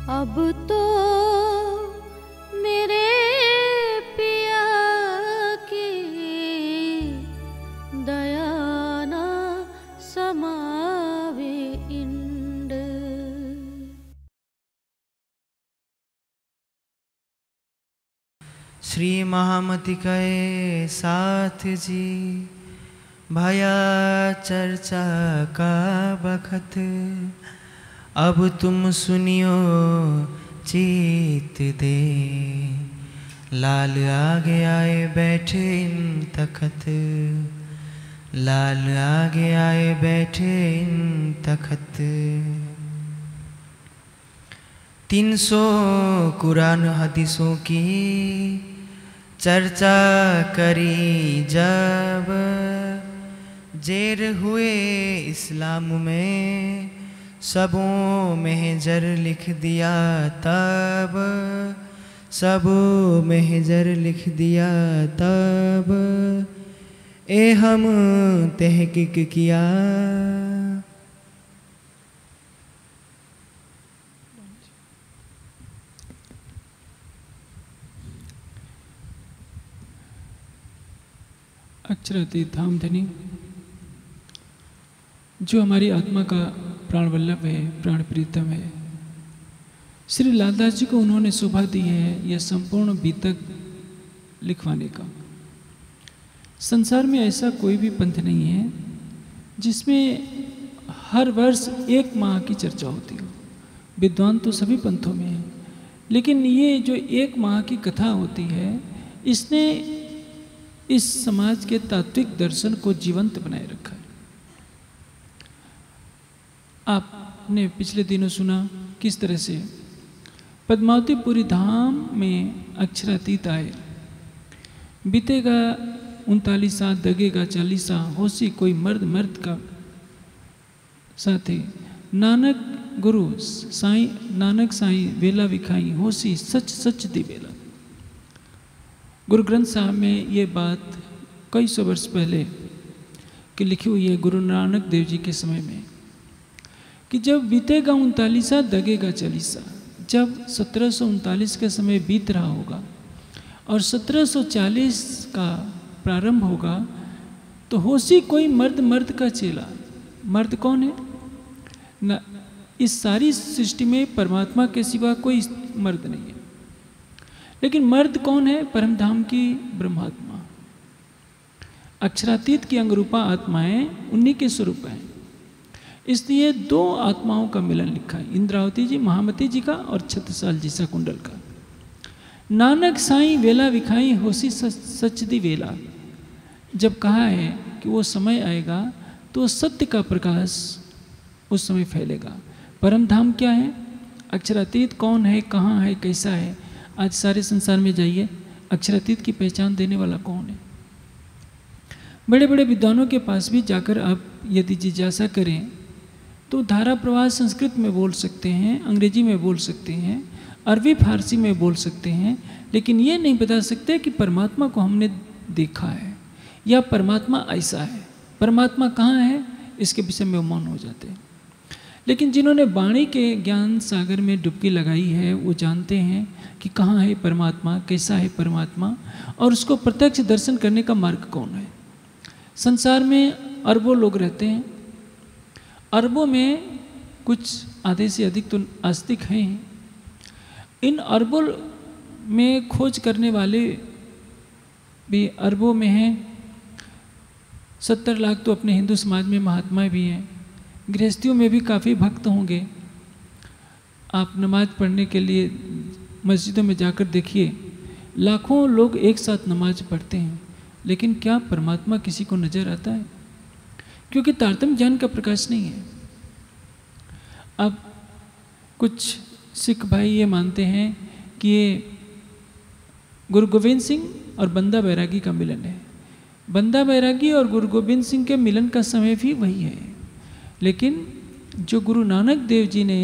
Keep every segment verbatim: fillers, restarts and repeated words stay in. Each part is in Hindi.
अब तो मेरे पिया की दया ना समावे इंड। श्री महामति कहे साथ जी भया चर्चा का बखत, अब तुम सुनियो चीत दे। लाल आगे आए बैठे इन तखत, लाल आगे आए बैठे इन तखत। तीन सौ कुरान हदीसों की चर्चा करी जब, जेर हुए इस्लाम में सबों महजर लिख दिया तब, सबों महजर लिख दिया तब। ए हम तहकीक किया, अक्षरातीत धामधनी जो हमारी आत्मा का प्राण वल्लभ है, प्राण प्रीतम है, श्री लालदास जी को उन्होंने शोभा दी है यह संपूर्ण बीतक लिखवाने का। संसार में ऐसा कोई भी पंथ नहीं है जिसमें हर वर्ष एक माह की चर्चा होती हो। विद्वान तो सभी पंथों में है, लेकिन ये जो एक माह की कथा होती है इसने इस समाज के तात्विक दर्शन को जीवंत बनाए रखा है। आपने पिछले दिनों सुना किस तरह से पद्मावतीपुरी धाम में अक्षरातीत आए। बीतेगा उनतालीसा दगेगा चालीसा, होशी कोई मर्द मर्द का साथे। नानक गुरु साईं नानक साईं वेला विखाई, होशी सच सच दी वेला। गुरु ग्रंथ साहब में ये बात कई सौ वर्ष पहले की लिखी हुई है, गुरु नानक देव जी के समय में, कि जब बीतेगा उनतालीसा दगेगा चालीसा। जब सत्रह सौ उनतालीस का समय बीत रहा होगा और सत्रह सौ चालीस का प्रारंभ होगा तो होशी कोई मर्द मर्द का चेला। मर्द कौन है न, इस सारी सृष्टि में परमात्मा के सिवा कोई मर्द नहीं है, लेकिन मर्द कौन है? परमधाम की ब्रह्मात्मा। अक्षरातीत की अंगरूपा आत्माएं उन्हीं के स्वरूप हैं। इसलिए दो आत्माओं का मिलन लिखा है, इंद्रावती जी महामती जी का और छत्रसाल जी सा कुंडल का। नानक साईं वेला विखाई, होशी सच दी वेला। जब कहा है कि वो समय आएगा तो सत्य का प्रकाश उस समय फैलेगा। परमधाम क्या है? अक्षरातीत कौन है, कहाँ है, कैसा है? आज सारे संसार में जाइए, अक्षरातीत की पहचान देने वाला कौन है? बड़े बड़े विद्वानों के पास भी जाकर आप यदि जिज्ञासा करें तो धारा प्रवाह संस्कृत में बोल सकते हैं, अंग्रेजी में बोल सकते हैं, अरबी फारसी में बोल सकते हैं, लेकिन ये नहीं बता सकते कि परमात्मा को हमने देखा है या परमात्मा ऐसा है। परमात्मा कहाँ है इसके विषय में मौन हो जाते हैं। लेकिन जिन्होंने वाणी के ज्ञान सागर में डुबकी लगाई है वो जानते हैं कि कहाँ है परमात्मा, कैसा है परमात्मा, और उसको प्रत्यक्ष दर्शन करने का मार्ग कौन है। संसार में अरबों लोग रहते हैं, अरबों में कुछ आधे से अधिक तो आस्तिक हैं। इन अरबों में खोज करने वाले भी अरबों में हैं। सत्तर लाख तो अपने हिंदू समाज में महात्मा भी हैं। गृहस्थियों में भी काफ़ी भक्त होंगे। आप नमाज पढ़ने के लिए मस्जिदों में जाकर देखिए, लाखों लोग एक साथ नमाज पढ़ते हैं, लेकिन क्या परमात्मा किसी को नजर आता है? क्योंकि तारतम्य ज्ञान का प्रकाश नहीं है। अब कुछ सिख भाई ये मानते हैं कि ये गुरु गोविंद सिंह और बंदा बैरागी का मिलन है। बंदा बैरागी और गुरु गोविंद सिंह के मिलन का समय भी वही है, लेकिन जो गुरु नानक देव जी ने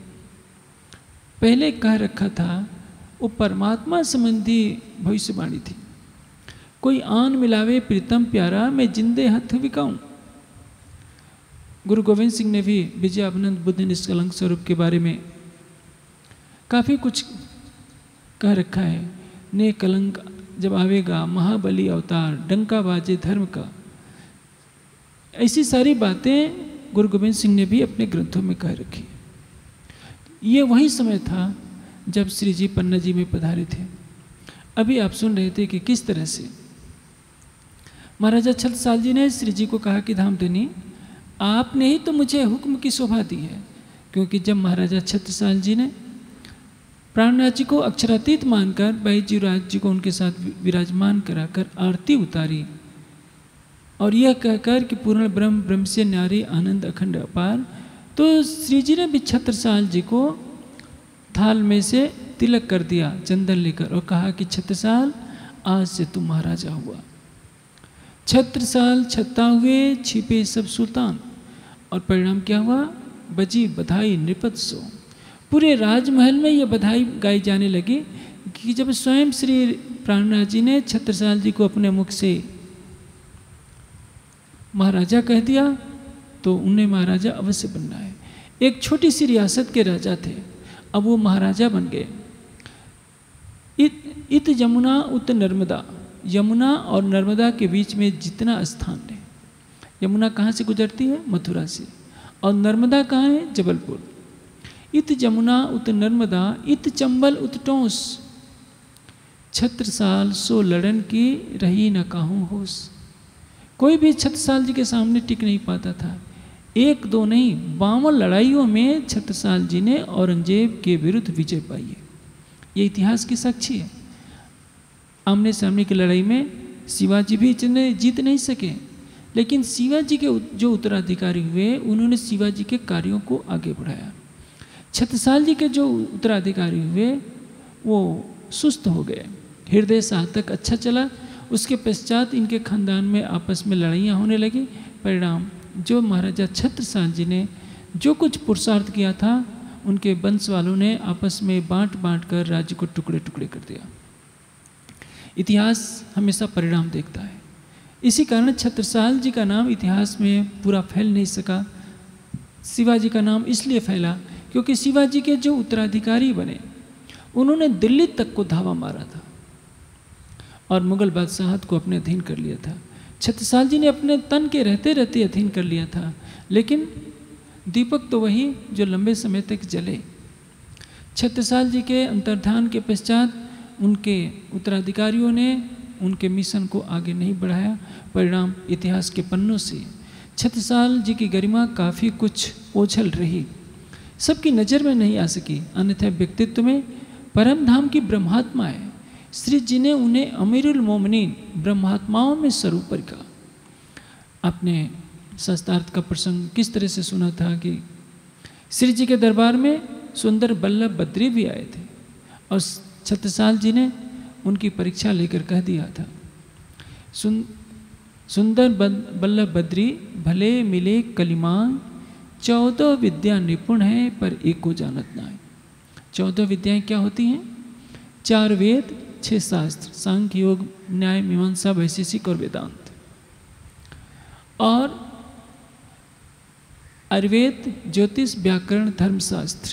पहले कह रखा था वो परमात्मा संबंधी भविष्यवाणी थी। कोई आन मिलावे प्रीतम प्यारा, मैं जिंदे हथ विकाऊं। गुरु गोविंद सिंह ने भी विजयानंद बुद्ध निष्कलंक स्वरूप के बारे में काफ़ी कुछ कह रखा है। ने कलंक जब आवेगा, महाबली अवतार, डंका बाजे धर्म का, ऐसी सारी बातें गुरु गोविंद सिंह ने भी अपने ग्रंथों में कह रखी। ये वही समय था जब श्री जी पन्ना जी में पधारे थे। अभी आप सुन रहे थे कि किस तरह से महाराजा छत्रसाल जी ने श्री जी को कहा कि धामधनी, आपने ही तो मुझे हुक्म की शोभा दी है। क्योंकि जब महाराजा छत्रसाल जी ने प्राणनाथ जी को अक्षरातीत मानकर बाईजी राज जी को उनके साथ विराजमान कराकर आरती उतारी और यह कहकर कि पूर्ण ब्रह्म ब्रह्म से न्यारी आनंद अखंड अपार, तो श्री जी ने भी छत्रसाल जी को थाल में से तिलक कर दिया चंदन लेकर और कहा कि छत्रसाल, आज से तुम महाराजा हुआ। छत्रसाल छत्ता हुए छिपे सब सुल्तान, और परिणाम क्या हुआ? बजी बधाई नृपत सो। पूरे राजमहल में यह बधाई गाई जाने लगी कि जब स्वयं श्री प्राणनाथ जी ने छत्रसाल जी को अपने मुख से महाराजा कह दिया, तो उन्हें महाराजा अवश्य बनना है। एक छोटी सी रियासत के राजा थे, अब वो महाराजा बन गए। इत इत यमुना उत नर्मदा, यमुना और नर्मदा के बीच में जितना स्थान है, यमुना कहाँ से गुजरती है? मथुरा से। और नर्मदा कहाँ है? जबलपुर। इत यमुना उत नर्मदा, इत चंबल उत टोंस, छत्रसाल सो लड़न की रही न काहू होश। कोई भी छत्रसाल जी के सामने टिक नहीं पाता था। एक दो नहीं, बावन लड़ाइयों में छत्रसाल जी ने औरंगजेब के विरुद्ध विजय पाई है। ये इतिहास की साक्षी है। आमने सामने की लड़ाई में शिवाजी भी जीत नहीं सके, लेकिन शिवाजी के जो उत्तराधिकारी हुए उन्होंने शिवाजी के कार्यों को आगे बढ़ाया। छत्रसाल जी के जो उत्तराधिकारी हुए वो सुस्त हो गए। हृदय साह तक अच्छा चला, उसके पश्चात इनके खानदान में आपस में लड़ाइयाँ होने लगी। परिणाम, जो महाराजा छत्रसाल जी ने जो कुछ पुरुषार्थ किया था, उनके वंश वालों ने आपस में बांट बांट कर राज्य को टुकड़े टुकड़े कर दिया। इतिहास हमेशा परिणाम देखता है। इसी कारण छत्रसाल जी का नाम इतिहास में पूरा फैल नहीं सका। शिवाजी का नाम इसलिए फैला क्योंकि शिवाजी के जो उत्तराधिकारी बने उन्होंने दिल्ली तक को धावा मारा था और मुगल बादशाहत को अपने अधीन कर लिया था। छत्रसाल जी ने अपने तन के रहते रहते अधीन कर लिया था, लेकिन दीपक तो वही जो लंबे समय तक जले। छत्रसाल जी के अंतर्धान के पश्चात उनके उत्तराधिकारियों ने उनके मिशन को आगे नहीं बढ़ाया। परिणाम, इतिहास के पन्नों से छत्रसाल जी की गरिमा काफ़ी कुछ ओझल रही, सबकी नज़र में नहीं आ सकी। अन्यथा व्यक्तित्व में परम धाम की ब्रह्मात्मा है। श्री जी ने उन्हें अमीरुल मोमिनीन, ब्रह्मात्माओं में स्वरूप का। आपने शास्त्रार्थ का प्रसंग किस तरह से सुना था कि श्री जी के दरबार में सुंदर बल्लभ बद्री भी आए थे और छत्रसाल जी ने उनकी परीक्षा लेकर कह दिया था, सुन सुंदर बल्लभ बद्री भले मिले कलिमान, चौदह विद्या निपुण है पर एक को जानत ना है। चौदह विद्याएं क्या होती हैं? चार वेद, छह शास्त्र, सांख्य, योग, न्याय, मीमांसा, वैशेषिक और वेदांत। और आयुर्वेद, ज्योतिष, व्याकरण, धर्मशास्त्र,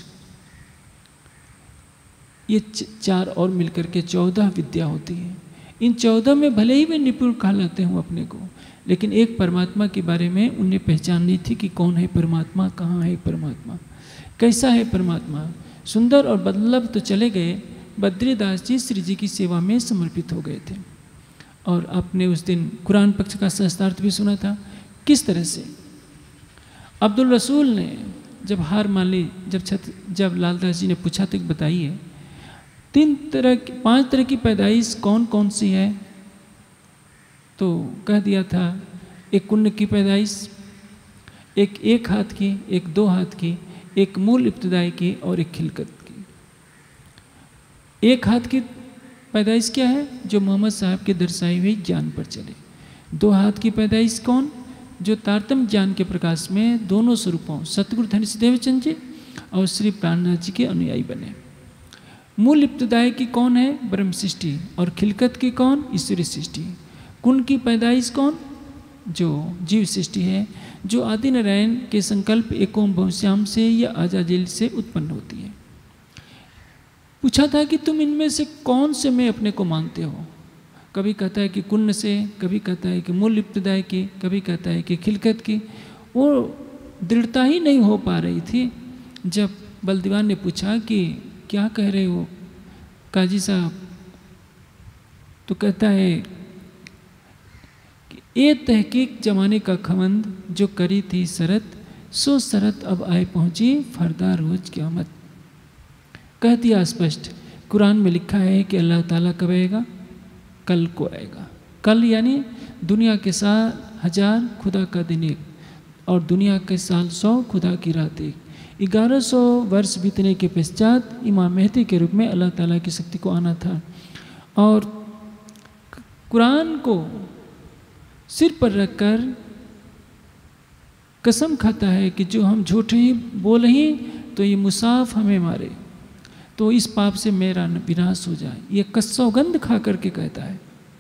ये चार और मिलकर के चौदह विद्या होती है। इन चौदह में भले ही वे निपुण कहलाते हों अपने को, लेकिन एक परमात्मा के बारे में उन्हें पहचान नहीं थी कि कौन है परमात्मा, कहाँ है परमात्मा, कैसा है परमात्मा। सुंदर और बल्लभ तो चले गए, बद्रीदास जी श्री जी की सेवा में समर्पित हो गए थे। और आपने उस दिन कुरान पक्ष का शास्त्रार्थ भी सुना था, किस तरह से अब्दुल रसूल ने जब हार मान ली, जब छत जब लालदास जी ने पूछा तो बताइए तीन तरह की पांच तरह की पैदाइश कौन कौन सी है, तो कह दिया था एक कुन्न की पैदाइश, एक एक हाथ की, एक दो हाथ की, एक मूल इब्तिदाई की और एक खिलकत की। एक हाथ की पैदाइश क्या है? जो मोहम्मद साहब के दर्शाई हुई ज्ञान पर चले। दो हाथ की पैदाइश कौन? जो तारतम्य ज्ञान के प्रकाश में दोनों स्वरूपों सतगुरु धनुष देवचंद जी और श्री प्राणनाथ जी के अनुयायी बने। मूल इब्तिदाई की कौन है? ब्रह्म सृष्टि। और खिलकत की कौन? ईश्वरी सृष्टि। कुंड की पैदाइश कौन? जो जीव सृष्टि है, जो आदि नारायण के संकल्प एकोम बहुश्याम से या आजाजेल से उत्पन्न होती है। पूछा था कि तुम इनमें से कौन से में अपने को मानते हो। कभी कहता है कि कुन्न से, कभी कहता है कि मूल इब्तिदाई की, कभी कहता है कि खिलकत की। वो दृढ़ता ही नहीं हो पा रही थी। जब बलदीवान ने पूछा कि क्या कह रहे हो काजी साहब, तो कहता है कि ये तहकीक जमाने का खमंद जो करी थी शरत, सो शरत अब आए पहुंची फरदा रोज क़यामत। कह दिया स्पष्ट, कुरान में लिखा है कि अल्लाह ताला कब आएगा? कल को आएगा। कल यानी दुनिया के साल हजार, खुदा का दिन एक, और दुनिया के साल सौ, खुदा की रात एक। ग्यारह सौ वर्ष बीतने के पश्चात इमाम मेहदी के रूप में अल्लाह ताला की शक्ति को आना था। और कुरान को सिर पर रखकर कसम खाता है कि जो हम झूठ ही बोल ही तो ये मुसाफ हमें मारे, तो इस पाप से मेरा विनाश हो जाए। ये कसौगंध खा करके कहता है।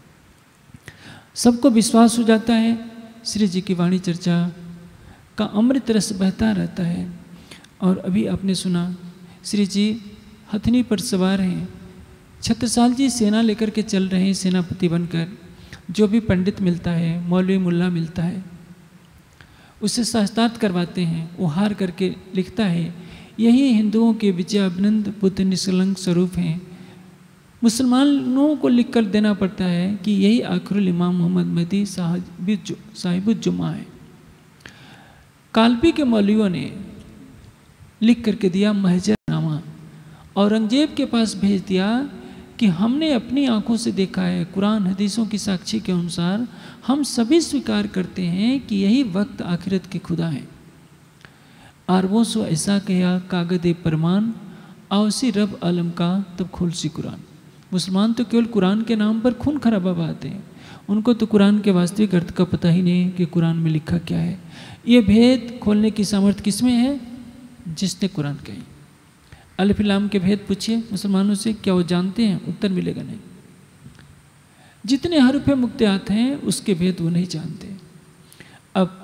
सबको विश्वास हो जाता है। श्री जी की वाणी चर्चा का अमृत रस बहता रहता है। और अभी आपने सुना श्री जी हथनी पर सवार हैं, छत्रसाल जी सेना लेकर के चल रहे हैं सेनापति बनकर। जो भी पंडित मिलता है, मौलवी मुल्ला मिलता है, उससे शास्त्रार्थ करवाते हैं। वो हार करके लिखता है, यही हिंदुओं के विजयाभिनंद बुद्ध निष्कलंक स्वरूप हैं। मुसलमानों को लिख कर देना पड़ता है कि यही आखिरुल इमाम मोहम्मद महदी साहिबुज्जुमा है। कालपी के मौलवियों ने लिख करके दिया महजरनामा, औरंगजेब के पास भेज दिया कि हमने अपनी आंखों से देखा है, कुरान हदीसों की साक्षी के अनुसार हम सभी स्वीकार करते हैं कि यही वक्त आखिरत के खुदा हैं। अरबों सो ऐसा कहा कागद परमान, आवसी रब आलम का तब खोलसी कुरान। मुसलमान तो केवल कुरान के नाम पर खून खराबा बहाते हैं। उनको तो कुरान के वास्तविक अर्थ का पता ही नहीं कि कुरान में लिखा क्या है। ये भेद खोलने की सामर्थ्य किसमें है? जिसने कुरान कही। अलिफ लाम के भेद पूछिए मुसलमानों से, क्या वो जानते हैं? उत्तर मिलेगा नहीं। जितने हरफ़े मुक्तियात हैं उसके भेद वो नहीं जानते। अब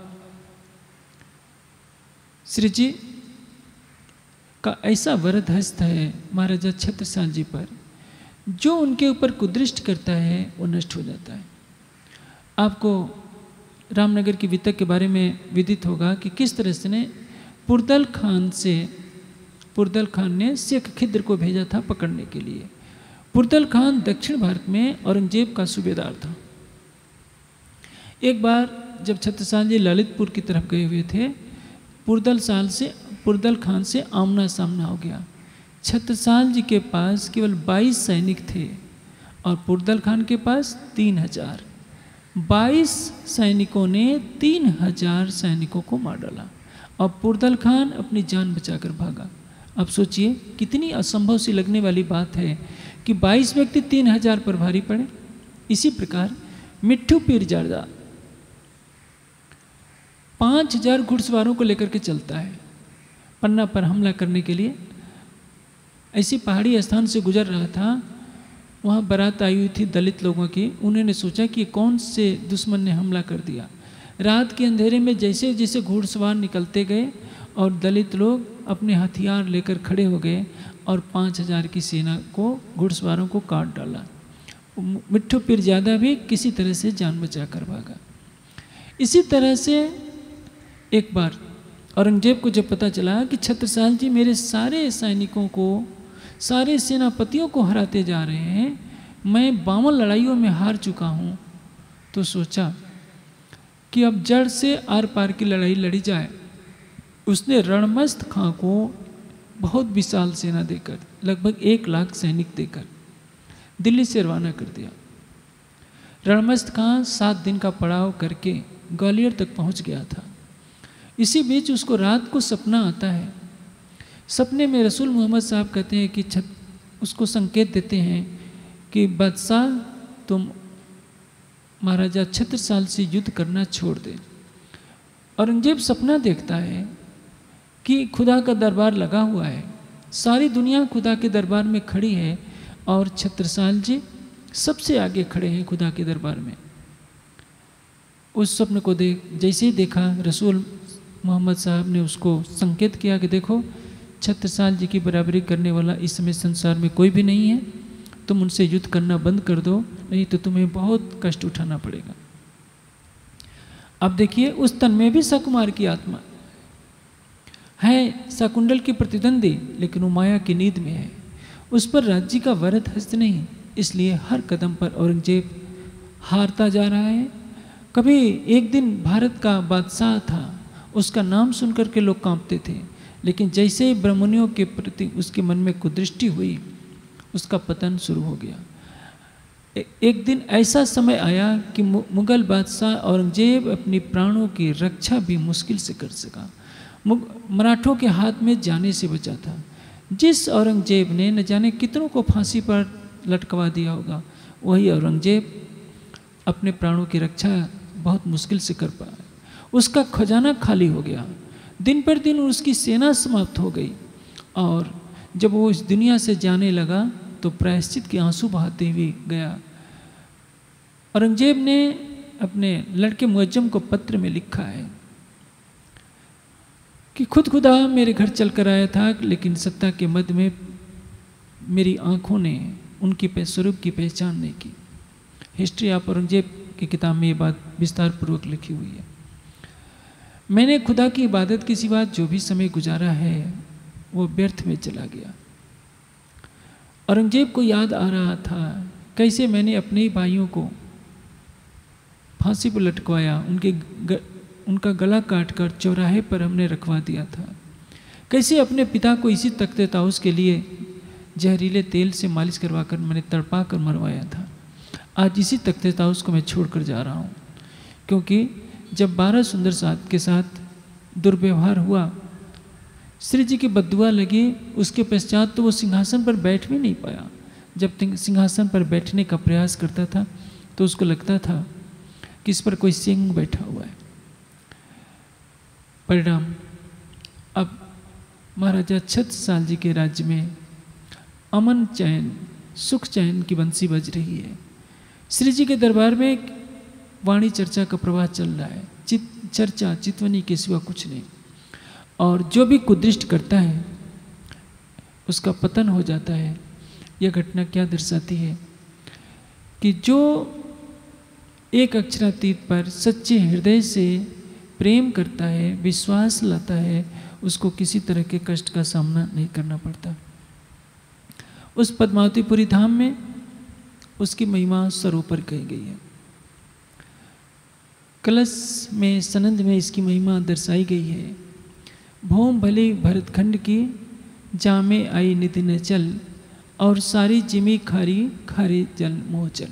श्री जी का ऐसा वरद हस्त है महाराजा छत्रसाल जी पर, जो उनके ऊपर कुदृष्ट करता है वो नष्ट हो जाता है। आपको रामनगर की वितक के बारे में विदित होगा कि किस तरह से ने पुरदल खान से पुरदल खान ने शेख खिद्र को भेजा था पकड़ने के लिए। पुरदल खान दक्षिण भारत में औरंगजेब का सूबेदार था। एक बार जब छत्रसाल जी ललितपुर की तरफ गए हुए थे, पुरदल साल से पुरदल खान से आमना सामना हो गया। छत्रसाल जी के पास केवल बाईस सैनिक थे और पुरदल खान के पास तीन हजार। बाईस सैनिकों ने तीन हजार सैनिकों को मार डाला और पुरदल खान अपनी जान बचाकर भागा। अब सोचिए कितनी असंभव सी लगने वाली बात है कि बाईस व्यक्ति तीन हजार पर भारी पड़े। इसी प्रकार मिट्ठू पीरजादा पाँच हजार घुड़सवारों को लेकर के चलता है पन्ना पर हमला करने के लिए। ऐसी पहाड़ी स्थान से गुजर रहा था, वहाँ बारात आई हुई थी दलित लोगों की। उन्होंने सोचा कि कौन से दुश्मन ने हमला कर दिया। रात के अंधेरे में जैसे जैसे घुड़सवार निकलते गए और दलित लोग अपने हथियार लेकर खड़े हो गए और पाँच हजार की सेना को घुड़सवारों को काट डाला। मिट्ठू पीरजादा भी किसी तरह से जान बचा कर भागा। इसी तरह से एक बार औरंगजेब को जब पता चला कि छत्रसाल जी मेरे सारे सैनिकों को, सारे सेनापतियों को हराते जा रहे हैं, मैं बावन लड़ाइयों में हार चुका हूँ, तो सोचा कि अब जड़ से आर पार की लड़ाई लड़ी जाए। उसने रणमस्त खां को बहुत विशाल सेना देकर, लगभग एक लाख सैनिक देकर दिल्ली से रवाना कर दिया। रणमस्त खां सात दिन का पड़ाव करके ग्वालियर तक पहुंच गया था। इसी बीच उसको रात को सपना आता है। सपने में रसूल मोहम्मद साहब कहते हैं कि छत उसको संकेत देते हैं कि बादशाह तुम महाराजा छत्रसाल से युद्ध करना छोड़ दे। औरंगजेब सपना देखता है कि खुदा का दरबार लगा हुआ है, सारी दुनिया खुदा के दरबार में खड़ी है और छत्रसाल जी सबसे आगे खड़े हैं खुदा के दरबार में। उस स्वप्न को देख जैसे ही देखा, रसूल मोहम्मद साहब ने उसको संकेत किया कि देखो छत्रसाल जी की बराबरी करने वाला इस समय संसार में कोई भी नहीं है। तुम उनसे युद्ध करना बंद कर दो, नहीं तो तुम्हें बहुत कष्ट उठाना पड़ेगा। अब देखिए उस तन में भी सकुमार की आत्मा है, शकुंडल की प्रतिद्वंदी, लेकिन वो माया की नींद में है। उस पर राज्य का वरद हस्त नहीं, इसलिए हर कदम पर औरंगजेब हारता जा रहा है। कभी एक दिन भारत का बादशाह था, उसका नाम सुनकर के लोग कांपते थे, लेकिन जैसे ही ब्राह्मणियों के प्रति उसके मन में कुदृष्टि हुई, उसका पतन शुरू हो गया। ए, एक दिन ऐसा समय आया कि मुगल बादशाह औरंगजेब अपनी प्राणों की रक्षा भी मुश्किल से कर सका, मराठों के हाथ में जाने से बचा था। जिस औरंगजेब ने न जाने कितनों को फांसी पर लटकवा दिया होगा, वही औरंगजेब अपने प्राणों की रक्षा बहुत मुश्किल से कर पाया। उसका खजाना खाली हो गया, दिन पर दिन उसकी सेना समाप्त हो गई, और जब वो इस दुनिया से जाने लगा तो प्रायश्चित के आंसू बहाते हुए गया। औरंगजेब ने अपने लड़के मुअज्जम को पत्र में लिखा है कि खुद खुदा मेरे घर चल कर आया था, लेकिन सत्ता के मध्य में मेरी आंखों ने उनकी स्वरूप की पहचान नहीं की। हिस्ट्री ऑफ औरंगजेब की किताब में ये बात विस्तार पूर्वक लिखी हुई है। मैंने खुदा की इबादत के सिवा जो भी समय गुजारा है वो व्यर्थ में चला गया। औरंगजेब को याद आ रहा था कैसे मैंने अपने ही भाइयों को फांसी पर लटकवाया, उनके ग, उनका गला काटकर चौराहे पर हमने रखवा दिया था। कैसे अपने पिता को इसी तख्ते ताउस के लिए जहरीले तेल से मालिश करवाकर मैंने तड़पा कर मरवाया था। आज इसी तख्ते ताउस को मैं छोड़कर जा रहा हूँ, क्योंकि जब बारह सुंदर साथ के साथ दुर्व्यवहार हुआ, श्री जी की बद्दुआ लगी, उसके पश्चात तो वो सिंहासन पर बैठ भी नहीं पाया। जब सिंहासन पर बैठने का प्रयास करता था तो उसको लगता था कि इस पर कोई सिंह बैठा हुआ है। परिणाम, अब महाराजा छत्रसाल जी के राज्य में अमन चैन, सुख चैन की बंसी बज रही है। श्री जी के दरबार में वाणी चर्चा का प्रवाह चल रहा है, चित चर्चा चितवनी के सिवा कुछ नहीं। और जो भी कुदृष्ट करता है उसका पतन हो जाता है। यह घटना क्या दर्शाती है कि जो एक अक्षरातीत पर सच्चे हृदय से प्रेम करता है, विश्वास लाता है, उसको किसी तरह के कष्ट का सामना नहीं करना पड़ता। उस पद्मावतीपुरी धाम में उसकी महिमा सरोपर कही गई है। कलश में सनंद में इसकी महिमा दर्शाई गई है। भोम भली भरतखंड की जामे आई निधि न चल, और सारी जिमी खारी खारे जल मोह चल।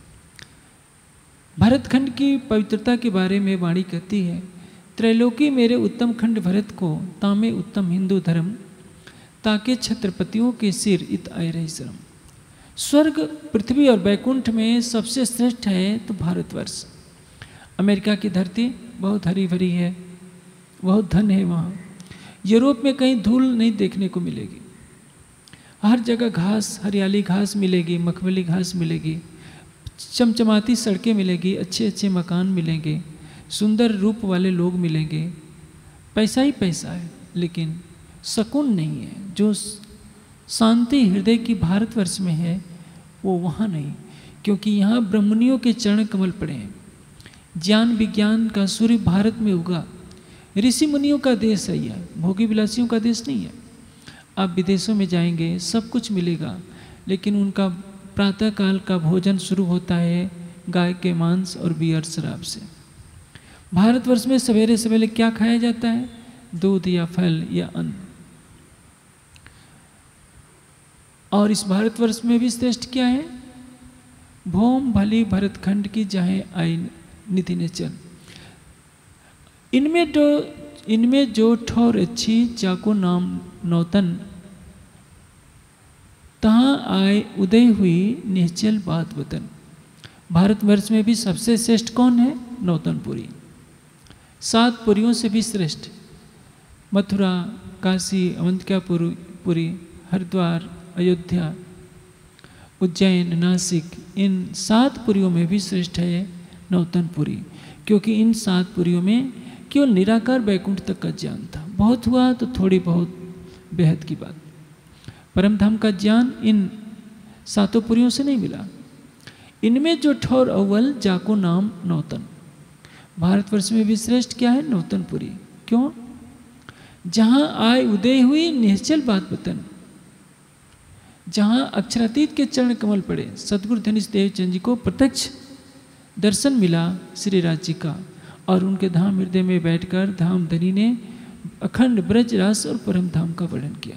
भरतखंड की पवित्रता के बारे में वाणी कहती है, त्रैलोकी मेरे उत्तम खंड भरत को, तामे उत्तम हिंदू धर्म, ताके छत्रपतियों के सिर इत आए रही शर्म। स्वर्ग, पृथ्वी और बैकुंठ में सबसे श्रेष्ठ है तो भारतवर्ष। अमेरिका की धरती बहुत हरी भरी है, बहुत धन है वहाँ। यूरोप में कहीं धूल नहीं देखने को मिलेगी, हर जगह घास, हरियाली घास मिलेगी, मखमली घास मिलेगी, चमचमाती सड़कें मिलेगी, अच्छे अच्छे मकान मिलेंगे, सुंदर रूप वाले लोग मिलेंगे। पैसा ही पैसा है, लेकिन सुकून नहीं है। जो शांति हृदय की भारतवर्ष में है वो वहाँ नहीं, क्योंकि यहाँ ब्रह्मनियों के चरण कमल पड़े हैं। ज्ञान विज्ञान का सूर्य भारत में उगा। ऋषि मुनियों का देश है यह, भोगी विलासियों का देश नहीं है। आप विदेशों में जाएंगे सब कुछ मिलेगा, लेकिन उनका प्रातःकाल का भोजन शुरू होता है गाय के मांस और बियर शराब से। भारतवर्ष में सवेरे सवेरे क्या खाया जाता है? दूध या फल या अन्न। और इस भारतवर्ष में भी श्रेष्ठ क्या है? भोम भली भरतखंड की जाहे आई निधि ने चल। इनमें जो इनमें जो ठौर अच्छी जाको नाम नौतन, तहाँ आए उदय हुई निश्चल बात वतन। भारतवर्ष में भी सबसे श्रेष्ठ कौन है? नौतनपुरी। सात पुरियों से भी श्रेष्ठ मथुरा, काशी, अवंतिकापुरी, हरिद्वार, अयोध्या, उज्जैन, नासिक, इन सात पुरियों में भी श्रेष्ठ है नौतनपुरी, क्योंकि इन सात पुरियों में केवल निराकार बैकुंठ तक का ज्ञान था। बहुत हुआ तो थोड़ी बहुत बेहद की बात। परम धाम का ज्ञान इन सातों पुरियों से नहीं मिला। इनमें जो ठौर अव्वल जाको नाम नौतन। भारतवर्ष में भी श्रेष्ठ क्या है? नौतनपुरी। क्यों? जहाँ आय उदय हुई निश्चल बात बतन, जहाँ अक्षरातीत के चरण कमल पड़े, सदगुरु धनीश देवचंद जी को प्रत्यक्ष दर्शन मिला श्री राज जी का, और उनके धाम हृदय में बैठकर धाम धनी ने अखंड ब्रज रास और परम धाम का वर्णन किया।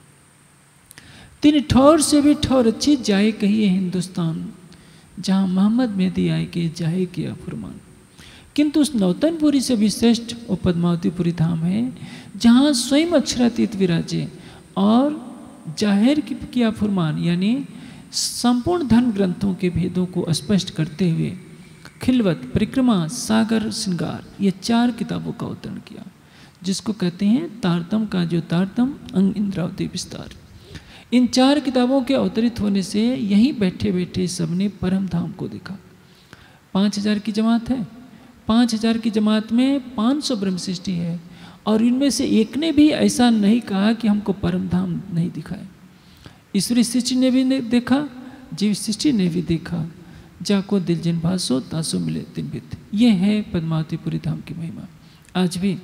तीन ठौर से भी ठौर अच्छी जाए कहिए हिंदुस्तान, जहाँ मोहम्मद मेहदी आए के जाए किया फुरमान। किंतु उस नौतनपुरी से भी श्रेष्ठ वो पद्मावतीपुरी धाम है, जहाँ स्वयं अक्षरातीत विराजे और जाहिर किया फुरमान, यानी संपूर्ण धर्म ग्रंथों के भेदों को स्पष्ट करते हुए खिलवत, परिक्रमा, सागर, श्रृंगार, ये चार किताबों का अवतरण किया, जिसको कहते हैं तारतम का जो तारतम, अंग इंद्रावती विस्तार। इन चार किताबों के अवतरित होने से यहीं बैठे बैठे सबने परम धाम को देखा। पाँच हजार की जमात है, पाँच हजार की जमात में पाँच सौ ब्रह्म सृष्टि है, और इनमें से एक ने भी ऐसा नहीं कहा कि हमको परम धाम नहीं दिखाए। ईश्वरी सृष्टि ने भी देखा, जीव सृष्टि ने भी देखा, जाको दिल जिन भासो तासो मिले दिन बित। ये है पद्मावतीपुरी धाम की महिमा। आज भी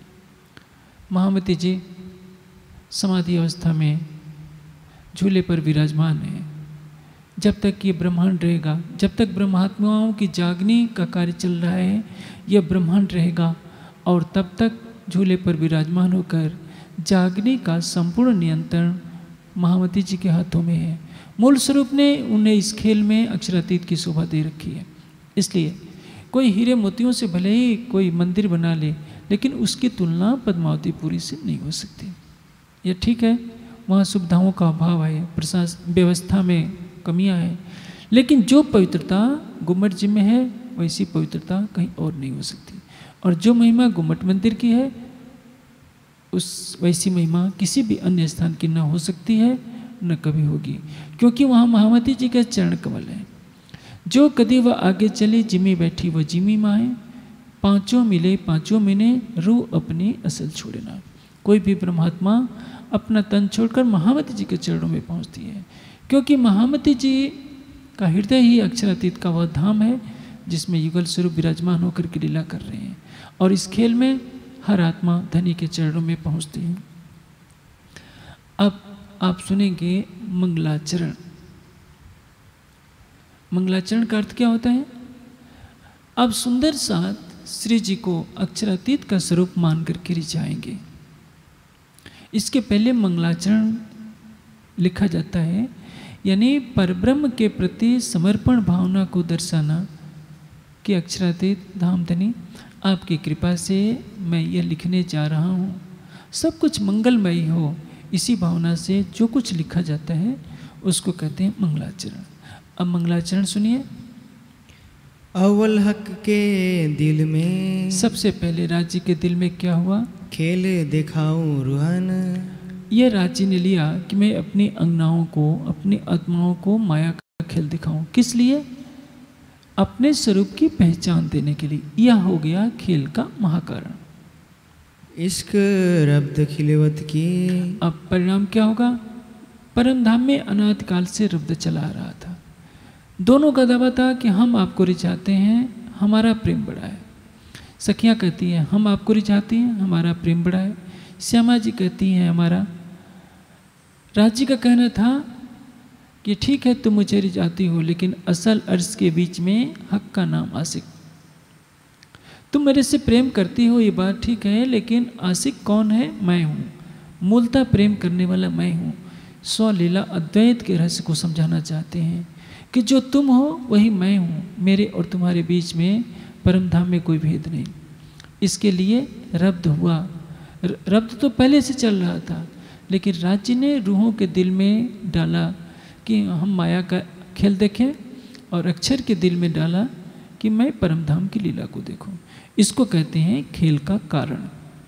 महामती जी समाधि अवस्था में झूले पर विराजमान है। जब तक ये ब्रह्मांड रहेगा, जब तक ब्रह्मात्माओं की जागने का कार्य चल रहा है, यह ब्रह्मांड रहेगा, और तब तक झूले पर विराजमान होकर जागने का संपूर्ण नियंत्रण महामती जी के हाथों में है। मूल स्वरूप ने उन्हें इस खेल में अक्षरातीत की शोभा दे रखी है। इसलिए कोई हीरे मोतियों से भले ही कोई मंदिर बना ले, लेकिन उसकी तुलना पद्मावतीपुरी से नहीं हो सकती। यह ठीक है, वहाँ सुविधाओं का अभाव है, प्रशासन व्यवस्था में कमियां हैं, लेकिन जो पवित्रता गुम्मट जी में है वैसी पवित्रता कहीं और नहीं हो सकती। और जो महिमा गुम्मट मंदिर की है, उस वैसी महिमा किसी भी अन्य स्थान की न हो सकती है, न कभी होगी, क्योंकि वहाँ महामती जी के चरण कमल हैं। जो कदी वह आगे चले, जिमी बैठी वह जिमी माए, पांचों मिले पांचों मिने, रूह अपनी असल छोड़े ना। कोई भी ब्रह्मात्मा अपना तन छोड़कर महामती जी के चरणों में पहुंचती है, क्योंकि महामती जी का हृदय ही अक्षरातीत का वह धाम है जिसमें युगल स्वरूप विराजमान होकर के लीला कर रहे हैं। और इस खेल में हर आत्मा धनी के चरणों में पहुंचती है। अब आप सुनेंगे मंगलाचरण। मंगलाचरण का अर्थ क्या होता है? अब सुंदर साथ श्री जी को अक्षरातीत का स्वरूप मान करके रिझाएंगे। इसके पहले मंगलाचरण लिखा जाता है, यानी परब्रह्म के प्रति समर्पण भावना को दर्शाना कि अक्षरातीत धामधनी आपकी कृपा से मैं यह लिखने जा रहा हूँ, सब कुछ मंगलमयी हो, इसी भावना से जो कुछ लिखा जाता है उसको कहते हैं मंगलाचरण। अब मंगलाचरण सुनिए। अव्वल हक के दिल में, सबसे पहले राज्य के दिल में क्या हुआ? खेल दिखाऊं रुहन। यह राज्य ने लिया कि मैं अपनी अंगनाओं को, अपनी आत्माओं को माया का खेल दिखाऊं। किस लिए? अपने स्वरूप की पहचान देने के लिए। यह हो गया खेल का महाकारण। इश्क रब्द खिलवत की। अब परिणाम क्या होगा? परम धाम में अनादि काल से रब्द चला आ रहा था। दोनों का दावा था कि हम आपको रिझाते हैं, हमारा प्रेम बड़ा है। सखियाँ कहती हैं हम आपको रिझाती हैं, हमारा प्रेम बड़ा है। श्यामा जी कहती हैं हमारा। राज्य का कहना था कि ठीक है तुम मुझे रिझाती हो, लेकिन असल अर्ज के बीच में हक का नाम आशिक। तुम मेरे से प्रेम करती हो, ये बात ठीक है, लेकिन आशिक कौन है? मैं हूँ। मूलतः प्रेम करने वाला मैं हूँ। स्वलीला अद्वैत के रहस्य को समझाना चाहते हैं कि जो तुम हो वही मैं हूँ। मेरे और तुम्हारे बीच में परम धाम में कोई भेद नहीं। इसके लिए रब्द हुआ। रब्द तो पहले से चल रहा था, लेकिन राज्य ने रूहों के दिल में डाला कि हम माया का खेल देखें, और अक्षर के दिल में डाला कि मैं परम धाम की लीला को देखूं। इसको कहते हैं खेल का कारण।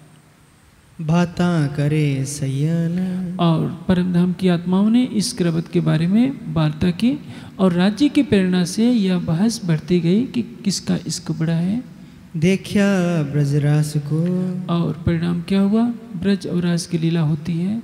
बाता करे सयन। और परम धाम की आत्माओं ने इस क्रवत के बारे में वार्ता की, और राज्य की प्रेरणा से यह बहस बढ़ती गई कि किसका इश्क बड़ा है। देखा ब्रजरास को। और परिणाम क्या हुआ? ब्रज और रास की लीला होती है।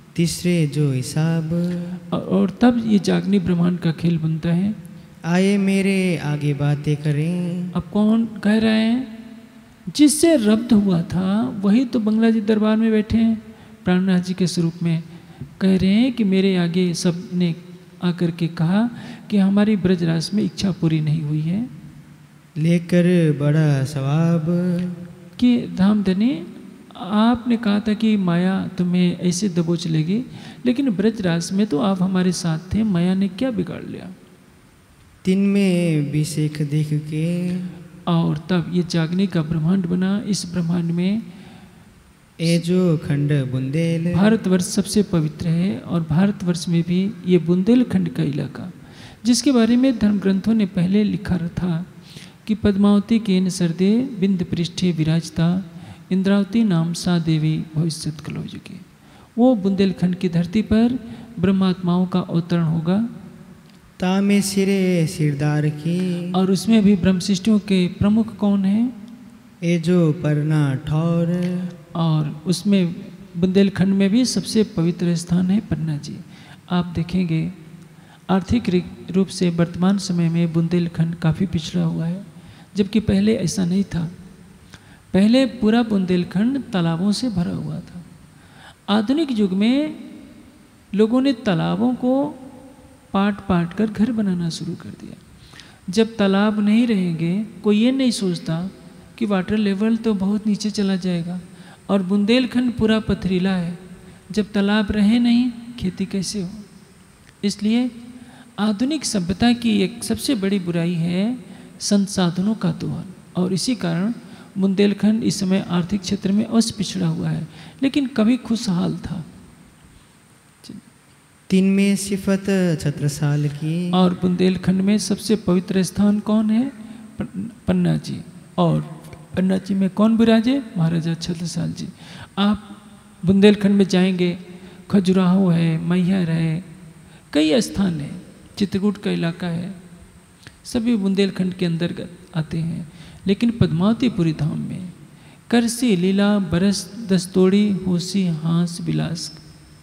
तीसरे जो हिसाब, और, और तब ये जागनी ब्रह्मांड का खेल बनता है। आए मेरे आगे बातें करें। अब कौन कह रहे हैं? जिससे रब्द हुआ था वही तो बंगला जी दरबार में बैठे हैं, प्राणनाथ जी के स्वरूप में कह रहे हैं कि मेरे आगे सब ने आकर के कहा कि हमारी ब्रजराज में इच्छा पूरी नहीं हुई है, लेकर बड़ा सवाब, कि धामधनी आपने कहा था कि माया तुम्हें ऐसे दबोच लेगी, लेकिन ब्रजराज में तो आप हमारे साथ थे, माया ने क्या बिगाड़ लिया? तीन में विषेक देख के, और तब ये जागने का ब्रह्मांड बना। इस ब्रह्मांड में ए जो खंड बुंदेल, भारतवर्ष सबसे पवित्र है, और भारतवर्ष में भी ये बुंदेलखंड का इलाका, जिसके बारे में धर्म ग्रंथों ने पहले लिखा था कि पद्मावती केन सरदे बिंद पृष्ठे विराजता इंद्रावती नाम सा देवी भविष्यत कलौयुगे। वो बुंदेलखंड की धरती पर ब्रह्मात्माओं का अवतरण होगा, तामे सिरे सिरदार की, और उसमें भी ब्रह्मशिष्टियों के प्रमुख कौन हैं? ए जो परना ठौर, और उसमें बुंदेलखंड में भी सबसे पवित्र स्थान है पन्ना जी। आप देखेंगे आर्थिक रूप से वर्तमान समय में बुंदेलखंड काफ़ी पिछड़ा हुआ है, जबकि पहले ऐसा नहीं था। पहले पूरा बुंदेलखंड तालाबों से भरा हुआ था। आधुनिक युग में लोगों ने तालाबों को पाट पाट कर घर बनाना शुरू कर दिया। जब तालाब नहीं रहेंगे, कोई ये नहीं सोचता कि वाटर लेवल तो बहुत नीचे चला जाएगा, और बुंदेलखंड पूरा पथरीला है। जब तालाब रहे नहीं, खेती कैसे हो? इसलिए आधुनिक सभ्यता की एक सबसे बड़ी बुराई है संसाधनों का दोहन, और इसी कारण बुंदेलखंड इस समय आर्थिक क्षेत्र में अवश्य पिछड़ा हुआ है, लेकिन कभी खुशहाल था। तीन में सिफत छत्रसाल की, और बुंदेलखंड में सबसे पवित्र स्थान कौन है? पन्ना जी। और पन्ना जी में कौन विराजे? महाराजा छत्रसाल जी। आप बुंदेलखंड में जाएंगे, खजुराहो है, मैहर है, कई स्थान है, चित्रकूट का इलाका है, सभी बुंदेलखंड के अंतर्गत आते हैं। लेकिन पद्मावतीपुरी धाम में करसी लीला बरस दस्तोड़ी होसी हांस विलास,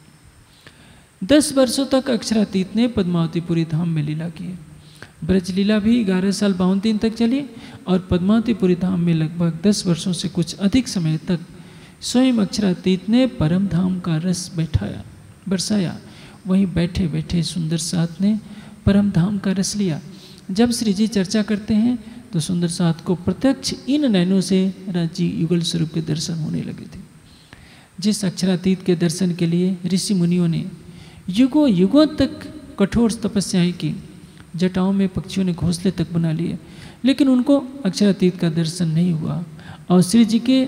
दस वर्षों तक अक्षरातीत ने पद्मावतीपुरी धाम में लीला की। ब्रजलीला भी ग्यारह साल बावन दिन तक चली, और पद्मावतीपुरी धाम में लगभग दस वर्षों से कुछ अधिक समय तक स्वयं अक्षरातीत ने परम धाम का रस बैठाया बरसाया। वहीं बैठे बैठे सुंदर साथ ने परम धाम का रस लिया। जब श्री जी चर्चा करते हैं तो सुंदर साथ को प्रत्यक्ष इन नैनों से राजी युगल स्वरूप के दर्शन होने लगे थे। जिस अक्षरातीत के दर्शन के लिए ऋषि मुनियों ने युगों युगों तक कठोर तपस्याएं की, जटाओं में पक्षियों ने घोंसले तक बना लिए, लेकिन उनको अक्षरातीत का दर्शन नहीं हुआ। और श्री जी के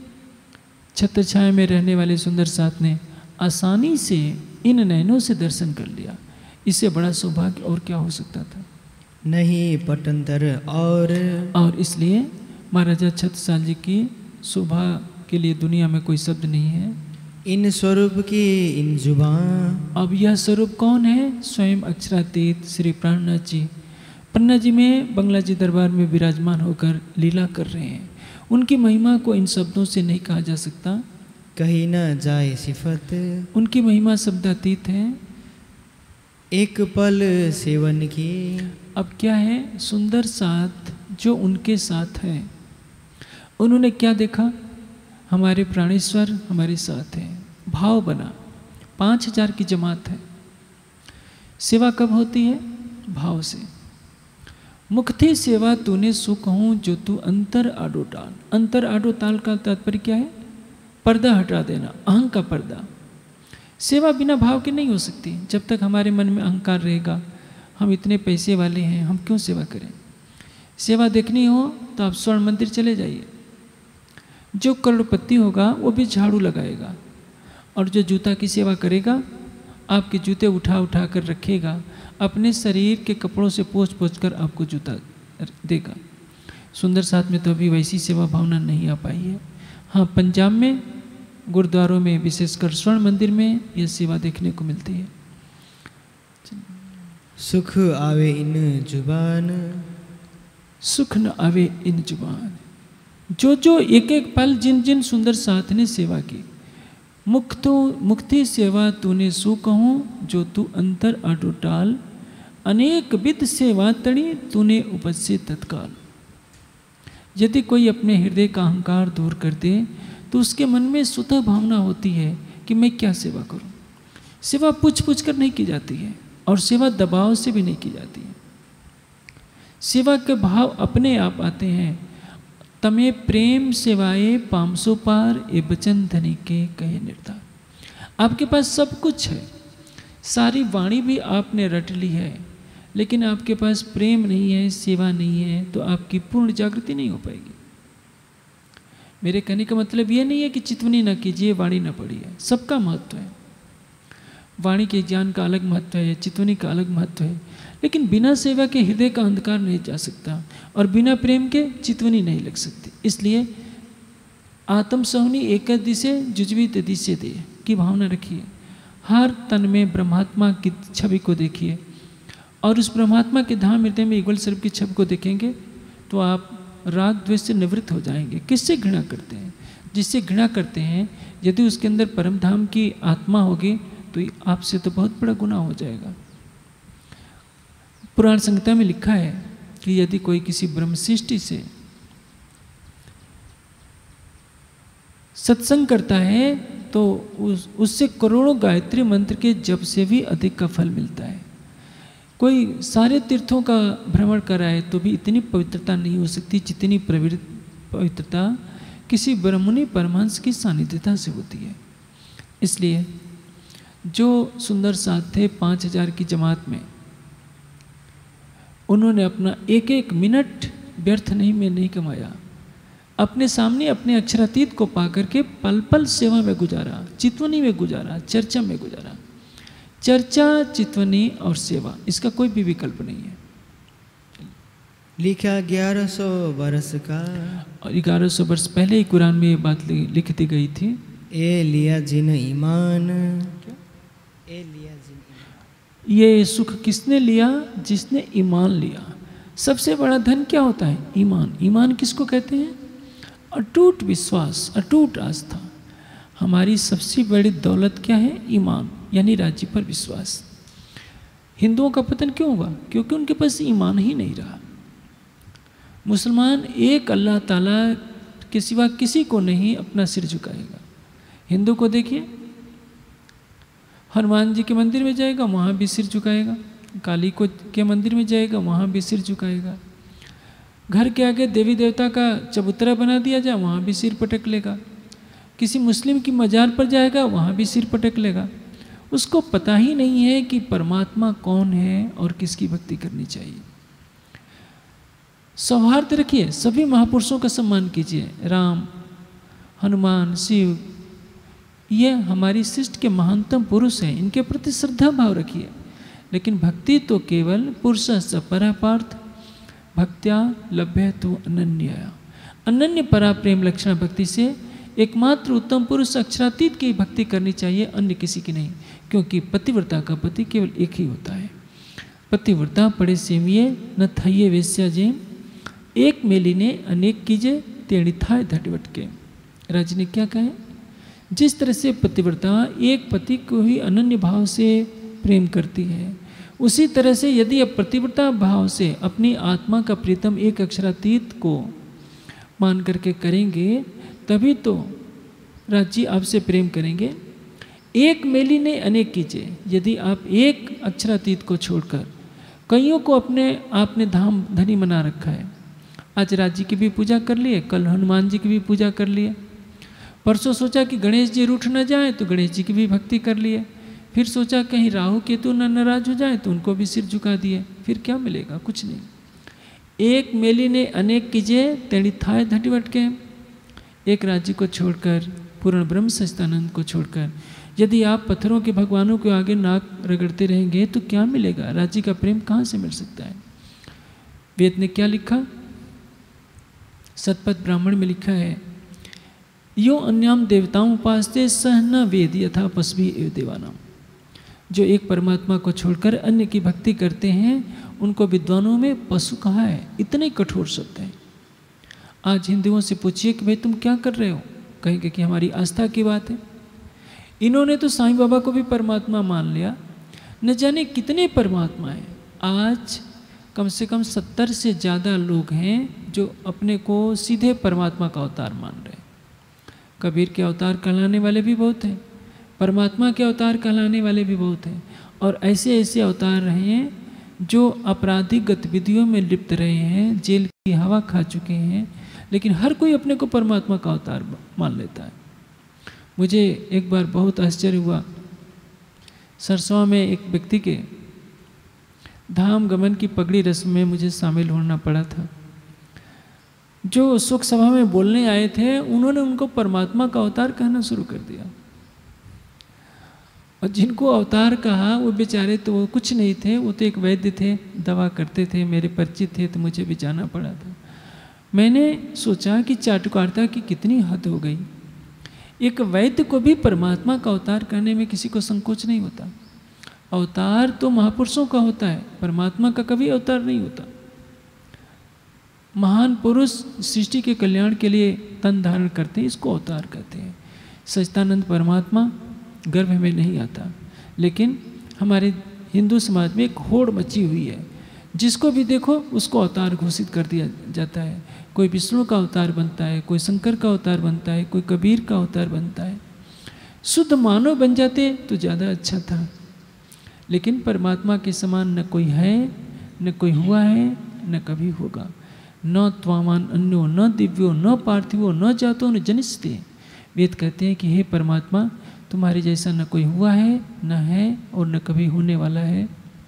छत्र छाया में रहने वाले सुंदर साथ ने आसानी से इन नैनों से दर्शन कर लिया। इससे बड़ा सौभाग्य और क्या हो सकता था? नहीं पटंतर और और इसलिए महाराजा छत्रसाल जी की शोभा के लिए दुनिया में कोई शब्द नहीं है। इन स्वरूप की इन जुबान, अब यह स्वरूप कौन है? स्वयं अक्षरातीत श्री प्राणनाथ जी पन्ना जी में बंगला जी दरबार में विराजमान होकर लीला कर रहे हैं। उनकी महिमा को इन शब्दों से नहीं कहा जा सकता, कहीं न जाए सिफत। उनकी महिमा शब्दातीत है। एक पल सेवन की, अब क्या है? सुंदर साथ जो उनके साथ है, उन्होंने क्या देखा? हमारे प्राणेश्वर हमारे साथ हैं। भाव बना, पाँच हजार की जमात है। सेवा कब होती है? भाव से। मुक्ति सेवा तूने सुख हूँ जो तू अंतर आडो टाल। अंतर आडो ताल का तात्पर्य क्या है? पर्दा हटा देना, अहं का पर्दा। सेवा बिना भाव के नहीं हो सकती। जब तक हमारे मन में अहंकार रहेगा, हम इतने पैसे वाले हैं, हम क्यों सेवा करें? सेवा देखनी हो तो आप स्वर्ण मंदिर चले जाइए। जो करोड़पति होगा वो भी झाड़ू लगाएगा, और जो जूता की सेवा करेगा आपके जूते उठा उठा कर रखेगा, अपने शरीर के कपड़ों से पोंछ पोंछ कर आपको जूता देगा। सुंदर साथ में तो अभी वैसी सेवा भावना नहीं आ पाई है। हाँ, पंजाब में गुरुद्वारों में, विशेषकर स्वर्ण मंदिर में यह सेवा देखने को मिलती है। सुख आवे इन जुबान, सुख न आवे इन जुबान। जो जो एक एक पल जिन जिन सुंदर साथ ने सेवा की, मुक्तो मुक्ति सेवा तूने सु कहूँ जो तू अंतर अटूटाल, अनेक विध सेवा तड़ी तूने उपस्से तत्काल। यदि कोई अपने हृदय का अहंकार दूर कर दे तो उसके मन में स्वतः भावना होती है कि मैं क्या सेवा करूं। सेवा पूछ पूछ कर नहीं की जाती है और सेवा दबाव से भी नहीं की जाती है। सेवा के भाव अपने आप आते हैं। तमे प्रेम सेवाए पामसो पार ए बचन धनी के कहे निर्धार। आपके पास सब कुछ है, सारी वाणी भी आपने रट ली है, लेकिन आपके पास प्रेम नहीं है, सेवा नहीं है, तो आपकी पूर्ण जागृति नहीं हो पाएगी। मेरे कहने का मतलब ये नहीं है कि चितवनी ना कीजिए, वाणी ना पढ़िए, सबका महत्व है। वाणी के ज्ञान का अलग महत्व है, चितवनी का अलग महत्व है, लेकिन बिना सेवा के हृदय का अंधकार नहीं जा सकता और बिना प्रेम के चितवनी नहीं लग सकती। इसलिए आत्म सहुनी एक दिशे जुजवी दिशे दे की भावना रखिए। हर तन में ब्रह्मात्मा की छवि को देखिए और उस परमात्मा के धाम हृदय में युगल सर्प की छवि को देखेंगे तो आप राग द्वेष से निवृत्त हो जाएंगे। किससे घृणा करते हैं? जिससे घृणा करते हैं, यदि उसके अंदर परम धाम की आत्मा होगी तो आपसे तो बहुत बड़ा गुनाह हो जाएगा। पुराण संहिता में लिखा है कि यदि कोई किसी ब्रह्मशिष्टि से सत्संग करता है तो उस उससे करोड़ों गायत्री मंत्र के जप से भी अधिक का फल मिलता है। कोई सारे तीर्थों का भ्रमण कराए तो भी इतनी पवित्रता नहीं हो सकती जितनी पवित्रता किसी ब्रह्मणि परमहंस की सानिध्यता से होती है। इसलिए जो सुंदर साथ थे पाँच हजार की जमात में, उन्होंने अपना एक एक मिनट व्यर्थ नहीं में नहीं कमाया। अपने सामने अपने अक्षरातीत को पाकर के पल पल सेवा में गुजारा, चितवनी में गुजारा, चर्चा में गुजारा। चर्चा, चितवनी और सेवा, इसका कोई भी विकल्प नहीं है। लिखा ग्यारह सौ बरस का, और ग्यारह सौ वर्ष पहले ही कुरान में ये बात लिख दी गई थी। ए लिया जिन ईमान, क्या ए लिया जिन ईमान। ये सुख किसने लिया? जिसने ईमान लिया। सबसे बड़ा धन क्या होता है? ईमान। ईमान किसको कहते हैं? अटूट विश्वास, अटूट आस्था। हमारी सबसे बड़ी दौलत क्या है? ईमान, यानी राज्य पर विश्वास। हिंदुओं का पतन क्यों हुआ? क्योंकि उनके पास ईमान ही नहीं रहा। मुसलमान एक अल्लाह ताला के सिवा किसी को नहीं अपना सिर झुकाएगा। हिंदू को देखिए, हनुमान जी के मंदिर में जाएगा वहाँ भी सिर झुकाएगा, काली को के मंदिर में जाएगा वहाँ भी सिर झुकाएगा, घर के आगे देवी देवता का चबूतरा बना दिया जाए वहाँ भी सिर पटक लेगा, किसी मुस्लिम की मजार पर जाएगा वहाँ भी सिर पटक लेगा। उसको पता ही नहीं है कि परमात्मा कौन है और किसकी भक्ति करनी चाहिए। सौहार्द रखिए, सभी महापुरुषों का सम्मान कीजिए। राम, हनुमान, शिव, ये हमारी सृष्टि के महानतम पुरुष हैं, इनके प्रति श्रद्धा भाव रखिए। लेकिन भक्ति तो केवल पुरुष स परापार्थ भक्त्या लभ्य तो अनन्या। अनन्य परा प्रेम लक्षण भक्ति से एकमात्र उत्तम पुरुष अक्षरातीत की भक्ति करनी चाहिए, अन्य किसी की नहीं, क्योंकि पतिव्रता का पति केवल एक ही होता है। पतिव्रता पड़े सेविये न थाइये वेश्या जेम, एक मेली ने अनेक कीजे तेड़ी थाय धटवट के। राज ने क्या कहा? जिस तरह से पतिव्रता एक पति को ही अनन्य भाव से प्रेम करती है, उसी तरह से यदि आप पतिव्रता भाव से अपनी आत्मा का प्रीतम एक अक्षरातीत को मान करके करेंगे तभी तो राज्य आपसे प्रेम करेंगे। एक मेली ने अनेक कीजिए। यदि आप एक अक्षरातीत को छोड़कर कईयों को अपने आपने धाम धनी बना रखा है, आज राज्य की भी पूजा कर लिए, कल हनुमान जी की भी पूजा कर लिए, परसों सोचा कि गणेश जी रूठ न जाए तो गणेश जी की भी भक्ति कर लिए, फिर सोचा कहीं राहु केतु न नाराज हो जाए तो उनको भी सिर झुका दिए। फिर क्या मिलेगा? कुछ नहीं। एक मेली ने अनेक कीजिए तेड़ी थाय धटिवट के। एक राज्य को छोड़कर, पूर्ण ब्रह्म सच्चिदानंद को छोड़कर यदि आप पत्थरों के भगवानों के आगे नाक रगड़ते रहेंगे तो क्या मिलेगा? राज्य का प्रेम कहाँ से मिल सकता है? वेद ने क्या लिखा? सतपथ ब्राह्मण में लिखा है, यो अन्याम देवताओं उपासते सह न वेद यथा पशवी एव देवानाम। जो एक परमात्मा को छोड़कर अन्य की भक्ति करते हैं उनको विद्वानों में पशु कहा है। इतने कठोर शब्द हैं। आज हिंदुओं से पूछिए कि भाई तुम क्या कर रहे हो, कहेंगे कि हमारी आस्था की बात है। इन्होंने तो साईं बाबा को भी परमात्मा मान लिया। न जाने कितने परमात्मा हैं। आज कम से कम सत्तर से ज़्यादा लोग हैं जो अपने को सीधे परमात्मा का अवतार मान रहे हैं। कबीर के अवतार कहलाने वाले भी बहुत हैं, परमात्मा के अवतार कहलाने वाले भी बहुत हैं, और ऐसे ऐसे अवतार रहे हैं जो आपराधिक गतिविधियों में लिप्त रहे हैं, जेल की हवा खा चुके हैं, लेकिन हर कोई अपने को परमात्मा का अवतार मान लेता है। मुझे एक बार बहुत आश्चर्य हुआ, सरसों में एक व्यक्ति के धाम गमन की पगड़ी रस्म में मुझे शामिल होना पड़ा था। जो शोक सभा में बोलने आए थे उन्होंने उनको परमात्मा का अवतार कहना शुरू कर दिया, और जिनको अवतार कहा वो बेचारे तो वो कुछ नहीं थे, वो तो एक वैद्य थे, दवा करते थे, मेरे परिचित थे, तो मुझे भी जाना पड़ा था। मैंने सोचा कि चाटुकारिता की कितनी हद हो गई। एक वैद्य को भी परमात्मा का अवतार कहने में किसी को संकोच नहीं होता। अवतार तो महापुरुषों का होता है, परमात्मा का कभी अवतार नहीं होता। महान पुरुष सृष्टि के कल्याण के लिए तन धारण करते हैं, इसको अवतार कहते हैं। सच्चिदानंद परमात्मा गर्भ में नहीं आता, लेकिन हमारे हिंदू समाज में एक होड़ मची हुई है, जिसको भी देखो उसको अवतार घोषित कर दिया जाता है। कोई विष्णु का अवतार बनता है, कोई शंकर का अवतार बनता है, कोई कबीर का अवतार बनता है। शुद्ध मानव बन जाते तो ज़्यादा अच्छा था, लेकिन परमात्मा के समान न कोई है, न कोई हुआ है, न कभी होगा। न त्वामान अन्यो न दिव्यो न पार्थिवो न जातो न जनिष्ठते। वेद कहते हैं कि हे परमात्मा, तुम्हारे जैसा न कोई हुआ है, न है, और न कभी होने वाला है।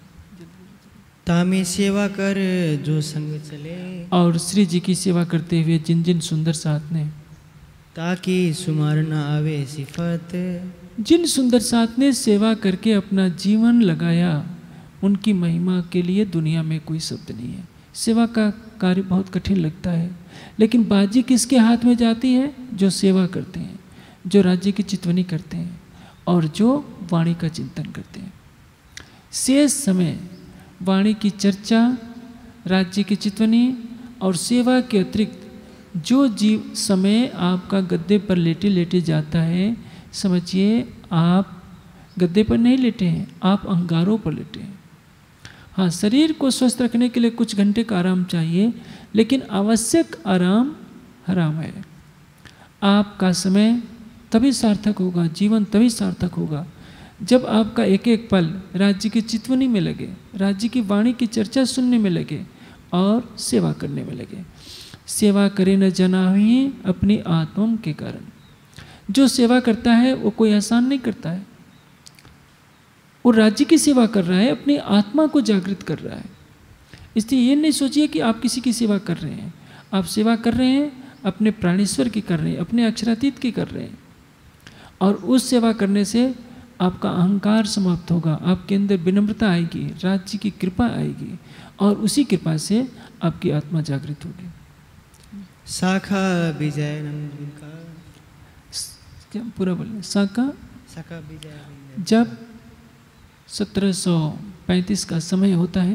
तामे सेवा कर जो संग चले, और श्री जी की सेवा करते हुए जिन जिन सुंदर साथ ने, ताकि सुमार न आवे सिफत। जिन सुंदर साथ ने सेवा करके अपना जीवन लगाया, उनकी महिमा के लिए दुनिया में कोई शब्द नहीं है। सेवा का कार्य बहुत कठिन लगता है, लेकिन बाजी किसके हाथ में जाती है? जो सेवा करते हैं, जो राज्य की चितवनी करते हैं, और जो वाणी का चिंतन करते हैं। शेष समय वाणी की चर्चा, राज्य की चितवनी और सेवा के अतिरिक्त जो जीव समय आपका गद्दे पर लेटे लेटे जाता है, समझिए आप गद्दे पर नहीं लेटे हैं, आप अंगारों पर लेटे हैं। हाँ, शरीर को स्वस्थ रखने के लिए कुछ घंटे का आराम चाहिए, लेकिन आवश्यक आराम हराम है। आपका समय तभी सार्थक होगा, जीवन तभी सार्थक होगा जब आपका एक एक पल राज्य की चितवनी में लगे, राज्य की वाणी की चर्चा सुनने में लगे और सेवा करने में लगे। सेवा करे न जनाहि अपनी आत्म के कारण। जो सेवा करता है वो कोई आसान नहीं करता है, वो राज्य की सेवा कर रहा है, अपनी आत्मा को जागृत कर रहा है। इसलिए ये नहीं सोचिए कि आप किसी की सेवा कर रहे हैं। आप सेवा कर रहे हैं अपने प्राणेश्वर की कर रहे हैं, अपने अक्षरातीत की कर रहे हैं, और उस सेवा करने से आपका अहंकार समाप्त होगा, आपके अंदर विनम्रता आएगी, राज्य की कृपा आएगी, और उसी कृपा से आपकी आत्मा जागृत होगी। शाखा विजय का क्या पूरा बोले? शाखा शाखा विजय। जब सत्रह सौ पैंतीस का समय होता है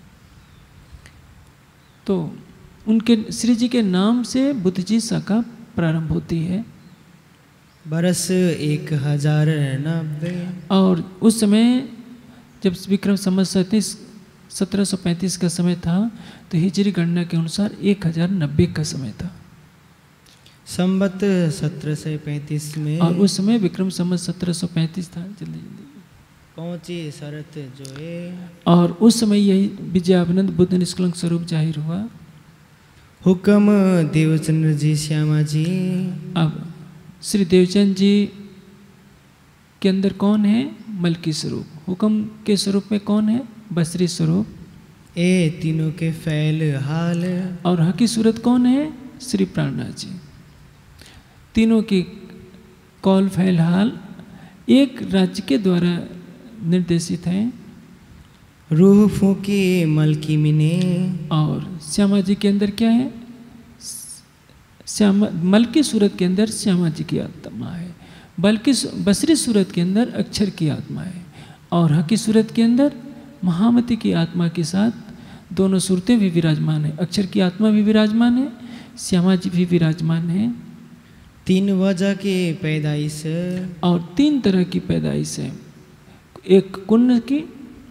तो उनके श्री जी के नाम से बुद्ध जी शाखा प्रारंभ होती है। बरस एक हजार नब्बे। और उस समय जब विक्रम संवत सैंतीस सत्रह सौ पैंतीस का समय था, तो हिजरी गणना के अनुसार एक हजार नब्बे का समय था। संवत सत्रह सौ पैंतीस में, और उस समय विक्रम संवत सत्रह सौ पैंतीस था। जल्दी जल्दी पहुंची शरत जो है। और उस समय यही विजयानंद बुद्ध निष्कलंक स्वरूप जाहिर हुआ। हुक्म देवचंद्र जी श्यामा जी। अब श्री देवचंद जी के अंदर कौन है? मलकी स्वरूप। हुक्म के स्वरूप में कौन है? बसरी स्वरूप। ए तीनों के फैल हाल। और हकी सूरत कौन है? श्री प्राणनाथ जी। तीनों की कौल फैल हाल एक राज्य के द्वारा निर्देशित हैं। रूह फूकी मलकी मिने। और श्यामा जी के अंदर क्या है? श्यामा मलकी सूरत के अंदर श्यामा जी की आत्मा है, बल्कि बसरी सूरत के अंदर अक्षर की आत्मा है, और हकी सूरत के अंदर महामती की आत्मा के साथ दोनों सूरतें भी विराजमान है। अक्षर की आत्मा भी विराजमान है, श्यामा जी भी विराजमान है। तीन वजह की पैदाइश और तीन तरह की पैदाइश है। एक कुन्न की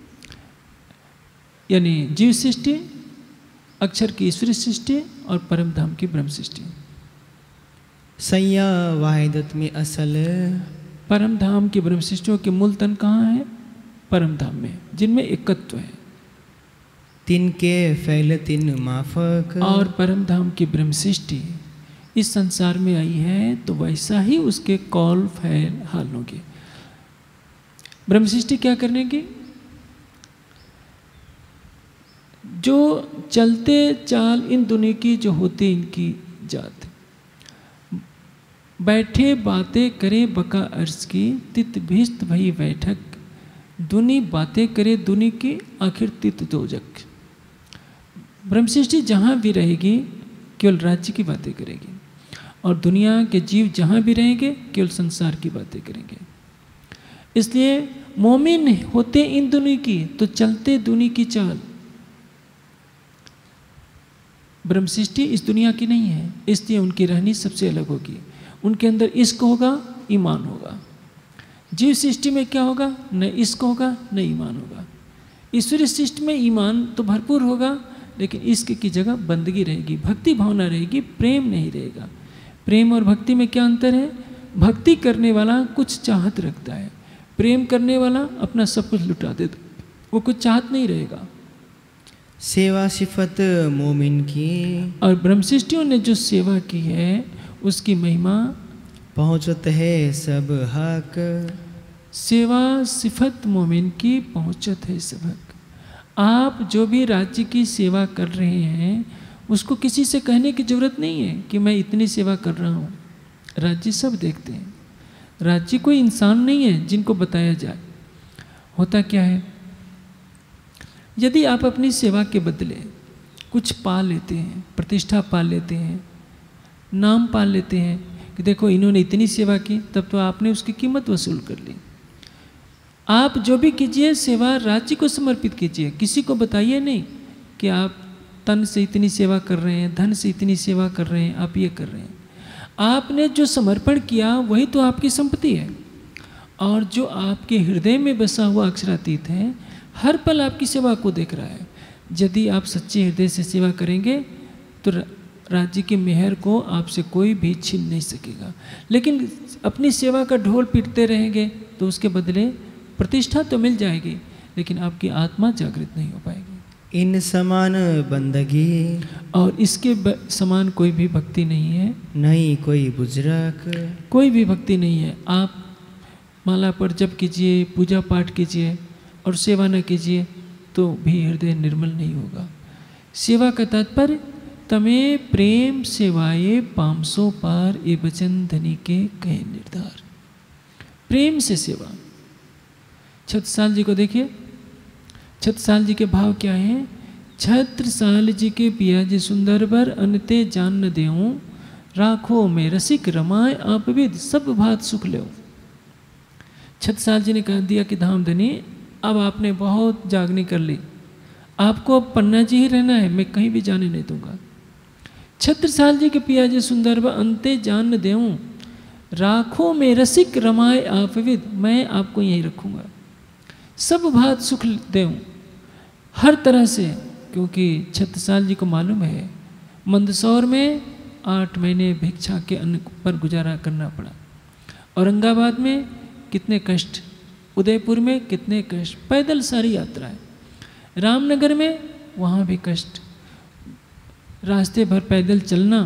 यानी जीव सृष्टि, अक्षर की ईश्वरी सृष्टि और परम धाम की ब्रह्म सृष्टि। सैया वाहिदत में असल परम धाम की ब्रह्म सृष्टियों के मूल तन कहाँ है? परम धाम में, जिनमें एकत्व है। तीन के फैल तीन माफक और परम धाम की ब्रह्म सृष्टि इस संसार में आई है तो वैसा ही उसके कौल फैल हाल होंगे। ब्रह्म सृष्टि क्या करने की? जो चलते चाल इन दुनिया की जो होती इनकी जात, बैठे बातें करे बका अर्ज की, तित भिस्त भई बैठक, दुनी बातें करे दुनी की, आखिर तित दोजक। ब्रह्म सृष्टि जहाँ भी रहेगी केवल राज्य की बातें करेगी और दुनिया के जीव जहाँ भी रहेंगे केवल संसार की बातें करेंगे। इसलिए मोमिन होते इन दुनिया की तो चलते दुनिया की चाल। ब्रह्म सृष्टि इस दुनिया की नहीं है, इसलिए उनकी रहनी सबसे अलग होगी। उनके अंदर इश्क होगा, ईमान होगा। जीव सृष्टि में क्या होगा? न इश्क होगा न ईमान होगा। ईश्वरी सृष्टि में ईमान तो भरपूर होगा, लेकिन इश्क की जगह बंदगी रहेगी, भक्ति भावना रहेगी, प्रेम नहीं रहेगा। प्रेम और भक्ति में क्या अंतर है? भक्ति करने वाला कुछ चाहत रखता है, प्रेम करने वाला अपना सब कुछ लुटा देता, वो कुछ चाहत नहीं रहेगा। सेवा सिफत मोमिन की और ब्रह्म सृष्टियों ने जो सेवा की है उसकी महिमा पहुँचत है सब हक। सेवा सिफत मोमिन की पहुँचत है सब हक। आप जो भी राज्य की सेवा कर रहे हैं उसको किसी से कहने की जरूरत नहीं है कि मैं इतनी सेवा कर रहा हूँ। राज्य सब देखते हैं। राज्य कोई इंसान नहीं है जिनको बताया जाए। होता क्या है, यदि आप अपनी सेवा के बदले कुछ पा लेते हैं, प्रतिष्ठा पा लेते हैं, नाम पा लेते हैं कि देखो इन्होंने इतनी सेवा की, तब तो आपने उसकी कीमत वसूल कर ली। आप जो भी कीजिए सेवा राज्य को समर्पित कीजिए, किसी को बताइए नहीं कि आप तन से इतनी सेवा कर रहे हैं, धन से इतनी सेवा कर रहे हैं, आप ये कर रहे हैं। आपने जो समर्पण किया वही तो आपकी संपत्ति है। और जो आपके हृदय में बसा हुआ अक्षरातीत है हर पल आपकी सेवा को देख रहा है। यदि आप सच्चे हृदय से सेवा करेंगे तो राज्य के मेहर को आपसे कोई भी छीन नहीं सकेगा। लेकिन अपनी सेवा का ढोल पीटते रहेंगे तो उसके बदले प्रतिष्ठा तो मिल जाएगी, लेकिन आपकी आत्मा जागृत नहीं हो पाएगी। इन समान बंदगी और इसके समान कोई भी भक्ति नहीं है, नहीं कोई बुजुर्ग, कोई भी भक्ति नहीं है। आप माला पर जप कीजिए, पूजा पाठ कीजिए और सेवा न कीजिए तो भी हृदय निर्मल नहीं होगा। सेवा का तात्पर्य तमे प्रेम सेवाए पामसो पार ए बचन धनी के कहे निर्धार। प्रेम से सेवा। छत्रसाल जी को देखिए, छत्रसाल जी के भाव क्या हैं? छत्रसाल जी के पिया जी सुंदर बर अनते जान न देऊं, राखो में रसिक रमाए आप विद सब भात सुख लो। छत्रसाल जी ने कह दिया कि धामधनी अब आपने बहुत जागनी कर ली, आपको अब पन्ना जी ही रहना है, मैं कहीं भी जाने नहीं दूंगा। छत्रसाल जी के पिया जी सुंदर व अंते जान न देऊं, राखो में रसिक रमाए आप विद, मैं आपको यहीं रखूंगा, सब भात सुख देऊं हर तरह से। क्योंकि छत्रसाल जी को मालूम है मंदसौर में आठ महीने भिक्षा के अन्न पर गुजारा करना पड़ा, औरंगाबाद में कितने कष्ट, उदयपुर में कितने कष्ट, पैदल सारी यात्रा है, रामनगर में वहाँ भी कष्ट, रास्ते भर पैदल चलना,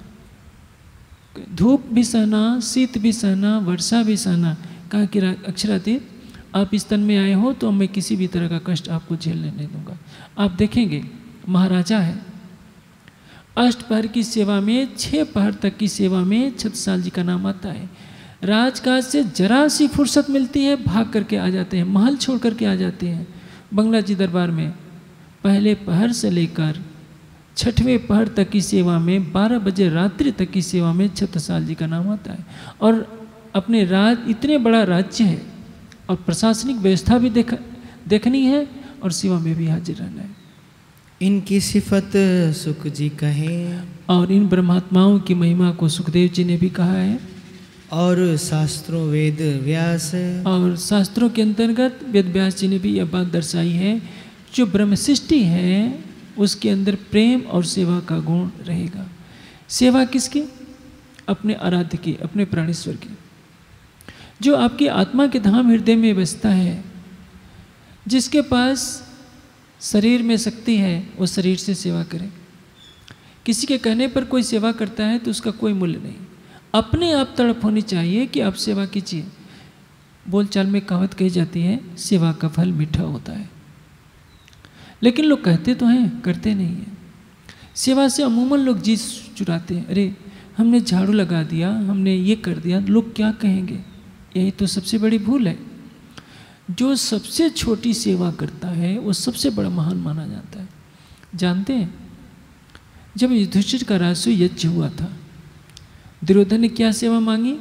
धूप भी सहना, शीत भी सहना, वर्षा भी सहना। कहा कि अक्षरातीत आप इस तन में आए हो तो मैं किसी भी तरह का कष्ट आपको झेलने नहीं दूंगा। आप देखेंगे महाराजा है, अष्टपहर की सेवा में, छः पहर तक की सेवा में छत्रसाल जी का नाम आता है। राजकाज से जरा सी फुर्सत मिलती है भाग करके आ जाते हैं, महल छोड़ करके आ जाते हैं बंगला जी दरबार में। पहले पहर से लेकर छठवें पहर तक की सेवा में, बारह बजे रात्रि तक की सेवा में छत्रसाल जी का नाम आता है। और अपने राज, इतने बड़ा राज्य है और प्रशासनिक व्यवस्था भी देख देखनी है और सेवा में भी हाजिर रहना है। इनकी सिफत सुख जी कहें, और इन ब्रह्मात्माओं की महिमा को सुखदेव जी ने भी कहा है। और शास्त्रों वेद व्यास, और शास्त्रों के अंतर्गत वेद व्यास जी ने भी यह बात दर्शाई है, जो ब्रह्म सृष्टि है उसके अंदर प्रेम और सेवा का गुण रहेगा। सेवा किसकी? अपने आराध्य की, अपने प्राणेश्वर की। जो आपकी आत्मा के धाम हृदय में बसता है, जिसके पास शरीर में शक्ति है, वो शरीर से सेवा करे। किसी के कहने पर कोई सेवा करता है तो उसका कोई मूल्य नहीं। अपने आप तड़प होनी चाहिए कि आप सेवा कीजिए। बोलचाल में कहावत कही जाती है, सेवा का फल मीठा होता है। लेकिन लोग कहते तो हैं, करते नहीं हैं। सेवा से अमूमन लोग जी चुराते हैं। अरे हमने झाड़ू लगा दिया, हमने ये कर दिया, लोग क्या कहेंगे? यही तो सबसे बड़ी भूल है। जो सबसे छोटी सेवा करता है वो सबसे बड़ा महान माना जाता है। जानते हैं, जब युधिष्ठिर का राजसूय यज्ञ हुआ था, दुर्योधन ने क्या सेवा मांगी?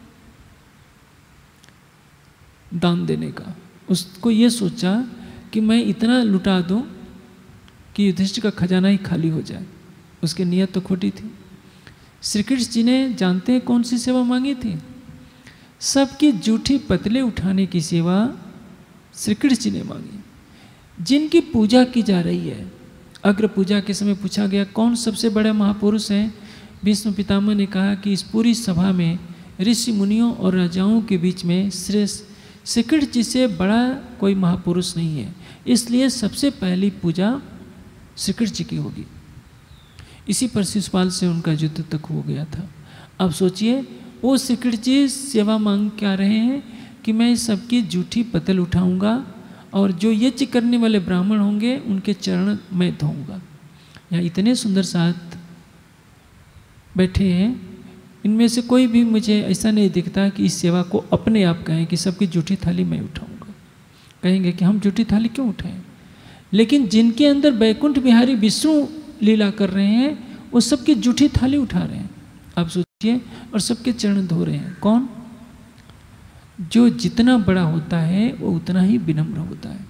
दान देने का। उसको ये सोचा कि मैं इतना लुटा दूं कि युधिष्ठिर का खजाना ही खाली हो जाए। उसकी नीयत तो खोटी थी। श्री कृष्ण जी ने जानते हैं कौन सी सेवा मांगी थी? सबकी जूठी पतले उठाने की सेवा श्री कृष्ण जी ने मांगी। जिनकी पूजा की जा रही है, अग्र पूजा के समय पूछा गया कौन सबसे बड़ा महापुरुष है, भीष्म पितामह ने कहा कि इस पूरी सभा में ऋषि मुनियों और राजाओं के बीच में श्रेष्ठ श्री कृष्ण जी से बड़ा कोई महापुरुष नहीं है, इसलिए सबसे पहली पूजा श्री कृष्ण जी की होगी। इसी पर शिशुपाल से उनका युद्ध तक हो गया था। अब सोचिए, वो श्री कृष्ण जी सेवा मांग क्या रहे हैं कि मैं सबकी जूठी पतल उठाऊंगा और जो यज्ञ करने वाले ब्राह्मण होंगे उनके चरण मैं धोऊंगा। यहाँ इतने सुंदर साथ बैठे हैं, इनमें से कोई भी मुझे ऐसा नहीं दिखता कि इस सेवा को अपने आप कहें कि सबकी जूठी थाली मैं उठाऊंगा। कहेंगे कि हम जूठी थाली क्यों उठाएं? लेकिन जिनके अंदर बैकुंठ बिहारी विष्णु लीला कर रहे हैं, वो सबकी जूठी थाली उठा रहे हैं। आप सोचिए, और सबके चरण धो रहे हैं। कौन? जो जितना बड़ा होता है वो उतना ही विनम्र होता है।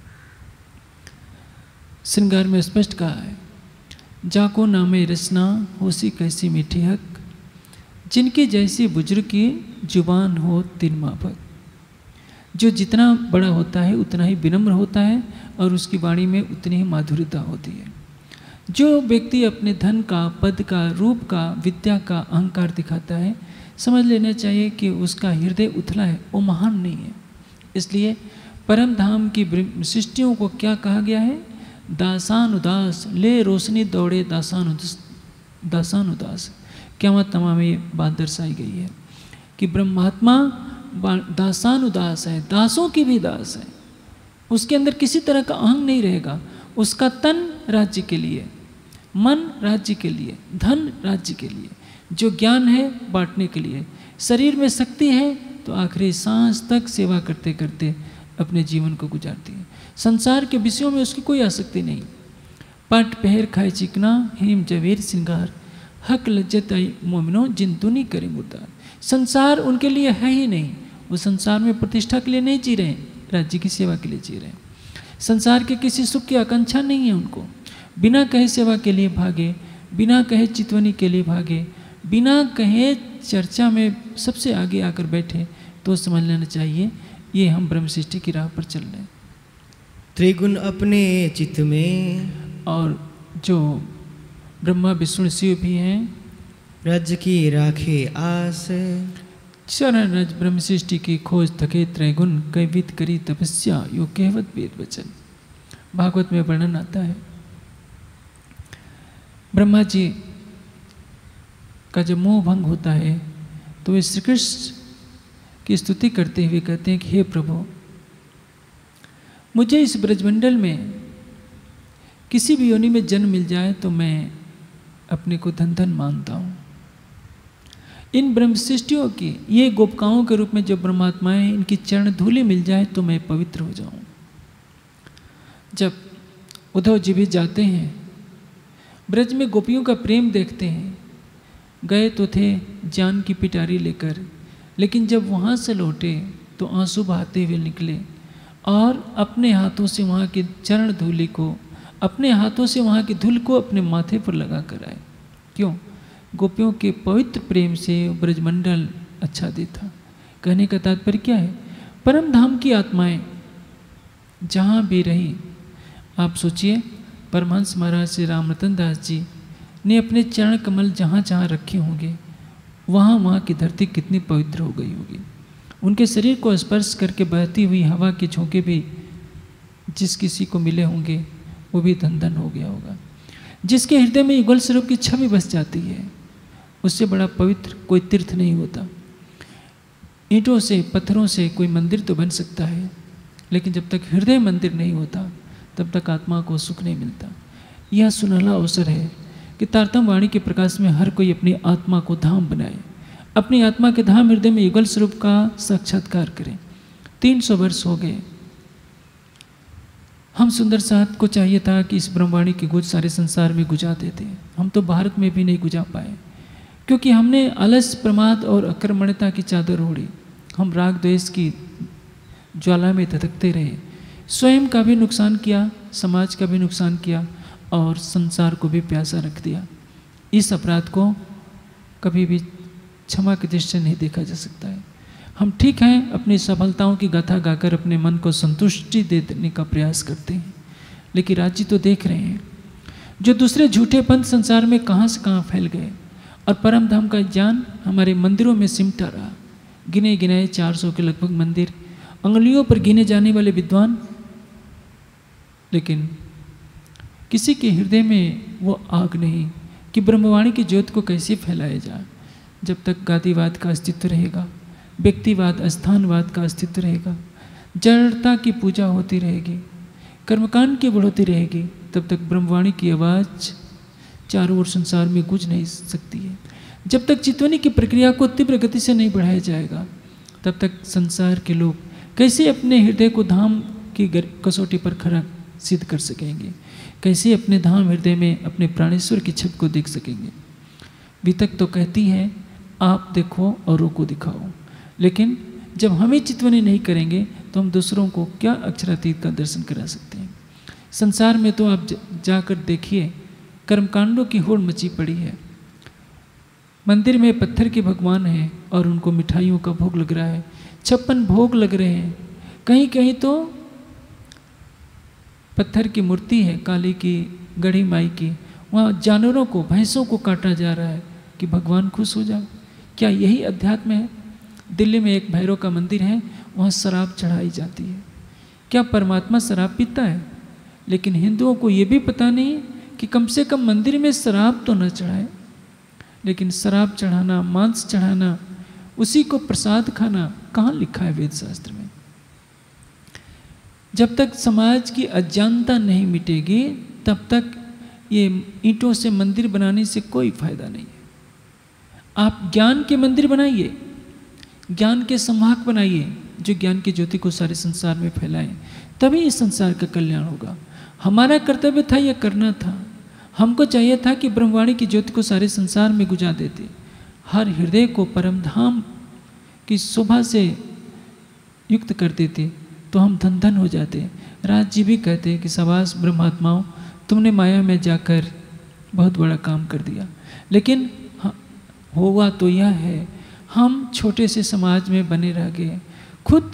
श्रृंगार में स्पष्ट कहा है, जाको नामे रचना होसी कैसी मीठी हक, जिनकी जैसी बुजुर्ग की जुबान हो तिन माफक। जो जितना बड़ा होता है उतना ही विनम्र होता है और उसकी वाणी में उतनी ही माधुर्यता होती है। जो व्यक्ति अपने धन का, पद का, रूप का, विद्या का अहंकार दिखाता है, समझ लेना चाहिए कि उसका हृदय उथला है, वो महान नहीं है। इसलिए परम धाम की सृष्टियों को क्या कहा गया है? दासान उदास ले रोशनी दौड़े दासान उदास, दासान उदास। क़यामत तमाम में ये बात दर्शाई गई है कि ब्रह्मात्मा दासान उदास है, दासों की भी दास है। उसके अंदर किसी तरह का अहंग नहीं रहेगा। उसका तन राज्य के लिए, मन राज्य के लिए, धन राज्य के लिए, जो ज्ञान है बांटने के लिए, शरीर में शक्ति है तो आखिरी सांस तक सेवा करते करते अपने जीवन को गुजारती है। संसार के विषयों में उसकी कोई आसक्ति नहीं। पट पहर खाए चिकना हेम जवेर श्रृंगार, हक लज्जत आई मोमिनो जिन दुनी करे मुर्दार। संसार उनके लिए है ही नहीं। वो संसार में प्रतिष्ठा के लिए नहीं जी रहे, राज्य की सेवा के लिए जी रहे हैं। संसार के किसी सुख की आकांक्षा नहीं है उनको। बिना कहे सेवा के लिए भागे, बिना कहे चितवनी के लिए भागे, बिना कहे चर्चा में सबसे आगे आकर बैठे, तो समझ लेना चाहिए ये हम ब्रह्म सृष्टि की राह पर चल रहे हैं। त्रिगुण अपने चित्त में, और जो ब्रह्मा विष्णु शिव भी हैं, राज्य की राखे आस, चरण रज ब्रह्म सृष्टि की खोज थके त्रैगुण, कैवित करी तपस्या यो कहवत वेद वचन। भागवत में वर्णन आता है, ब्रह्मा जी का जब मोह भंग होता है तो वे श्री कृष्ण की स्तुति करते हुए कहते हैं कि हे प्रभु, मुझे इस ब्रजमंडल में किसी भी योनि में जन्म मिल जाए तो मैं अपने को धन धन मानता हूँ। इन ब्रह्म सृष्टियों की ये गोपिकाओं के रूप में जब ब्रह्मात्माएं, इनकी चरण धूलि मिल जाए तो मैं पवित्र हो जाऊँ। जब उद्धव जी भी जाते हैं, ब्रज में गोपियों का प्रेम देखते हैं। गए तो थे जान की पिटारी लेकर, लेकिन जब वहाँ से लौटे तो आंसू बहाते हुए निकले और अपने हाथों से वहाँ की चरण धूलि को अपने हाथों से वहाँ की धूल को अपने माथे पर लगा कर आए। क्यों? गोपियों के पवित्र प्रेम से ब्रजमंडल आच्छादित था। कहने का तात्पर्य क्या है? परम धाम की आत्माएं जहाँ भी रही, आप सोचिए परमहंस महाराज श्री रामरतन दास जी ने अपने चरण कमल जहाँ जहाँ रखे होंगे, वहाँ वहाँ की धरती कितनी पवित्र हो गई होगी। उनके शरीर को स्पर्श करके बहती हुई हवा के झोंके भी जिस किसी को मिले होंगे वो भी धन धन हो गया होगा। जिसके हृदय में युगल स्वरूप की छवि बस जाती है, उससे बड़ा पवित्र कोई तीर्थ नहीं होता। ईंटों से पत्थरों से कोई मंदिर तो बन सकता है, लेकिन जब तक हृदय मंदिर नहीं होता तब तक आत्मा को सुख नहीं मिलता। यह सुनहला अवसर है कि तारतम वाणी के प्रकाश में हर कोई अपनी आत्मा को धाम बनाए, अपनी आत्मा के धाम हृदय में युगल स्वरूप का साक्षात्कार करें। तीन सौ वर्ष हो गए। हम सुंदर साहब को चाहिए था कि इस ब्रह्मवाणी की गुज सारे संसार में गुजा देते। हम तो भारत में भी नहीं गुजा पाए, क्योंकि हमने आलस, प्रमाद और अक्रमणता की चादर ओढ़ी। हम राग द्वेष की ज्वाला में धधकते रहे, स्वयं का भी नुकसान किया, समाज का भी नुकसान किया और संसार को भी प्यासा रख दिया। इस अपराध को कभी भी क्षमा की दृष्टि से नहीं देखा जा सकता है। हम ठीक हैं, अपनी सफलताओं की गाथा गाकर अपने मन को संतुष्टि दे देने का प्रयास करते हैं, लेकिन राज्य तो देख रहे हैं जो दूसरे झूठे पंथ संसार में कहाँ से कहाँ फैल गए और परम धाम का ज्ञान हमारे मंदिरों में सिमटा रहा। गिने गिनाए चार सौ के लगभग मंदिर, अंगुलियों पर गिने जाने वाले विद्वान, लेकिन किसी के हृदय में वो आग नहीं कि ब्रह्मवाणी की ज्योत को कैसे फैलाया जाए। जब तक गादीवाद का अस्तित्व रहेगा, व्यक्तिवाद, स्थानवाद का अस्तित्व रहेगा, जड़ता की पूजा होती रहेगी, कर्मकांड की बढ़ोतरी रहेगी, तब तक ब्रह्मवाणी की आवाज़ चारों ओर संसार में गूंज नहीं सकती है। जब तक चितवनी की प्रक्रिया को तीव्र गति से नहीं बढ़ाया जाएगा, तब तक संसार के लोग कैसे अपने हृदय को धाम की कसौटी पर खरा सिद्ध कर सकेंगे, कैसे अपने धाम हृदय में अपने प्राणेश्वर की छवि को देख सकेंगे। वितक तो कहती है आप देखो औरों को दिखाओ, लेकिन जब हमें चितवनी नहीं करेंगे तो हम दूसरों को क्या अक्षरातीत का दर्शन करा सकते हैं। संसार में तो आप जाकर देखिए, कर्मकांडों की होड़ मची पड़ी है। मंदिर में पत्थर के भगवान हैं और उनको मिठाइयों का भोग लग रहा है, छप्पन भोग लग रहे हैं। कहीं कहीं तो पत्थर की मूर्ति है काली की, गढ़ी माई की, वहाँ जानवरों को, भैंसों को काटा जा रहा है कि भगवान खुश हो जाओ। क्या यही अध्यात्म है? दिल्ली में एक भैरव का मंदिर है, वहाँ शराब चढ़ाई जाती है। क्या परमात्मा शराब पीता है? लेकिन हिंदुओं को ये भी पता नहीं कि कम से कम मंदिर में शराब तो न चढ़ाए, लेकिन शराब चढ़ाना, मांस चढ़ाना, उसी को प्रसाद खाना कहाँ लिखा है वेद शास्त्र में? जब तक समाज की अज्ञानता नहीं मिटेगी तब तक ये ईंटों से मंदिर बनाने से कोई फायदा नहीं है। आप ज्ञान के मंदिर बनाइए, ज्ञान के संवाहक बनाइए, जो ज्ञान की ज्योति को सारे संसार में फैलाएं, तभी इस संसार का कल्याण होगा। हमारा कर्तव्य था, यह करना था। हमको चाहिए था कि ब्रह्मवाणी की ज्योति को सारे संसार में गुजा देते, हर हृदय को परमधाम की शोभा से युक्त कर देते, तो हम धन धन हो जाते। राज जी भी कहते कि शाबाश ब्रह्मात्माओं, तुमने माया में जाकर बहुत बड़ा काम कर दिया। लेकिन होगा तो यह है, हम छोटे से समाज में बने रह गए, खुद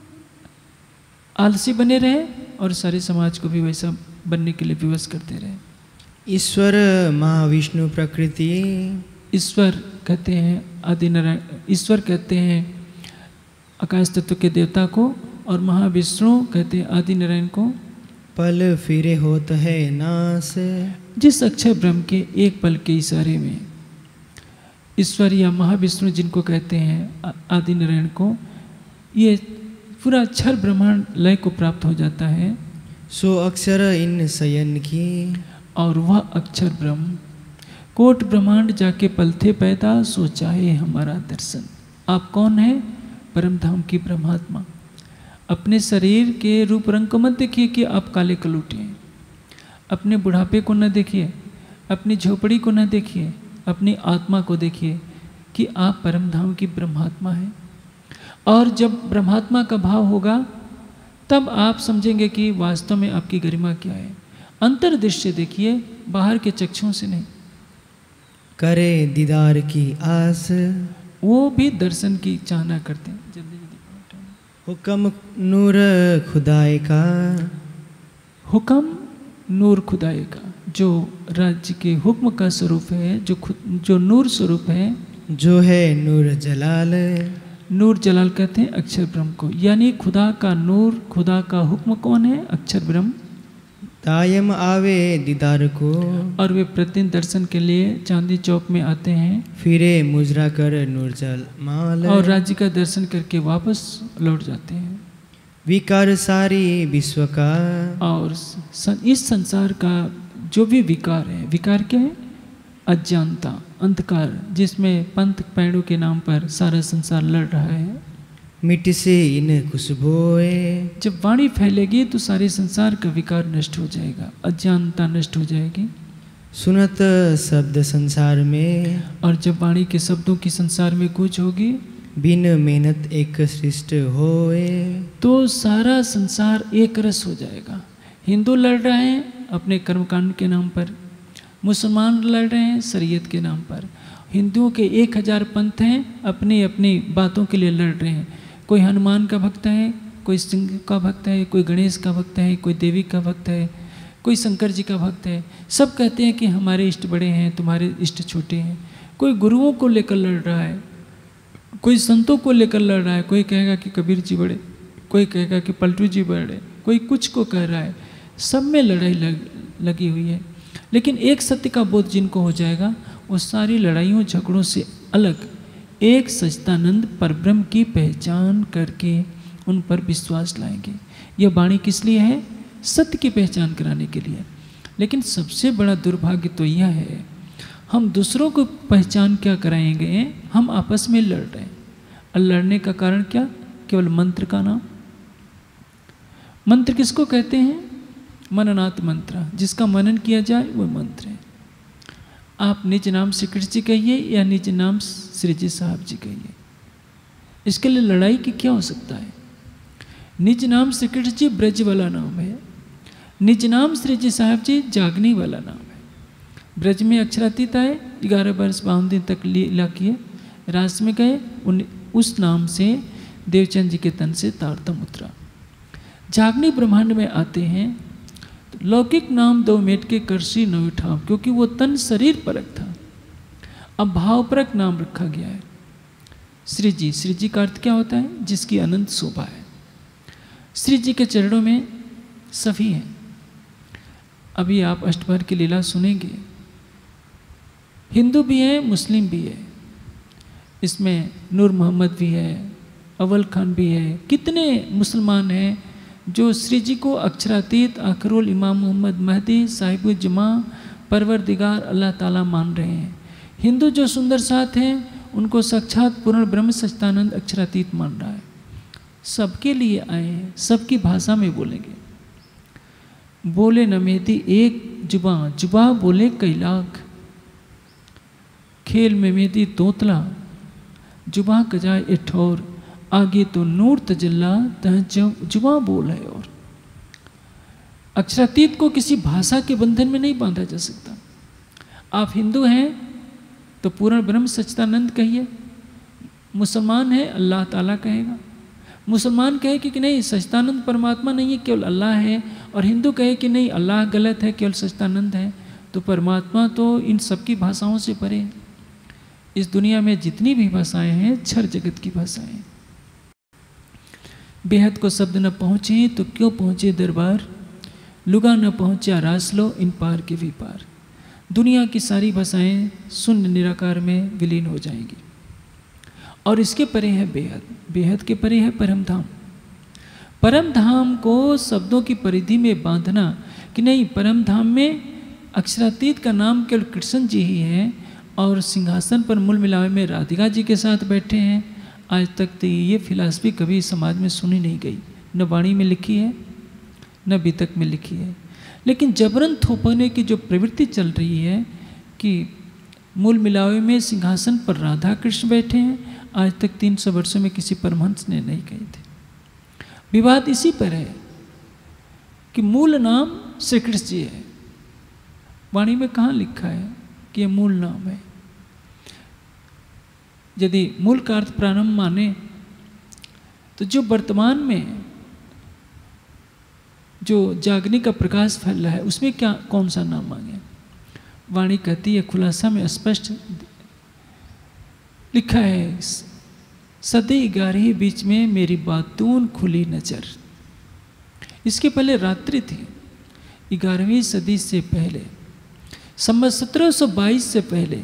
आलसी बने रहे और सारे समाज को भी वैसा बनने के लिए विवश करते रहे। ईश्वर महाविष्णु प्रकृति, ईश्वर कहते हैं आदि नारायण, ईश्वर कहते हैं आकाश तत्व के देवता को, और महाविष्णु कहते हैं आदि नारायण को। पल फिरे होत है नास, जिस अक्षय ब्रह्म के एक पल के इशारे में ईश्वर या महाविष्णु जिनको कहते हैं आदि नारायण को, ये पूरा अक्षर ब्रह्मांड लय को प्राप्त हो जाता है। सो अक्षर इन शयन की, और वह अक्षर ब्रह्म कोट ब्रह्मांड जाके पलथे पैदा, सो चाहे हमारा दर्शन। आप कौन है? परम धाम की ब्रह्मात्मा। अपने शरीर के रूप रंग को मत देखिए कि आप काले कलूटे हैं, अपने बुढ़ापे को न देखिए, अपनी झोपड़ी को न देखिए, अपनी आत्मा को देखिए कि आप परम धाम की ब्रह्मात्मा हैं। और जब ब्रह्मात्मा का भाव होगा तब आप समझेंगे कि वास्तव में आपकी गरिमा क्या है। अंतर्दृश्य देखिए, बाहर के चक्षुओं से नहीं। करे दीदार की आस, वो भी दर्शन की चाहना करते हैं। जल्दी जल्दी हुक्म नूर खुदाए का, हुक्म नूर खुदाए का, जो राज्य के हुक्म का स्वरूप है, जो खुद जो नूर स्वरूप है, जो है नूर जलाल। नूर जलाल कहते हैं अक्षर ब्रह्म को, यानी खुदा का नूर, खुदा का हुक्म कौन है? अक्षर ब्रह्म। तायम आवे दीदार को, और वे प्रतिदिन दर्शन के लिए चांदी चौक में आते हैं, फिरे मुजरा कर नूर जल माल। और राज्य का दर्शन करके वापस लौट जाते हैं। विकार सारी विश्व का, और इस संसार का जो भी विकार है, विकार क्या है? अज्ञानता, अंधकार, जिसमें पंथ पैड़ों के नाम पर सारा संसार लड़ रहा है। मिट से इन खुशबोए, जब वाणी फैलेगी तो सारे संसार का विकार नष्ट हो जाएगा, अज्ञानता नष्ट हो जाएगी। सुनत शब्द संसार में, और जब वाणी के शब्दों की संसार में गूंज होगी, बिन मेहनत एक सृष्ट होए, तो सारा संसार एक रस हो जाएगा। हिंदू लड़ रहे हैं अपने कर्मकांड के नाम पर, मुसलमान लड़ रहे हैं शरीयत के नाम पर। हिंदुओं के एक हजार पंथ हैं, अपनी अपनी बातों के लिए लड़ रहे हैं। कोई हनुमान का भक्त है, कोई सिंह का भक्त है, कोई गणेश का भक्त है, कोई देवी का भक्त है, कोई शंकर जी का भक्त है। सब कहते हैं कि हमारे इष्ट बड़े हैं, तुम्हारे इष्ट छोटे हैं। कोई गुरुओं को लेकर लड़ रहा है, कोई संतों को लेकर लड़ रहा है। कोई कहेगा कि कबीर जी बड़े, कोई कहेगा कि पलटू जी बड़े, कोई कुछ को कह रहा है। सब में लड़ाई लग, लगी हुई है। लेकिन एक सत्य का बोध जिनको हो जाएगा, वो सारी लड़ाइयों झगड़ों से अलग एक सच्चिदानंद परब्रह्म की पहचान करके उन पर विश्वास लाएंगे। यह वाणी किस लिए है? सत्य की पहचान कराने के लिए। लेकिन सबसे बड़ा दुर्भाग्य तो यह है, हम दूसरों को पहचान क्या कराएंगे? हम आपस में लड़ रहे हैं। और लड़ने का कारण क्या? केवल मंत्र का नाम। मंत्र किसको कहते हैं? मननात् मंत्र, जिसका मनन किया जाए वो मंत्र है। आप निज नाम श्री कृष्ण जी कहिए या निज नाम श्री जी साहब जी कहिए, इसके लिए लड़ाई की क्या हो सकता है? निज नाम श्री कृष्ण जी ब्रज वाला नाम है, निज नाम श्री जी साहब जी जागनी वाला नाम है। ब्रज में अक्षरातीत आए, ग्यारह वर्ष बावन दिन तक लीला किए, रास में गए, उन उस नाम से देवचंद जी के तन से तारतम उतरा। जागनी ब्रह्मांड में आते हैं तो लौकिक नाम दो मेट के करसी न उठाओ, क्योंकि वो तन शरीर परक था। अब भावपरक नाम रखा गया है। श्री जी, श्री जी का अर्थ क्या होता है? जिसकी अनंत शोभा है। श्री जी के चरणों में सभी हैं। अभी आप अष्टभर की लीला सुनेंगे, हिंदू भी है, मुस्लिम भी है, इसमें नूर मोहम्मद भी है, अव्वल खान भी है। कितने मुसलमान हैं जो श्री जी को अक्षरातीत, आखरुल, इमाम मोहम्मद महदी, साहिबुल जमा, परवरदिगार अल्लाह ताला मान रहे हैं। हिंदू जो सुंदर साथ हैं उनको साक्षात पूर्ण ब्रह्म सच्चिदानंद अक्षरातीत मान रहा है। सबके लिए आए हैं, सबकी भाषा में बोलेंगे। बोले न मेहदी एक जुबा, जुबा बोले कई लाख। खेल में मेहदी तोतला, जुबा कजाए एठौर, आगे तो नूर तजल्ला तह जुबा बोल है। और अक्षरातीत को किसी भाषा के बंधन में नहीं बांधा जा सकता। आप हिंदू हैं तो पूर्ण ब्रह्म सच्चिदानंद कहिए, मुसलमान है अल्लाह ताला कहेगा। मुसलमान कहे कि, कि नहीं सच्चिदानंद परमात्मा नहीं है, केवल अल्लाह है, और हिंदू कहे कि नहीं अल्लाह गलत है, केवल सच्चिदानंद है। तो परमात्मा तो इन सबकी भाषाओं से परे है। इस दुनिया में जितनी भी भाषाएं हैं क्षर जगत की भाषाएं। बेहद को शब्द न पहुँचे तो क्यों पहुँचे दरबार, लुगा न पहुँचा रास लो इन पार के भी पार। दुनिया की सारी भाषाएं शून्य निराकार में विलीन हो जाएंगी। और इसके परे है बेहद, बेहद के परे है परम धाम। परम धाम को शब्दों की परिधि में बांधना कि नहीं, परम धाम में अक्षरातीत का नाम केवल कृष्ण जी ही है, और सिंहासन पर मूल मिलावे में राधिका जी के साथ बैठे हैं। आज तक तो ये फिलॉसफी कभी समाज में सुनी नहीं गई, न वाणी में लिखी है न बीतक में लिखी है। लेकिन जबरन थोपने की जो प्रवृत्ति चल रही है कि मूल मिलावे में सिंहासन पर राधा कृष्ण बैठे हैं, आज तक तीन सौ वर्षों में किसी परमहंस ने नहीं कही थी। विवाद इसी पर है कि मूल नाम श्री कृष्ण जी है। वाणी में कहाँ लिखा है कि ये मूल नाम है? यदि मूल का अर्थ प्रारंभ माने तो जो वर्तमान में जो जागने का प्रकाश फैल रहा है उसमें क्या कौन सा नाम मांगे? वाणी कहती है, खुलासा में स्पष्ट लिखा है, सदी ग्यारह बीच में मेरी बातून खुली नजर। इसके पहले रात्रि थी, ग्यारहवीं सदी से पहले, संवत सत्रह सौ बाईस से पहले,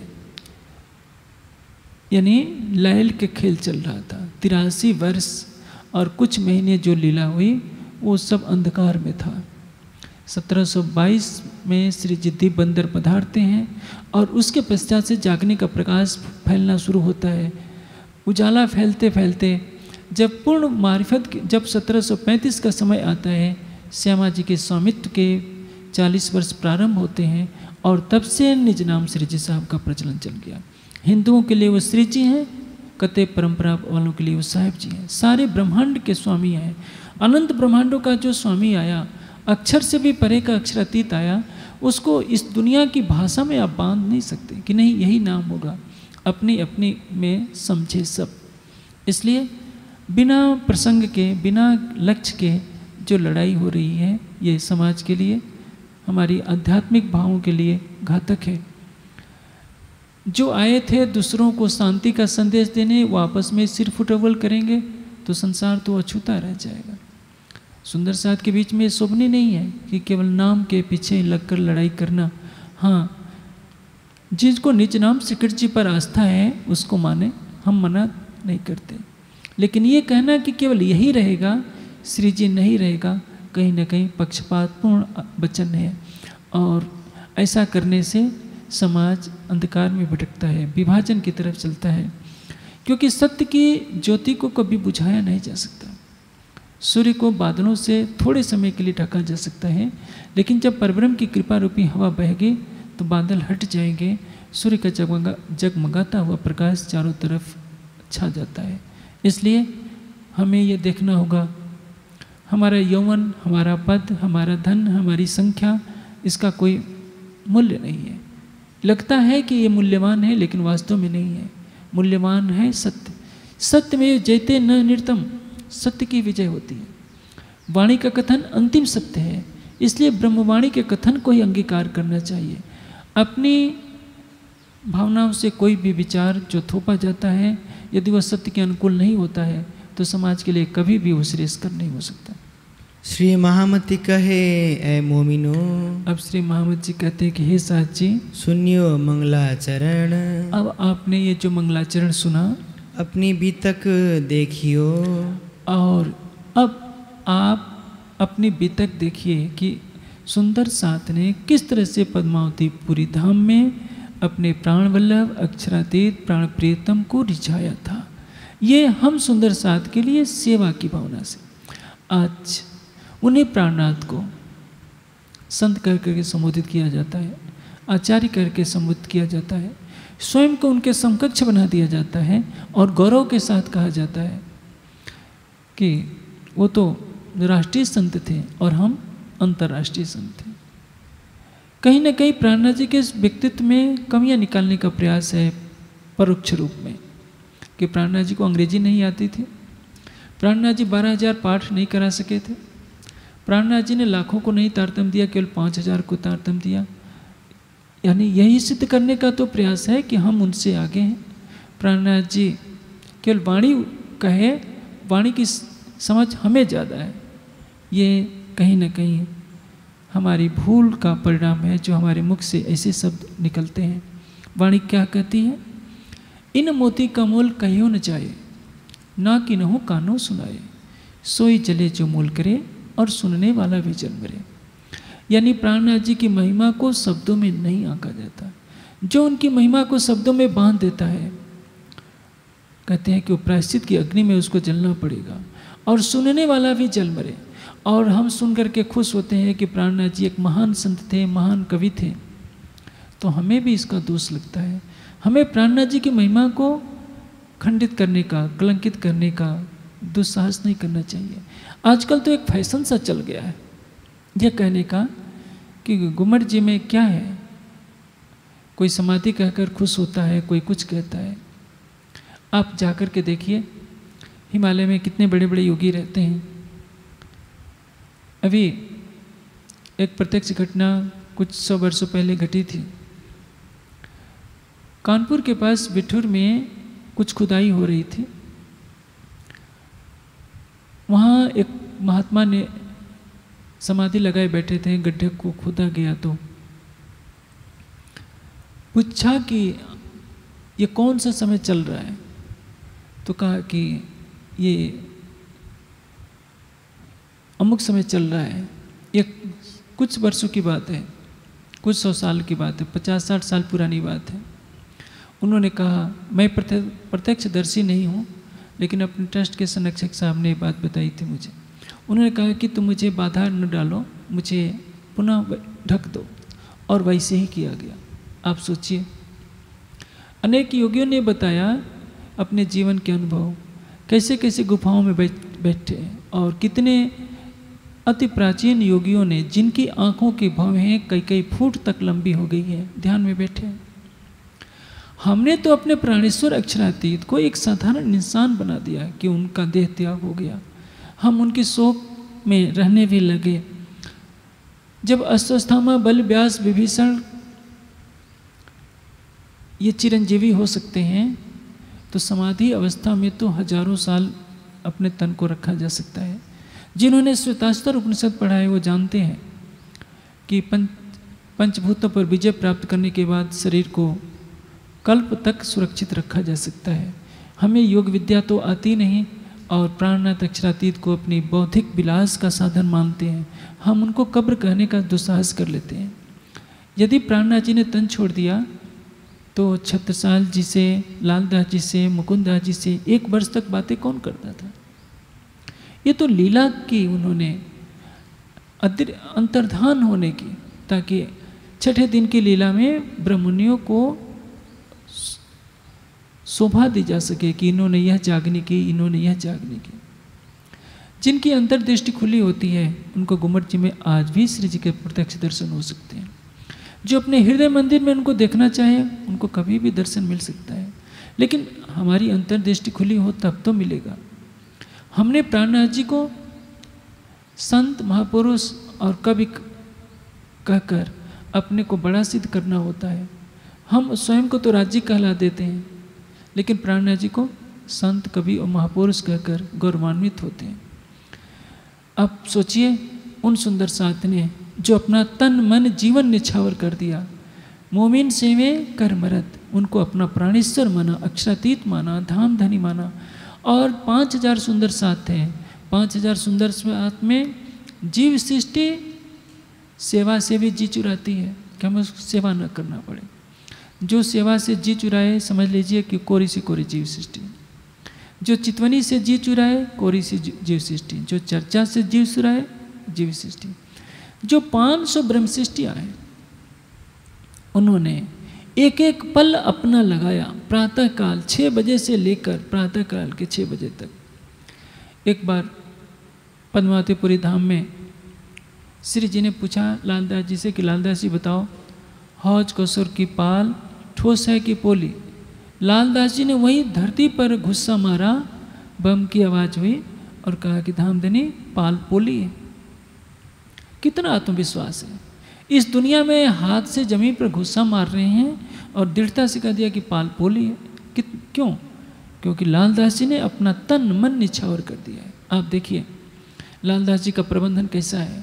यानी लैल के खेल चल रहा था। तिरासी वर्ष और कुछ महीने जो लीला हुई वो सब अंधकार में था। सत्रह सौ बाईस में श्री जिद्दी बंदर पधारते हैं और उसके पश्चात से जागने का प्रकाश फैलना शुरू होता है। उजाला फैलते फैलते जब पूर्ण मारिफत, जब सत्रह सौ पैंतीस का समय आता है, श्यामा जी के स्वामित्व के चालीस वर्ष प्रारंभ होते हैं और तब से निज नाम श्री जी साहब का प्रचलन चल गया। हिंदुओं के लिए वो श्री जी हैं, कते परंपरा वालों के लिए वो साहेब जी हैं। सारे ब्रह्मांड के स्वामी हैं। अनंत ब्रह्मांडों का जो स्वामी आया, अक्षर से भी परे का अक्षरातीत आया, उसको इस दुनिया की भाषा में आप बांध नहीं सकते कि नहीं यही नाम होगा। अपनी अपनी में समझे सब। इसलिए बिना प्रसंग के, बिना लक्ष्य के जो लड़ाई हो रही है, ये समाज के लिए, हमारी आध्यात्मिक भावों के लिए घातक है। जो आए थे दूसरों को शांति का संदेश देने, वो आपस में सिर फुटबॉल करेंगे तो संसार तो अछूता रह जाएगा। सुंदर साथ के बीच में शोभनी नहीं है कि केवल नाम के पीछे लगकर लड़ाई करना। हाँ, जिसको निज नाम श्री कृष्ण जी पर आस्था है उसको माने, हम मना नहीं करते। लेकिन ये कहना कि केवल यही रहेगा, श्री जी नहीं रहेगा, कहीं ना कहीं पक्षपातपूर्ण वचन है। और ऐसा करने से समाज अंधकार में भटकता है, विभाजन की तरफ चलता है। क्योंकि सत्य की ज्योति को कभी बुझाया नहीं जा सकता। सूर्य को बादलों से थोड़े समय के लिए ढका जा सकता है, लेकिन जब परब्रह्म की कृपा रूपी हवा बहेगी तो बादल हट जाएंगे, सूर्य का जगमगा जगमगाता हुआ प्रकाश चारों तरफ छा जाता है। इसलिए हमें ये देखना होगा, हमारा यौवन, हमारा पद, हमारा धन, हमारी संख्या, इसका कोई मूल्य नहीं है। लगता है कि ये मूल्यवान है, लेकिन वास्तव में नहीं है। मूल्यवान है सत्य। सत्य में जयते न निर्तम, सत्य की विजय होती है। वाणी का कथन अंतिम सत्य है, इसलिए ब्रह्मवाणी के कथन को ही अंगीकार करना चाहिए। अपनी भावनाओं से कोई भी विचार जो थोपा जाता है, यदि वह सत्य के अनुकूल नहीं होता है तो समाज के लिए कभी भी वो श्रेयस्कर नहीं हो सकता। श्री महामती कहे ए मोमिनो, अब श्री महामती जी कहते हैं कि हे साथ जी, सुनियो मंगलाचरण। अब आपने ये जो मंगलाचरण सुना, अपनी बीतक देखियो, और अब आप अपनी बीतक देखिए कि सुंदर साथ ने किस तरह से पद्मावती पुरी धाम में अपने प्राण वल्लभ अक्षरातीत प्राण प्रियतम को रिझाया था। ये हम सुंदर साथ के लिए सेवा की भावना से आज उन्हें प्राणनाथ को संत कर करके संबोधित किया जाता है, आचार्य करके संबोधित किया जाता है, स्वयं को उनके समकक्ष बना दिया जाता है और गौरव के साथ कहा जाता है कि वो तो राष्ट्रीय संत थे और हम अंतर्राष्ट्रीय संत थे। कहीं ना कहीं प्राणनाथ जी के व्यक्तित्व में कमियां निकालने का प्रयास है परोक्ष रूप में, कि प्राणनाथ जी को अंग्रेजी नहीं आती थी, प्राणनाथ जी बारह हजार पाठ नहीं करा सके थे, प्राणनाथ जी ने लाखों को नहीं तारतम दिया, केवल पाँच हजार को तारतम दिया। यानी यही सिद्ध करने का तो प्रयास है कि हम उनसे आगे हैं। प्राणनाथ जी केवल वाणी कहे, वाणी की समझ हमें ज़्यादा है। ये कहीं ना कहीं हमारी भूल का परिणाम है, जो हमारे मुख से ऐसे शब्द निकलते हैं। वाणी क्या कहती है? इन मोती का मोल कहियो न जाए, ना कि नहो कानो सुनाए, सोई जले जो मोल करे और सुनने वाला भी जल मरे। यानी प्राणनाथ जी की महिमा को शब्दों में नहीं आंका जाता। जो उनकी महिमा को शब्दों में बांध देता है, कहते हैं कि वो प्रायश्चित की अग्नि में उसको जलना पड़ेगा और सुनने वाला भी जल मरे। और हम सुन करके खुश होते हैं कि प्राणनाथ जी एक महान संत थे, महान कवि थे, तो हमें भी इसका दोष लगता है। हमें प्राणनाथ जी की महिमा को खंडित करने का, कलंकित करने का दुस्साहस नहीं करना चाहिए। आजकल तो एक फैशन सा चल गया है यह कहने का कि घुमट जी में क्या है। कोई समाधि कहकर खुश होता है, कोई कुछ कहता है। आप जाकर के देखिए हिमालय में कितने बड़े बड़े योगी रहते हैं। अभी एक प्रत्यक्ष घटना कुछ सौ वर्षों पहले घटी थी। कानपुर के पास बिठूर में कुछ खुदाई हो रही थी। वहाँ एक महात्मा ने समाधि लगाए बैठे थे, गड्ढे को खोदा गया तो पूछा कि ये कौन सा समय चल रहा है, तो कहा कि ये अमुक समय चल रहा है। ये कुछ वर्षों की बात है, कुछ सौ साल की बात है, पचास साठ साल पुरानी बात है। उन्होंने कहा मैं प्रत्यक्षदर्शी नहीं हूँ, लेकिन अपने ट्रस्ट के संरक्षक साहब ने ये बात बताई थी मुझे। उन्होंने कहा कि तुम मुझे बाधा न डालो, मुझे पुनः ढक दो, और वैसे ही किया गया। आप सोचिए, अनेक योगियों ने बताया अपने जीवन के अनुभव, कैसे कैसे गुफाओं में बैठ बैठे और कितने अति प्राचीन योगियों ने जिनकी आंखों की भवें कई कई फुट तक लंबी हो गई है, ध्यान में बैठे। हमने तो अपने प्राणेश्वर अक्षरातीत को एक साधारण इंसान बना दिया कि उनका देह त्याग हो गया। हम उनकी शोक में रहने भी लगे। जब अश्वत्थामा, बल, व्यास, विभीषण ये चिरंजीवी हो सकते हैं, तो समाधि अवस्था में तो हजारों साल अपने तन को रखा जा सकता है। जिन्होंने श्वेताश्वर उपनिषद पढ़ा है वो जानते हैं कि पंच पंचभूतों पर विजय प्राप्त करने के बाद शरीर को कल्प तक सुरक्षित रखा जा सकता है। हमें योग विद्या तो आती नहीं और प्राणनाथ अक्षरातीत को अपनी बौद्धिक विलास का साधन मानते हैं। हम उनको कब्र कहने का दुस्साहस कर लेते हैं। यदि प्राणनाथ जी ने तन छोड़ दिया तो छत्रसाल जी से, लालदास जी से, मुकुंददास जी से एक वर्ष तक बातें कौन करता था। ये तो लीला की उन्होंने अंतर्धान होने की, ताकि छठे दिन की लीला में ब्रह्मणियों को शोभा दी जा सके कि इन्होंने यह जागनी की, इन्होंने यह जागनी की। जिनकी अंतर्दृष्टि खुली होती है उनको घुमट जी में आज भी श्री जी के प्रत्यक्ष दर्शन हो सकते हैं। जो अपने हृदय मंदिर में उनको देखना चाहे उनको कभी भी दर्शन मिल सकता है, लेकिन हमारी अंतर्दृष्टि खुली हो तब तो मिलेगा। हमने प्राणनाथ जी को संत, महापुरुष और कवि कहकर अपने को बड़ा सिद्ध करना होता है। हम स्वयं को तो राज्य कहला देते हैं, लेकिन प्राणनाथ जी को संत, कवि और महापुरुष कहकर गौरवान्वित होते हैं। अब सोचिए उन सुंदर साथ ने जो अपना तन मन जीवन निछावर कर दिया, मोमिन सेवे कर मरत, उनको अपना प्राणेश्वर माना, अक्षरातीत माना, धाम धनी माना। और पाँच हजार सुंदर साथ थे। पाँच हजार सुंदर साथ में जीव सृष्टि सेवा से भी जी चुराती है कि हमें उसको सेवा न करना पड़े। जो सेवा से जी चुराए समझ लीजिए कि कोरी से कोरी जीव सृष्टि, जो चितवनी से जी चुराए कोरी से जीव सृष्टि, जो चर्चा से जीव चुराए जीव सृष्टि। जो पाँच सौ ब्रह्म सृष्टियाँ हैं उन्होंने एक एक पल अपना लगाया, प्रातः काल छः बजे से लेकर प्रातः काल के छः बजे तक। एक बार पद्मावतीपुरी धाम में श्री जी ने पूछा लालदास जी से कि लालदास जी बताओ, हौज कसुर की पाल ठोस है कि पोली। लालदास जी ने वही धरती पर गुस्सा मारा, बम की आवाज़ हुई और कहा कि धामधनी पाल पोली है। कितना आत्मविश्वास है। इस दुनिया में हाथ से जमीन पर घुस्सा मार रहे हैं और दृढ़ता से कह दिया कि पाल पोली है। कि, क्यों? क्योंकि लालदास जी ने अपना तन मन निछावर कर दिया है। आप देखिए लालदास जी का प्रबंधन कैसा है।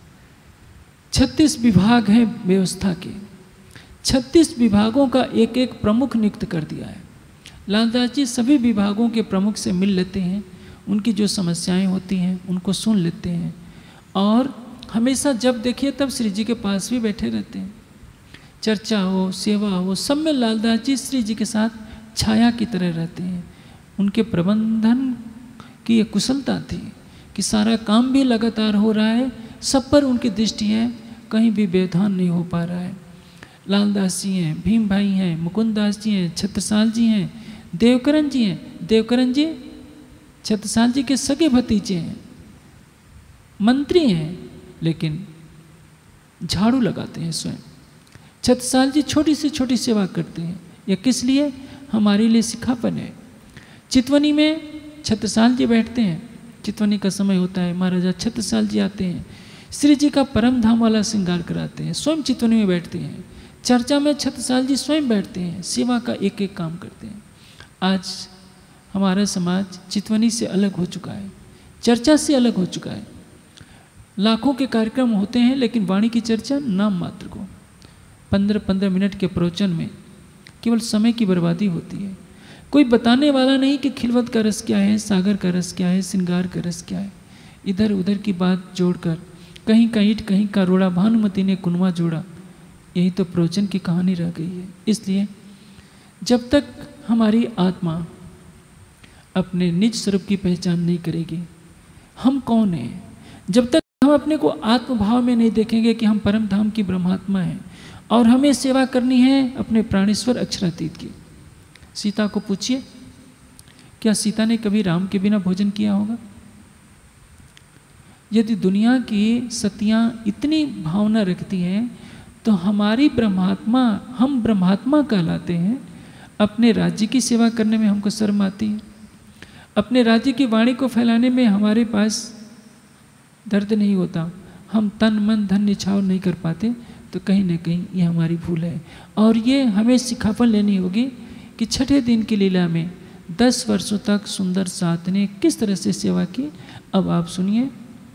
छत्तीस विभाग हैं व्यवस्था के, छत्तीस विभागों का एक एक प्रमुख नियुक्त कर दिया है। लालदास जी सभी विभागों के प्रमुख से मिल लेते हैं, उनकी जो समस्याएं होती हैं उनको सुन लेते हैं और हमेशा जब देखिए तब श्री जी के पास भी बैठे रहते हैं। चर्चा हो, सेवा हो, सब में लालदास जी श्री जी के साथ छाया की तरह रहते हैं। उनके प्रबंधन की ये कुशलता थी कि सारा काम भी लगातार हो रहा है, सब पर उनकी दृष्टि है, कहीं भी व्यवधान नहीं हो पा रहा है। लालदास जी हैं, भीम भाई हैं, मुकुंददास जी हैं, छत्रसाल जी हैं, देवकरण जी हैं। देवकरण जी छत्रसाल जी के सगे भतीजे हैं, मंत्री हैं, लेकिन झाड़ू लगाते हैं स्वयं। छत्रसाल जी छोटी से छोटी सेवा करते हैं। यह किस लिए? हमारे लिए सिखापन है। चितवनी में छत्रसाल जी बैठते हैं, चितवनी का समय होता है, महाराजा छत्रसाल जी आते हैं, श्री जी का परम धाम वाला श्रृंगार कराते हैं, स्वयं चितवनी में बैठते हैं। चर्चा में छत्रसाल जी स्वयं बैठते हैं, सेवा का एक एक काम करते हैं। आज हमारा समाज चितवनी से अलग हो चुका है, चर्चा से अलग हो चुका है। लाखों के कार्यक्रम होते हैं लेकिन वाणी की चर्चा नाम मात्र को। पंद्रह पंद्रह मिनट के प्रवचन में केवल समय की बर्बादी होती है। कोई बताने वाला नहीं कि खिलवत का रस क्या है, सागर का रस क्या है, श्रृंगार का रस क्या है। इधर उधर की बात जोड़कर कहीं का ईंट कहीं का रोड़ा, भानुमति ने कुनवा जोड़ा, यही तो प्रवचन की कहानी रह गई है। इसलिए जब तक हमारी आत्मा अपने निज स्वरूप की पहचान नहीं करेगी, हम कौन हैं, जब तक हम अपने को आत्मभाव में नहीं देखेंगे कि हम परम धाम की ब्रह्मात्मा हैं और हमें सेवा करनी है अपने प्राणेश्वर अक्षरातीत की। सीता को पूछिए, क्या सीता ने कभी राम के बिना भोजन किया होगा? यदि दुनिया की सतियां इतनी भावना रखती हैं तो हमारी ब्रह्मात्मा, हम ब्रह्मात्मा कहलाते हैं, अपने राज्य की सेवा करने में हमको शर्म आती है, अपने राज्य की वाणी को फैलाने में हमारे पास दर्द नहीं होता, हम तन मन धन निछावर नहीं कर पाते, तो कहीं ना कहीं ये हमारी भूल है। और ये हमें सिखापन लेनी होगी कि छठे दिन की लीला में दस वर्षों तक सुंदर सात ने किस तरह से सेवा की। अब आप सुनिए।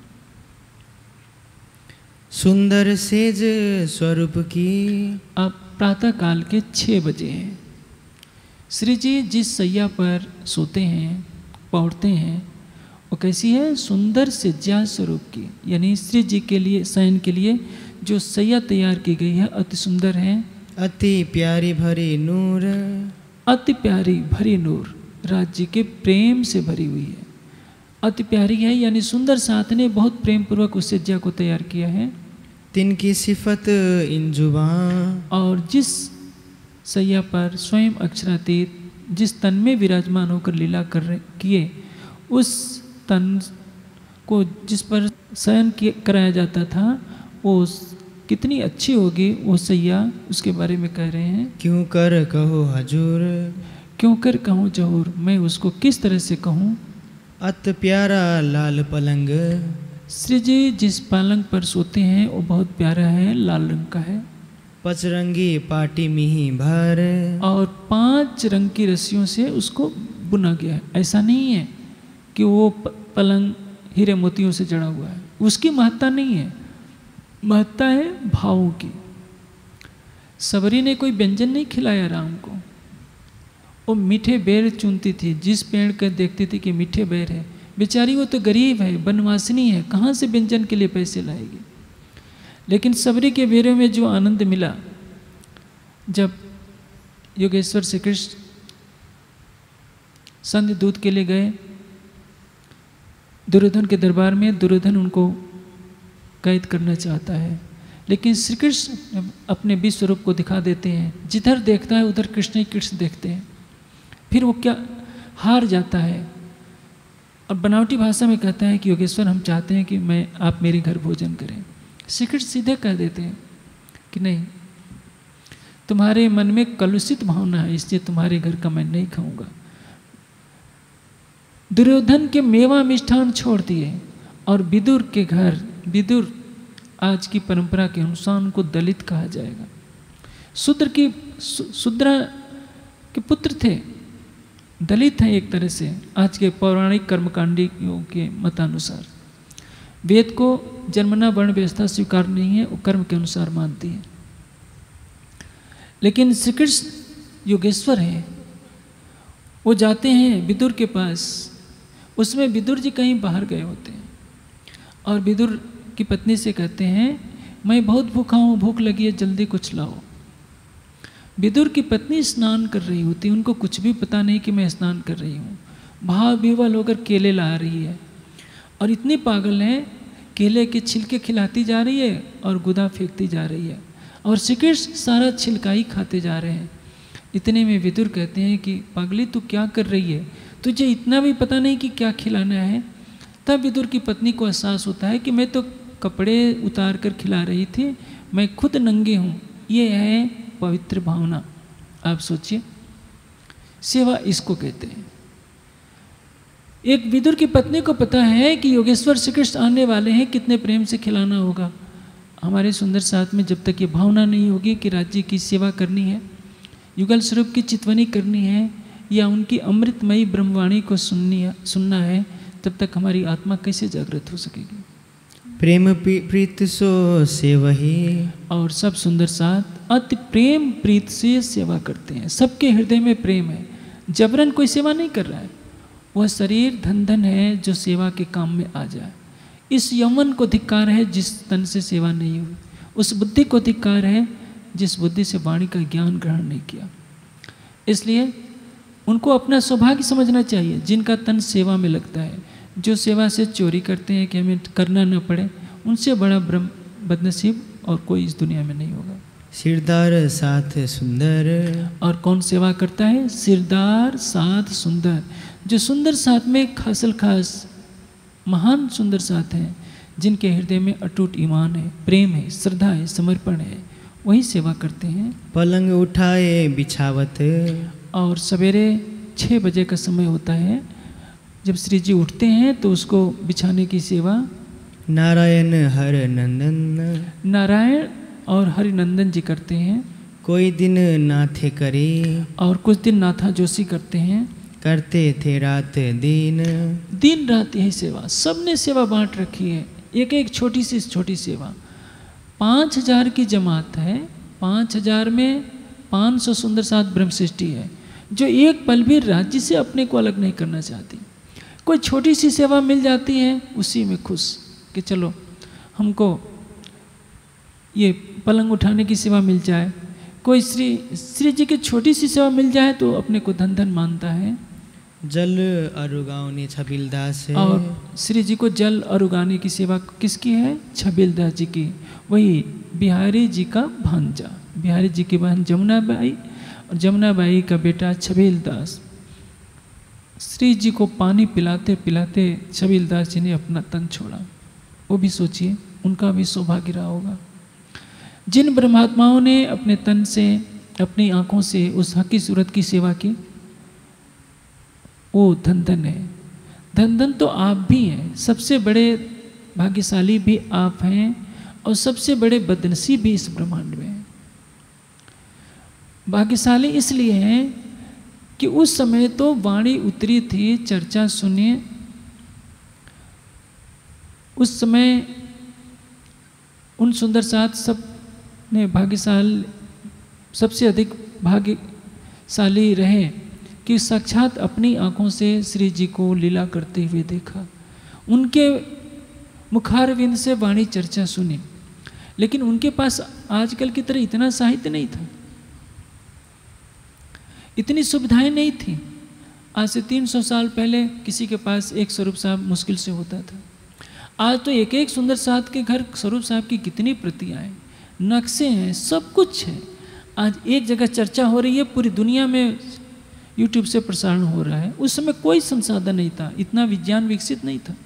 सुंदर सेज स्वरूप की। अब प्रातः काल के छः बजे हैं। श्री जी जिस सैया पर सोते हैं, पौड़ते हैं, वो कैसी है? सुंदर सिज्जा स्वरूप की, यानी श्री जी के लिए शयन के लिए जो सैया तैयार की गई है अति सुंदर है। अति प्यारी भरी नूर। अति प्यारी भरी नूर, राज्य के प्रेम से भरी हुई है, अति प्यारी है, यानी सुंदर साथ ने बहुत प्रेम पूर्वक उस सज्जा को तैयार किया है। तिनकी सिफत इन जुबान। और जिस सैया पर स्वयं अक्षरातीत जिस तन में विराजमान होकर लीला कर रहे किए, उस तन को जिस पर शयन कराया जाता था, वो कितनी अच्छी होगी वो सैया, उसके बारे में कह रहे हैं। क्यों कर कहो हजूर। क्यों कर कहूँ जहूर, मैं उसको किस तरह से कहूँ। अत प्यारा लाल पलंग। श्री जी जिस पलंग पर सोते हैं वो बहुत प्यारा है, लाल रंग का है। पचरंगी पाटी मिही भर। और पांच रंग की रस्सियों से उसको बुना गया है। ऐसा नहीं है कि वो पलंग हीरे मोतियों से जड़ा हुआ है, उसकी महत्ता नहीं है, महत्ता है भावों की। सबरी ने कोई व्यंजन नहीं खिलाया राम को, वो मीठे बेर चुनती थी, जिस पेड़ का देखती थी कि मीठे बेर है, बेचारी वो तो गरीब है, बनवासिनी है, कहाँ से व्यंजन के लिए पैसे लाएगी। लेकिन सबरी के बेरों में जो आनंद मिला, जब योगेश्वर श्री कृष्ण संध्य दूत के लिए गए दुर्योधन के दरबार में, दुर्योधन उनको कैद करना चाहता है, लेकिन श्री कृष्ण अपने विश्व स्वरूप को दिखा देते हैं। जिधर देखता है उधर कृष्ण ही कृष्ण देखते हैं। फिर वो क्या हार जाता है और बनावटी भाषा में कहता है कि योगेश्वर हम चाहते हैं कि मैं आप मेरे घर भोजन करें। श्री कृष्ण सीधे कह देते हैं कि नहीं, तुम्हारे मन में कलुषित भावना है, इसलिए तुम्हारे घर का मैं नहीं खाऊंगा। दुर्योधन के मेवा मिष्ठान छोड़ दिए और विदुर के घर, विदुर आज की परंपरा के अनुसार उनको दलित कहा जाएगा, शूद्र की शूद्रा के पुत्र थे, दलित हैं एक तरह से आज के पौराणिक कर्मकांडियों के मतानुसार। वेद को जन्मना वर्ण व्यवस्था स्वीकार नहीं है, वो कर्म के अनुसार मानती है। लेकिन श्री कृष्ण योगेश्वर हैं, वो जाते हैं विदुर के पास, उसमें विदुर जी कहीं बाहर गए होते हैं और विदुर की पत्नी से कहते हैं मैं बहुत भूखा हूँ, भूख लगी है, जल्दी कुछ लाओ। विदुर की पत्नी स्नान कर रही होती है, उनको कुछ भी पता नहीं कि मैं स्नान कर रही हूँ, भाव विवल होकर केले ला रही है और इतनी पागल है, केले के छिलके खिलाती जा रही है और गुदा फेंकती जा रही है और श्री कृष्ण सारा छिलका ही खाते जा रहे हैं। इतने में विदुर कहते हैं कि पागली तू क्या कर रही है, तुझे इतना भी पता नहीं कि क्या खिलाना है। तब विदुर की पत्नी को एहसास होता है कि मैं तो कपड़े उतार कर खिला रही थी, मैं खुद नंगे हूँ। ये है पवित्र भावना। आप सोचिए, सेवा इसको कहते हैं। एक विदुर की पत्नी को पता है कि योगेश्वर श्री कृष्ण आने वाले हैं, कितने प्रेम से खिलाना होगा। हमारे सुंदर साथ में जब तक ये भावना नहीं होगी कि राज्य की सेवा करनी है, युगल स्वरूप की चितवनी करनी है, या उनकी अमृतमयी ब्रह्मवाणी को सुननी सुनना है, तब तक हमारी आत्मा कैसे जागृत हो सकेगी। प्रेम प्रीत सो सेवही। और सब सुंदर साथ अति प्रेम प्रीत से सेवा करते हैं। सबके हृदय में प्रेम है, जबरन कोई सेवा नहीं कर रहा है। वह शरीर धन धन है जो सेवा के काम में आ जाए। इस यौवन को धिक्कार है जिस तन से सेवा नहीं हुई। उस बुद्धि को धिक्कार है जिस बुद्धि से वाणी का ज्ञान ग्रहण नहीं किया। इसलिए उनको अपना सौभाग्य समझना चाहिए जिनका तन सेवा में लगता है। जो सेवा से चोरी करते हैं कि हमें करना न पड़े, उनसे बड़ा ब्रह्म बदनसीब और कोई इस दुनिया में नहीं होगा। सिरदार साथ सुंदर। और कौन सेवा करता है? सिरदार साथ सुंदर। जो सुंदर साथ में खासल खास महान सुंदर साथ हैं, जिनके हृदय में अटूट ईमान है, प्रेम है, श्रद्धा है, समर्पण है, वही सेवा करते हैं। पलंग उठाए बिछावत। और सवेरे छः बजे का समय होता है, जब श्री जी उठते हैं तो उसको बिछाने की सेवा नारायण हर नंदन। नारायण और हरिनंदन जी करते हैं। कोई दिन नाथे करे। और कुछ दिन नाथा जोशी करते हैं। करते थे रात दिन। दिन रात यही सेवा, सबने सेवा बांट रखी है। एक एक छोटी सी छोटी सेवा। पाँच हजार की जमात है, पाँच हजार में पाँच सौ सुंदर साथ ब्रह्म सृष्टि है, जो एक पल भी राज्य से अपने को अलग नहीं करना चाहती। कोई छोटी सी सेवा मिल जाती है, उसी में खुश कि चलो हमको ये पलंग उठाने की सेवा मिल जाए। कोई श्री श्री जी की छोटी सी सेवा मिल जाए तो अपने को धन धन मानता है। जल अरुगाने छबिलदास है। और श्री जी को जल और उगाने की सेवा किसकी है? छबिलदास जी की। वही बिहारी जी का भांजा, बिहारी जी की बहन जमुना बाई और जमुना बाई का बेटा छबिलदास। श्री जी को पानी पिलाते पिलाते छबिलदास जी ने अपना तन छोड़ा। वो भी सोचिए, उनका भी सौभाग्य रहा होगा। जिन ब्रह्मात्माओं ने अपने तन से, अपनी आंखों से उस हकी सूरत की सेवा की, वो धन धन है। धन धन तो आप भी हैं, सबसे बड़े भाग्यशाली भी आप हैं और सबसे बड़े बदनसीब भी इस ब्रह्मांड में हैं। भाग्यशाली इसलिए हैं कि उस समय तो वाणी उतरी थी, चर्चा सुनिए। उस समय उन सुंदर साथ सब ने भाग्यशाली, सबसे अधिक भाग्यशाली रहे कि साक्षात अपनी आंखों से श्री जी को लीला करते हुए देखा, उनके मुखारविंद से वाणी चर्चा सुनी। लेकिन उनके पास आजकल की तरह इतना साहित्य नहीं था, इतनी सुविधाएं नहीं थी। आज से तीन सौ साल पहले किसी के पास एक स्वरूप साहब मुश्किल से होता था। आज तो एक एक सुंदर साथ के घर स्वरूप साहब की कितनी प्रतियां हैं, नक्शे हैं, सब कुछ है। आज एक जगह चर्चा हो रही है, पूरी दुनिया में यूट्यूब से प्रसारण हो रहा है। उस समय कोई संसाधन नहीं था, इतना विज्ञान विकसित नहीं था।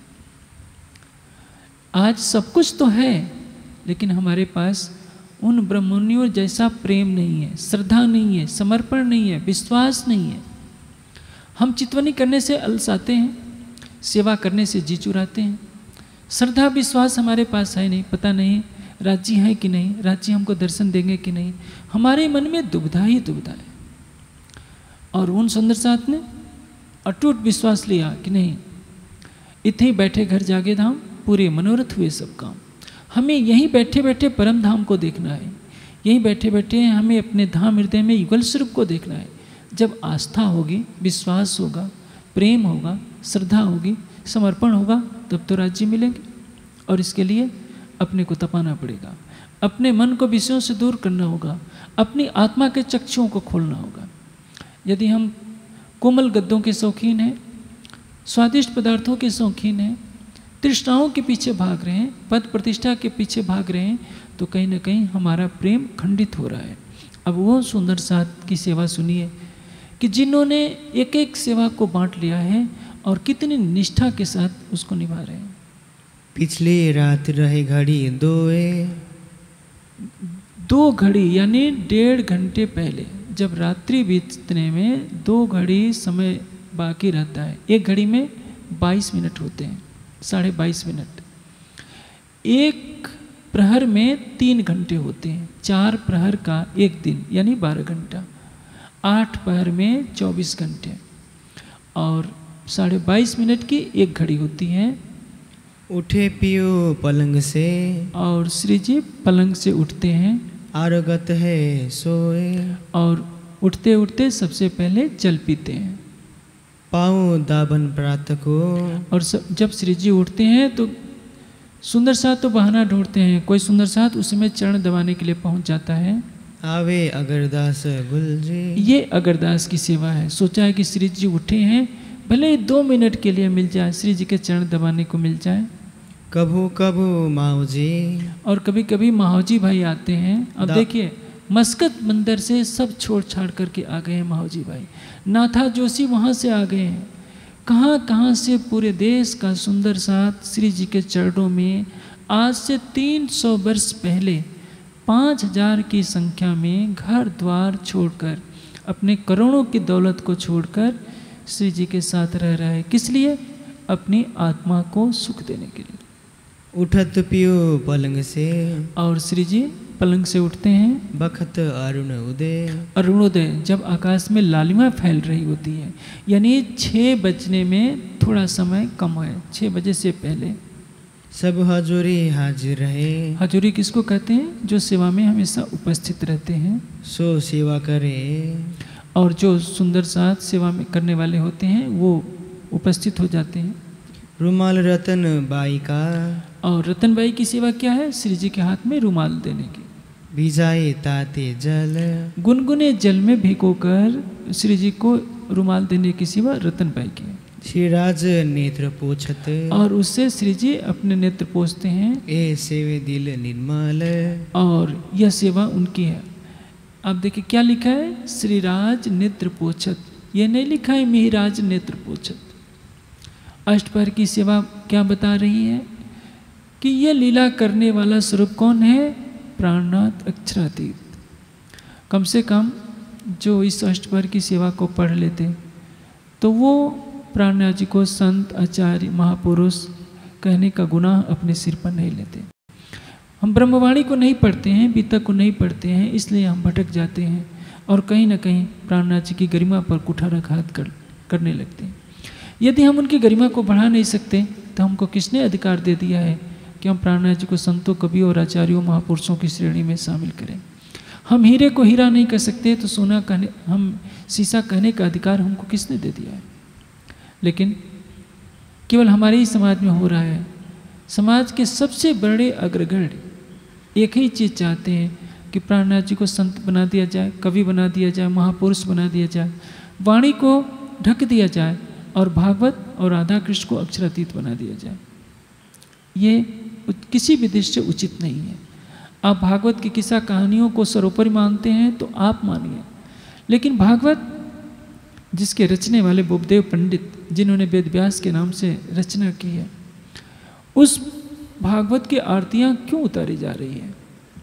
आज सब कुछ तो है, लेकिन हमारे पास उन ब्रह्मनियों जैसा प्रेम नहीं है, श्रद्धा नहीं है, समर्पण नहीं है, विश्वास नहीं है। हम चितवनी करने से अलसाते हैं, सेवा करने से जी चुराते हैं। श्रद्धा विश्वास हमारे पास है नहीं, पता नहीं राज्य है कि नहीं, राज्य हमको दर्शन देंगे कि नहीं। हमारे मन में दुविधा ही दुविधा है। और उन सुंदर साथ ने अटूट विश्वास लिया कि नहीं, इतने ही बैठे घर जागे धाम, पूरे मनोरथ हुए सब काम। हमें यहीं बैठे बैठे परम धाम को देखना है, यहीं बैठे बैठे हमें अपने धाम हृदय में युगल स्वरूप को देखना है। जब आस्था होगी, विश्वास होगा, प्रेम होगा, श्रद्धा होगी, समर्पण होगा, तब तो राज्य मिलेंगे। और इसके लिए अपने को तपाना पड़ेगा, अपने मन को विषयों से दूर करना होगा, अपनी आत्मा के चक्षुओं को खोलना होगा। यदि हम कोमल गद्दों के शौकीन हैं, स्वादिष्ट पदार्थों के शौकीन हैं, तृष्णाओं के पीछे भाग रहे हैं, पद प्रतिष्ठा के पीछे भाग रहे हैं, तो कहीं ना कहीं हमारा प्रेम खंडित हो रहा है। अब वो सुंदर साथ की सेवा सुनिए कि जिन्होंने एक एक सेवा को बांट लिया है और कितनी निष्ठा के साथ उसको निभा रहे हैं। पिछली रात रहे घड़ी दोए। दो घड़ी यानी डेढ़ घंटे पहले, जब रात्रि बीतने में दो घड़ी समय बाकी रहता है। एक घड़ी में बाईस मिनट होते हैं, साढ़े बाईस मिनट। एक प्रहर में तीन घंटे होते हैं, चार प्रहर का एक दिन यानी बारह घंटा, आठ प्रहर में चौबीस घंटे, और साढ़े बाईस मिनट की एक घड़ी होती है। उठे पियो पलंग से, और श्री जी पलंग से उठते हैं, आरगत है सोए, और उठते उठते सबसे पहले जल पीते हैं। पाऊँ दाबन प्रातः को, और सब, जब श्री जी उठते हैं तो सुंदर साथ तो बहाना ढूंढते हैं, कोई सुंदर साथ उसमें चरण दबाने के लिए पहुंच जाता है। आवे अगरदास गुलजी, ये अगरदास की सेवा है। सोचा है कि श्री जी उठे हैं, भले ही दो मिनट के लिए मिल जाए, श्री जी के चरण दबाने को मिल जाए। कभू कभू माऊ जी, और कभी कभी माहौजी भाई आते हैं। अब दा- देखिए मस्कत बंदर से सब छोड़ छाड़ करके आ गए हैं माहौजी भाई, नाथा जोशी वहाँ से आ गए हैं, कहाँ कहाँ से पूरे देश का सुंदर साथ श्री जी के चरणों में आज से तीन सौ वर्ष पहले पाँच हजार की संख्या में घर द्वार छोड़कर, अपने करोड़ों की दौलत को छोड़कर श्री जी के साथ रह रहा है। किस लिए? अपनी आत्मा को सुख देने के लिए। उठत पियो पलंग से, और श्री जी पलंग से उठते हैं, बखत अरुण उदय, अरुणोदय, जब आकाश में लालिमा फैल रही होती है, यानी छः बजने में थोड़ा समय कम है, छः बजे से पहले। सब हजूरी हाजिर रहे, हजूरी किसको कहते हैं? जो सेवा में हमेशा उपस्थित रहते हैं। सो सेवा करे, और जो सुंदर साथ सेवा में करने वाले होते हैं वो उपस्थित हो जाते हैं। रुमाल रतन बाई का, और रतनबाई की सेवा क्या है? श्री जी के हाथ में रुमाल देने की। भिजाए ताते जल, गुनगुने जल में भिगोकर श्री जी को रुमाल देने की सेवा रतनबाई की है। श्रीराज नेत्र पोछत, और उससे श्री जी अपने नेत्र पोछते हैं, ए सेवे दिल निर्मल, और यह सेवा उनकी है। आप देखिए क्या लिखा है? श्रीराज नेत्र पोछत, यह नहीं लिखा है मिहिराज नेत्र पोछत। अष्टपहर की सेवा क्या बता रही है? कि यह लीला करने वाला स्वरूप कौन है? प्राणनाथ अक्षरातीत। कम से कम जो इस अष्टपहर की सेवा को पढ़ लेते तो वो प्राणनाथ जी को संत, आचार्य, महापुरुष कहने का गुनाह अपने सिर पर नहीं लेते। हम ब्रह्मवाणी को नहीं पढ़ते हैं, बीतक को नहीं पढ़ते हैं, इसलिए हम भटक जाते हैं और कहीं ना कहीं प्राणनाथ जी की गरिमा पर कुठाराघात कर करने लगते हैं। यदि हम उनकी गरिमा को बढ़ा नहीं सकते तो हमको किसने अधिकार दे दिया है कि हम प्राणनाथ जी को संतों, कवियों और आचार्यों, महापुरुषों की श्रेणी में शामिल करें? हम हीरे को हीरा नहीं कर सकते तो सोना कहने, हम शीशा कहने का अधिकार हमको किसने दे दिया है? लेकिन केवल हमारे ही समाज में हो रहा है। समाज के सबसे बड़े अग्रगण्य एक ही चीज़ चाहते हैं कि प्राणनाथ जी को संत बना दिया जाए, कवि बना दिया जाए, महापुरुष बना दिया जाए, वाणी को ढक दिया जाए और भागवत और राधा कृष्ण को अक्षरातीत बना दिया जाए। ये किसी भी दृष्टि से उचित नहीं है। आप भागवत की किस्सा कहानियों को सर्वोपरि मानते हैं तो आप मानिए, लेकिन भागवत जिसके रचने वाले बुद्धदेव पंडित, जिन्होंने वेद व्यास के नाम से रचना की है, उस भागवत की आरतियां क्यों उतारी जा रही है?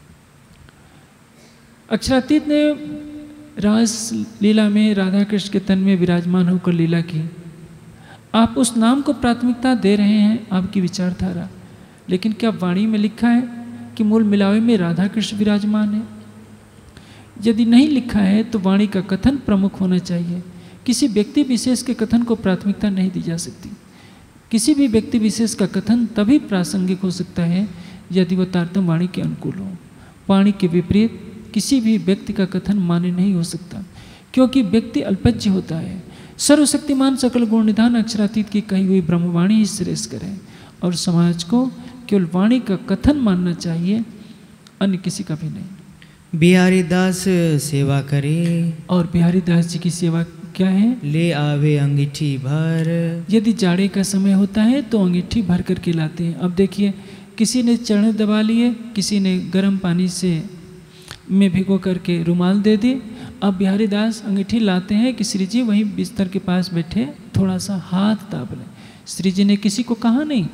अक्षरातीत ने रास लीला में राधा कृष्ण के तन में विराजमान होकर लीला की। आप उस नाम को प्राथमिकता दे रहे हैं, आपकी विचारधारा, लेकिन क्या वाणी में लिखा है कि मूल मिलावे में राधा कृष्ण विराजमान है? यदि नहीं लिखा है तो वाणी का कथन प्रमुख होना चाहिए। किसी व्यक्ति विशेष के कथन को प्राथमिकता नहीं दी जा सकती। किसी भी व्यक्ति विशेष का कथन तभी प्रासंगिक हो सकता है यदि वह तारतम्य वाणी के अनुकूल हो। वाणी के विपरीत किसी भी व्यक्ति का कथन मान्य नहीं हो सकता, क्योंकि व्यक्ति अल्पज्य होता है। सर्वशक्तिमान सकल गुण निधान अक्षरातीत की कही हुई ब्रह्मवाणी ही श्रेष्ठ करें, और समाज को केवल वाणी का कथन मानना चाहिए, अन्य किसी का भी नहीं। बिहारी दास सेवा करे, और बिहारी दास जी की सेवा क्या है? ले आवे अंगीठी भर, यदि जाड़े का समय होता है तो अंगीठी भर करके लाते हैं। अब देखिए, किसी ने चरण दबा लिए, किसी ने गर्म पानी से में भिगो करके रुमाल दे दी। अब बिहारी दास अंगीठी लाते हैं कि श्री जी वहीं बिस्तर के पास बैठे थोड़ा सा हाथ दाब लें। श्री जी ने किसी को कहा नहीं,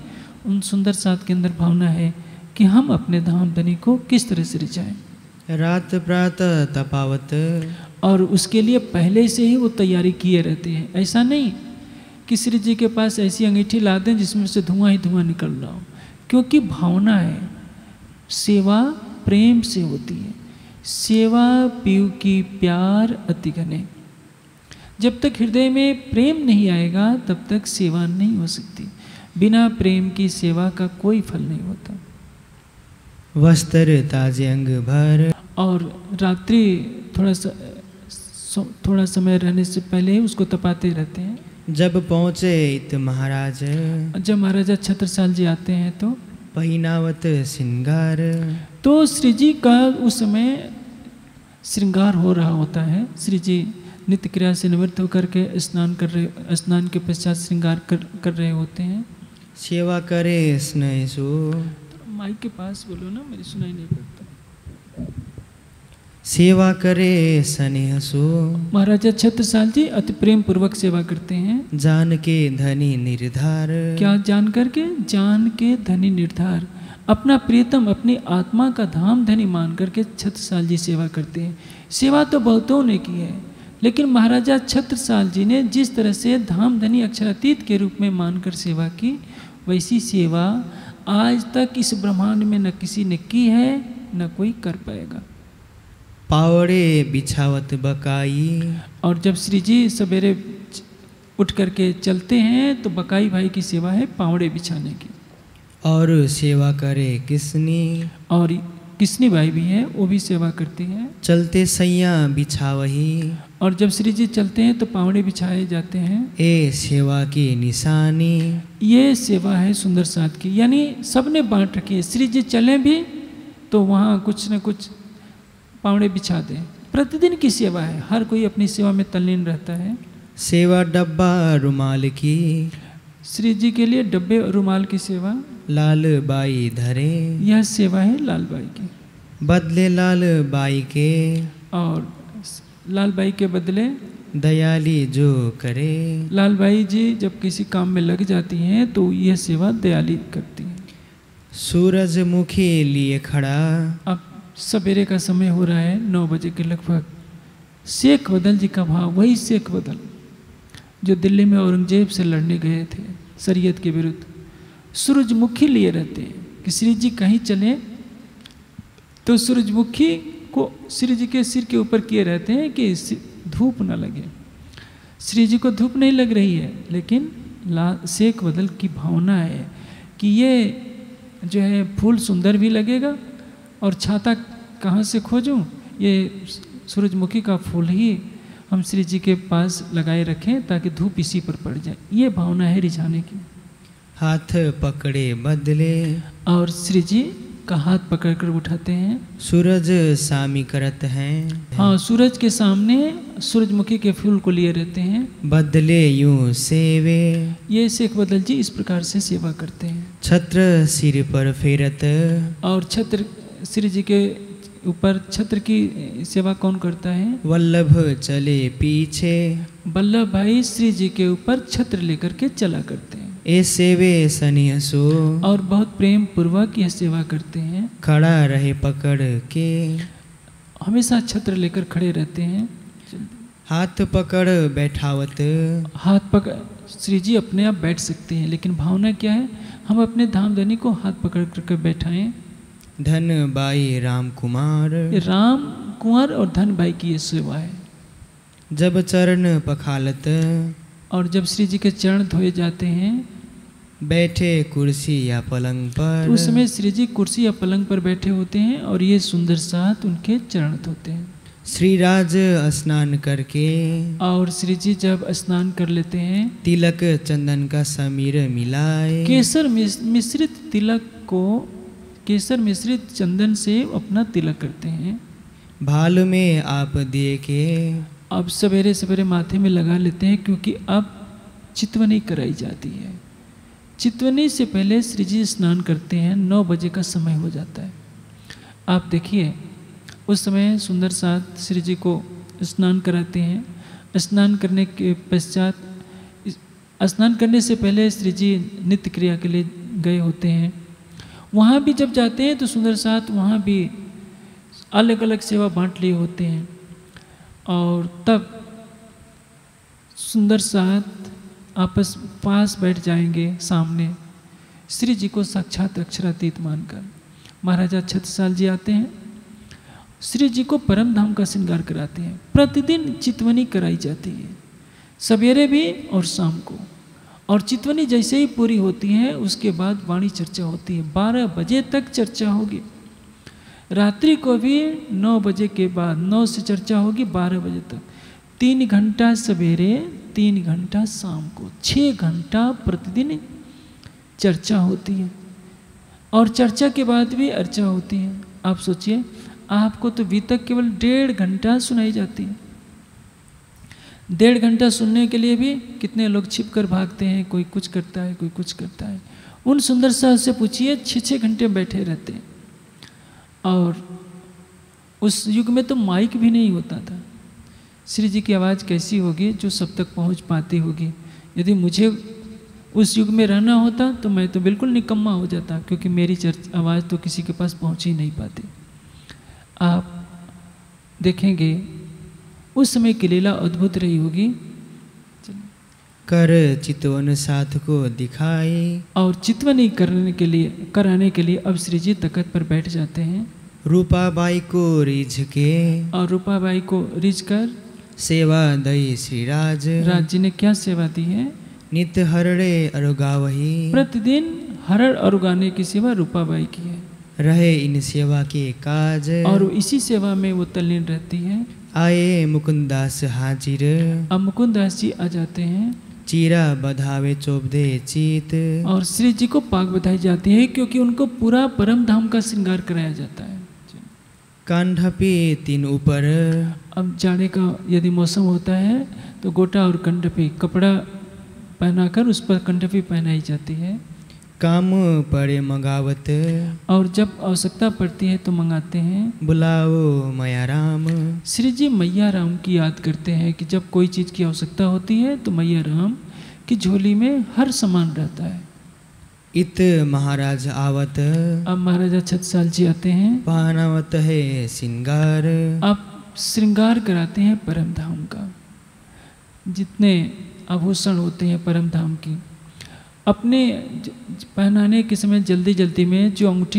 उन सुंदर साथ के अंदर भावना है कि हम अपने धाम धनी को किस तरह से रिझाएं। रात प्रातः तपावत, और उसके लिए पहले से ही वो तैयारी किए रहते हैं। ऐसा नहीं कि श्री जी के पास ऐसी अंगीठी ला दें जिसमें से धुआं ही धुआं निकल रहा हो, क्योंकि भावना है, सेवा प्रेम से होती है। सेवा पीऊ की प्यार अति घने। जब तक हृदय में प्रेम नहीं आएगा तब तक सेवा नहीं हो सकती। बिना प्रेम की सेवा का कोई फल नहीं होता। वस्त्र ताजे अंग भर, और रात्रि थोड़ा सा थोड़ा समय रहने से पहले ही उसको तपाते रहते हैं। जब पहुँचे इत महाराज, जब महाराजा छत्रसाल जी आते हैं तो पहिनावत श्रृंगार, तो श्री जी का उस समय श्रृंगार हो रहा होता है। श्री जी नित्य क्रिया से निवृत्त होकर के स्नान कर रहे स्नान के पश्चात श्रृंगार कर कर रहे होते हैं। सेवा करे स्नेह सो, माइक के पास बोलो ना, मेरी सुनाई नहीं पड़ता। सेवा करे स्नेह सो, महाराजा छत्रसाल जी अति प्रेम पूर्वक सेवा करते हैं। जान के धनी निर्धार, क्या जान करके? जान के धनी निर्धार, अपना प्रियतम अपनी आत्मा का धाम धनी मान करके छत्रसाल जी सेवा करते हैं। सेवा तो बहुतों ने की है, लेकिन महाराजा छत्रसाल जी ने जिस तरह से धाम धनी अक्षरातीत के रूप में मानकर सेवा की, वैसी सेवा आज तक इस ब्रह्मांड में न किसी ने की है न कोई कर पाएगा। पावड़े बिछावत बकाई, और जब श्री जी सवेरे उठ करके चलते हैं तो बकाई भाई की सेवा है पावड़े बिछाने की। और सेवा करे किसनी, और किसनी भाई भी है, वो भी सेवा करती है। चलते सैया बिछावही, और जब श्री जी चलते हैं तो पावड़े बिछाए जाते हैं। ए सेवा की निशानी, ये सेवा है सुंदर साथ की, यानी सबने बांट रखी है। श्री जी चलें भी तो वहाँ कुछ न कुछ पावड़े बिछा दें। प्रतिदिन की सेवा है, हर कोई अपनी सेवा में तल्लीन रहता है। सेवा डब्बा रुमाल की, श्री जी के लिए डब्बे और रुमाल की सेवा। लाल बाई धरे, यह सेवा है लाल बाई की। बदले लाल बाई के, और लाल बाई के बदले दयाली जो करे, लाल बाई जी जब किसी काम में लग जाती हैं तो यह सेवा दयाली करती हैं। सूरजमुखी लिए खड़ा, अब सवेरे का समय हो रहा है, नौ बजे के लगभग। शेख बदल जी का भाव, वही शेख बदल जो दिल्ली में औरंगजेब से लड़ने गए थे शरीयत के विरुद्ध, सूरजमुखी लिए रहते हैं कि श्री जी कहीं चले तो सूरजमुखी को श्री जी के सिर के ऊपर किए रहते हैं कि धूप न लगे। श्री जी को धूप नहीं लग रही है, लेकिन ला शेख बदल की भावना है कि ये जो है फूल सुंदर भी लगेगा, और छाता कहाँ से खोजूं, ये सूरजमुखी का फूल ही हम श्री जी के पास लगाए रखें ताकि धूप इसी पर पड़ जाए। ये भावना है रिझाने की। हाथ पकड़े बदले, और श्री जी का हाथ पकड़कर उठाते हैं। सूरज सामी करत हैं, हाँ, सूरज के सामने सूरजमुखी के फूल को लिए रहते हैं। बदले यूं सेवे, ये शेख बदल जी इस प्रकार से सेवा करते हैं। छत्र सिर पर फेरत, और छत्र श्री जी के ऊपर छत्र की सेवा कौन करता है? वल्लभ चले पीछे, वल्लभ भाई श्री जी के ऊपर छत्र लेकर के चला करते हैं। ए सेवे सनिहसो, और बहुत प्रेम पूर्वक यह सेवा करते हैं। खड़ा रहे पकड़ के, हमेशा छत्र लेकर खड़े रहते हैं। हाथ पकड़ बैठावत, हाथ पकड़ श्री जी अपने आप बैठ सकते हैं, लेकिन भावना क्या है, हम अपने धामधनी को हाथ पकड़ कर बैठाएं। धन बाई राम कुमार, ये राम कुंवर और धन भाई की ये सेवा है। जब चरण पखालत, और जब श्री जी के चरण धोए जाते हैं, बैठे कुर्सी या पलंग पर, तो उस समय श्री जी कुर्सी या पलंग पर बैठे होते हैं और ये सुंदर साथ उनके चरण धोते हैं। श्रीराज स्नान करके, और श्री जी जब स्नान कर लेते हैं, तिलक चंदन का समीर मिलाए, केसर मिश्रित तिलक को केसर मिश्रित चंदन से अपना तिलक करते हैं। भाल में आप दिए के, अब सवेरे सवेरे माथे में लगा लेते हैं, क्योंकि अब चितवनी कराई जाती है। चितवनी से पहले श्री जी स्नान करते हैं, नौ बजे का समय हो जाता है। आप देखिए उस समय सुंदर साथ श्री जी को स्नान कराते हैं। स्नान करने के पश्चात, स्नान करने से पहले श्री जी नित्य क्रिया के लिए गए होते हैं। वहाँ भी जब जाते हैं तो सुंदर साथ वहाँ भी अलग अलग सेवा बांट लिए होते हैं। और तब सुंदर साथ आपस पास बैठ जाएंगे सामने, श्री जी को साक्षात अक्षरातीत मानकर। महाराजा छत्रसाल जी आते हैं, श्री जी को परम धाम का श्रृंगार कराते हैं। प्रतिदिन चितवनी कराई जाती है, सवेरे भी और शाम को। और चितवनी जैसे ही पूरी होती है उसके बाद वाणी चर्चा होती है। बारह बजे तक चर्चा होगी। रात्रि को भी नौ बजे के बाद, नौ से चर्चा होगी बारह बजे तक। तीन घंटा सवेरे, तीन घंटा शाम को, छः घंटा प्रतिदिन चर्चा होती है। और चर्चा के बाद भी अर्चा होती है। आप सोचिए, आपको तो अभी तक केवल डेढ़ घंटा सुनाई जाती है। डेढ़ घंटा सुनने के लिए भी कितने लोग छिप कर भागते हैं, कोई कुछ करता है, कोई कुछ करता है। उन सुंदर साहब से पूछिए, छः छः घंटे बैठे रहते हैं। और उस युग में तो माइक भी नहीं होता था। श्री जी की आवाज़ कैसी होगी जो सब तक पहुंच पाती होगी। यदि मुझे उस युग में रहना होता तो मैं तो बिल्कुल निकम्मा हो जाता, क्योंकि मेरी चर्च आवाज़ तो किसी के पास पहुंच ही नहीं पाती। आप देखेंगे उस समय की लीला अद्भुत रही होगी। कर चितवन साथ को दिखाई। और चितवनी करने के लिए कराने के लिए अब श्री जी तख्त पर बैठ जाते हैं। रूपाबाई को रिझ के, और रूपाबाई को रिझ कर सेवा दई श्रीराज। राज जी ने क्या सेवा दी है? नित हरड़े अरुगावही। प्रतिदिन हरड़ अरुगाने की सेवा रूपाबाई की है। रहे इन सेवा के काज। और इसी सेवा में वो तल्लीन रहती है। आए मुकुंदास हाजिर। अब मुकुंदास जी आ जाते हैं। चीरा बधावे चोपदे चीत। और श्री जी को पाक बधाई जाती है, क्योंकि उनको पूरा परम धाम का श्रृंगार कराया जाता है। कांढपी तीन ऊपर। अब जाने का यदि मौसम होता है तो गोटा और कंडपी कपड़ा पहनाकर उस पर कंडपी पहनाई जाती है। काम पड़े मंगावत। और जब आवश्यकता पड़ती है तो मंगाते हैं। बुलाओ मैया राम। श्री जी मैया राम की याद करते हैं कि जब कोई चीज़ की आवश्यकता होती है तो मैया राम की झोली में हर सामान रहता है। इत महाराज आवत। अब महाराजा छत्रसाल जी आते हैं। पहनावत है श्रृंगार। अब श्रृंगार कराते हैं परम धाम का। जितने आभूषण होते हैं परम धाम की, अपने पहनाने के समय जल्दी जल्दी में जो अंगूठी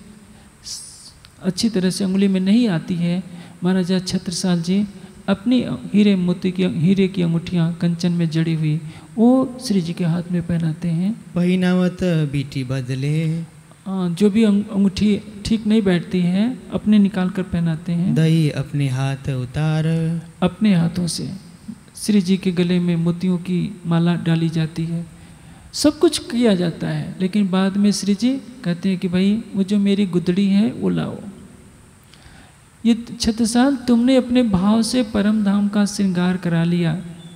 अच्छी तरह से उंगली में नहीं आती है, महाराजा छत्रसाल जी अपनी हीरे मोती की हीरे की अंगूठियाँ कंचन में जड़ी हुई वो श्री जी के हाथ में पहनाते हैं। पहनावत बीटी बदले। जो भी अंगूठी ठीक नहीं बैठती है अपने निकाल कर पहनाते हैं। दही अपने हाथ उतार। अपने हाथों से श्री जी के गले में मोतियों की माला डाली जाती है। सब कुछ किया जाता है, लेकिन बाद में श्री जी कहते हैं कि भाई वो जो मेरी गुदड़ी है वो लाओ। ये छत्रसाल, तुमने अपने भाव से परम धाम का श्रृंगार करा लिया,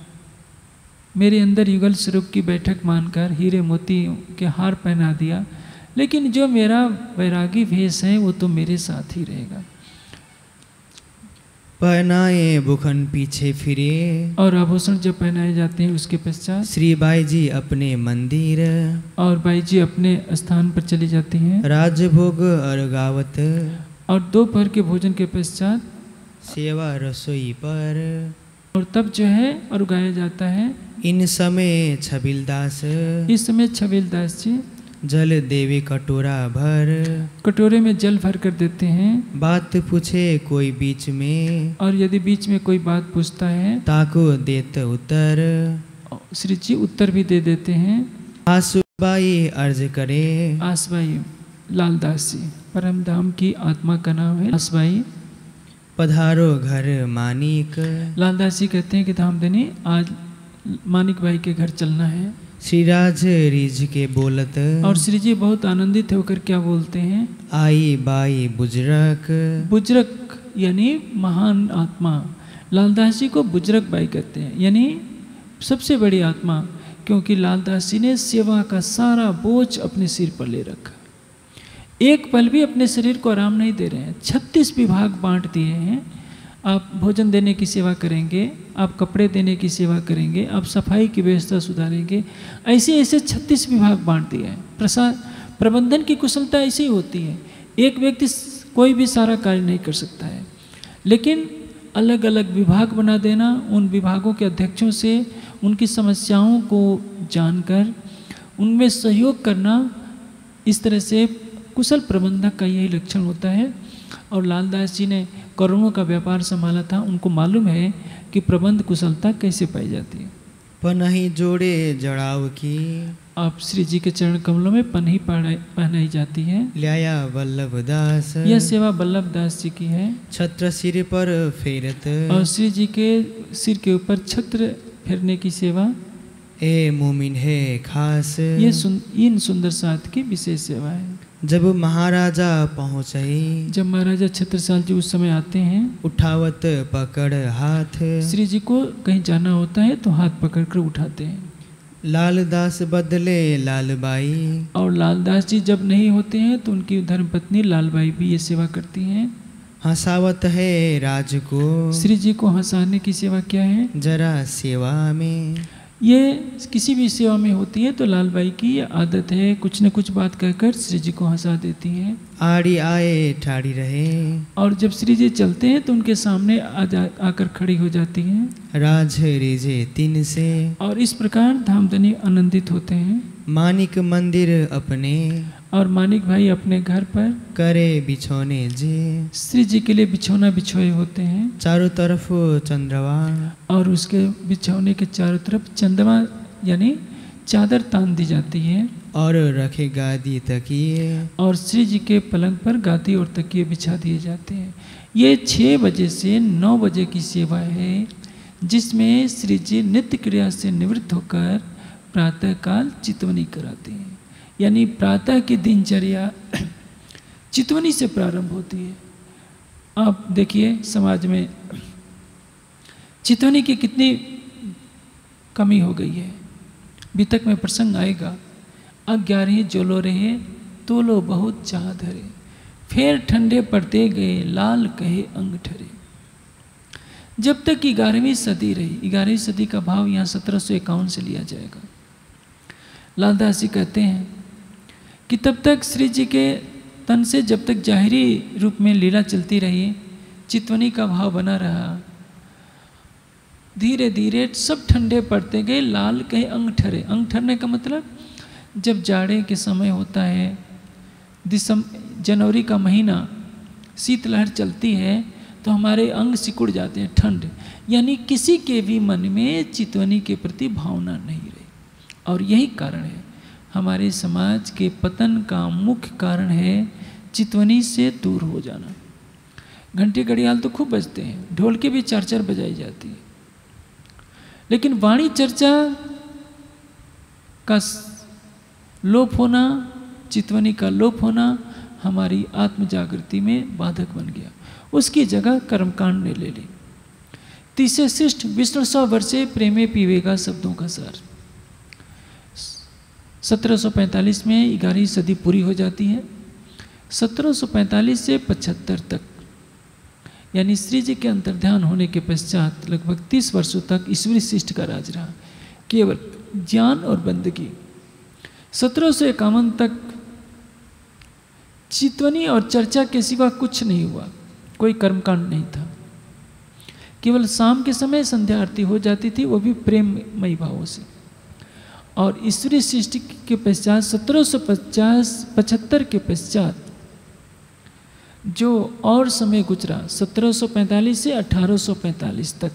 मेरे अंदर युगल स्वरूप की बैठक मानकर हीरे मोती के हार पहना दिया, लेकिन जो मेरा वैरागी भेष है वो तो मेरे साथ ही रहेगा। पहनाए बुखन पीछे फिरे। और आभूषण जब पहनाए जाते हैं उसके पश्चात श्री बाई जी अपने मंदिर। और बाई जी अपने स्थान पर चली जाती हैं। राजभोग अर्गावत। और दोपहर के भोजन के पश्चात सेवा रसोई पर। और तब जो है और गाया जाता है। इन समय छबिलदास। इस समय छबिलदास जी जल देवी कटोरा भर। कटोरे में जल भर कर देते हैं। बात पूछे कोई बीच में। और यदि बीच में कोई बात पूछता है ताको देत उत्तर। श्री जी उत्तर भी दे देते हैं। आसुबाई अर्ज करे। आसबाई लालदास जी, परम धाम की आत्मा का नाम है आसबाई। पधारो घर मानिक। लालदास जी कहते हैं कि धामधनी आज मानिक भाई के घर चलना है। श्रीराज रिझ के बोलत। और श्री जी बहुत आनंदित होकर क्या बोलते हैं? आई बाई बुजरक। बुजरक यानी महान आत्मा। लालदास जी को बुजरक बाई कहते हैं, यानी सबसे बड़ी आत्मा, क्योंकि लालदास जी ने सेवा का सारा बोझ अपने सिर पर ले रखा। एक पल भी अपने शरीर को आराम नहीं दे रहे हैं। छत्तीस विभाग बांट दिए हैं। आप भोजन देने की सेवा करेंगे, आप कपड़े देने की सेवा करेंगे, आप सफाई की व्यवस्था सुधारेंगे। ऐसे ऐसे छत्तीस विभाग बांट दिया है। प्रसाद प्रबंधन की कुशलता ऐसी ही होती है। एक व्यक्ति कोई भी सारा कार्य नहीं कर सकता है, लेकिन अलग अलग विभाग बना देना, उन विभागों के अध्यक्षों से उनकी समस्याओं को जानकर उनमें सहयोग करना, इस तरह से कुशल प्रबंधक का यही लक्षण होता है। और लालदास जी ने करोड़ों का व्यापार संभाला था, उनको मालूम है कि प्रबंध कुशलता कैसे पाई जाती है। पनही जोड़े जड़ाव की, आप श्री जी के चरण कमलों में पनही पहनाई जाती है। ल्याया वल्लभ दास, यह सेवा वल्लभ दास जी की है। छत्र सिर पर फेरत, और श्री जी के सिर के ऊपर छत्र फेरने की सेवा ए मोमिन है खास। ये सुन, इन सुंदर साथ की विशेष सेवा है। जब महाराजा पहुँचे, जब महाराजा छत्रसाल जी उस समय आते हैं, उठावत पकड़ हाथ, श्री जी को कहीं जाना होता है तो हाथ पकड़कर उठाते हैं। लालदास बदले लालबाई, और लालदास जी जब नहीं होते हैं तो उनकी धर्मपत्नी लालबाई भी ये सेवा करती हैं। हंसावत है राज को, श्री जी को हंसाने की सेवा क्या है? जरा सेवा में। ये किसी भी सेवा में होती है तो लालबाई की ये आदत है, कुछ न कुछ बात कहकर श्री जी को हंसा देती हैं। आड़ी आए ठाड़ी रहे, और जब श्री जी चलते हैं तो उनके सामने आ जा आकर खड़ी हो जाती हैं। राज रिजे तीन से, और इस प्रकार धामधनी आनंदित होते हैं। मानिक मंदिर अपने, और मानिक भाई अपने घर पर करे बिछौने जे, श्री जी के लिए बिछौना बिछोए होते हैं। चारों तरफ चंद्रवा, और उसके बिछौने के चारों तरफ चंद्रमा यानी चादर तान दी जाती है। और रखे गादी तकिए, और श्री जी के पलंग पर गादी और तकिए बिछा दिए जाते हैं। ये छः बजे से नौ बजे की सेवा है, जिसमें श्री जी नित्य क्रिया से निवृत्त होकर प्रातःकाल चितवनी कराते हैं। यानी प्रातः की दिनचर्या चितवनी से प्रारंभ होती है। आप देखिए समाज में चितवनी की कितनी कमी हो गई है। बीतक में प्रसंग आएगा, अग्यारह जोलो रहे तोलो बहुत चाह धरे, फिर ठंडे पड़ते गए लाल कहे अंग ठरे। जब तक ग्यारहवीं सदी रही, ग्यारहवीं सदी का भाव यहाँ सत्रह सौ इक्यावन से लिया जाएगा। लालदास जी कहते हैं कि तब तक श्री जी के तन से जब तक जाहिरी रूप में लीला चलती रही, चितवनी का भाव बना रहा, धीरे धीरे सब ठंडे पड़ते गए लाल कहे अंग ठरे। अंग ठरने का मतलब जब जाड़े के समय होता है, दिसंबर जनवरी का महीना शीतलहर चलती है तो हमारे अंग सिकुड़ जाते हैं, ठंड। यानी किसी के भी मन में चितवनी के प्रति भावना नहीं रही। और यही कारण है हमारे समाज के पतन का मुख्य कारण है चितवनी से दूर हो जाना। घंटे घड़ियाल तो खूब बजते हैं, ढोल की भी चार चार बजाई जाती है, लेकिन वाणी चर्चा का लोप होना, चितवनी का लोप होना हमारी आत्म जागृति में बाधक बन गया। उसकी जगह कर्मकांड ने ले ली। तीसरे शिष्ट विष्णु सौ वर्षे प्रेमे पीवेगा शब्दों का सार। सत्रह सौ पैंतालीस में ग्यारहवीं सदी पूरी हो जाती है। सत्रह सौ पैंतालीस से पचहत्तर तक यानी श्री जी के अंतर्ध्यान होने के पश्चात लगभग तीस वर्षों तक ईश्वरी शिष्ट का राज रहा, केवल ज्ञान और बंदगी। सत्रह सौ इक्यावन तक चितवनी और चर्चा के सिवा कुछ नहीं हुआ, कोई कर्मकांड नहीं था। केवल शाम के समय संध्या आरती हो जाती थी, वो भी प्रेममयी भावों से। और ईश्वरी सृष्टि के पश्चात सत्रह सौ पचास पचहत्तर के पश्चात जो और समय गुजरा सत्रह सौ पैंतालीस से अठारह सौ पैंतालीस तक,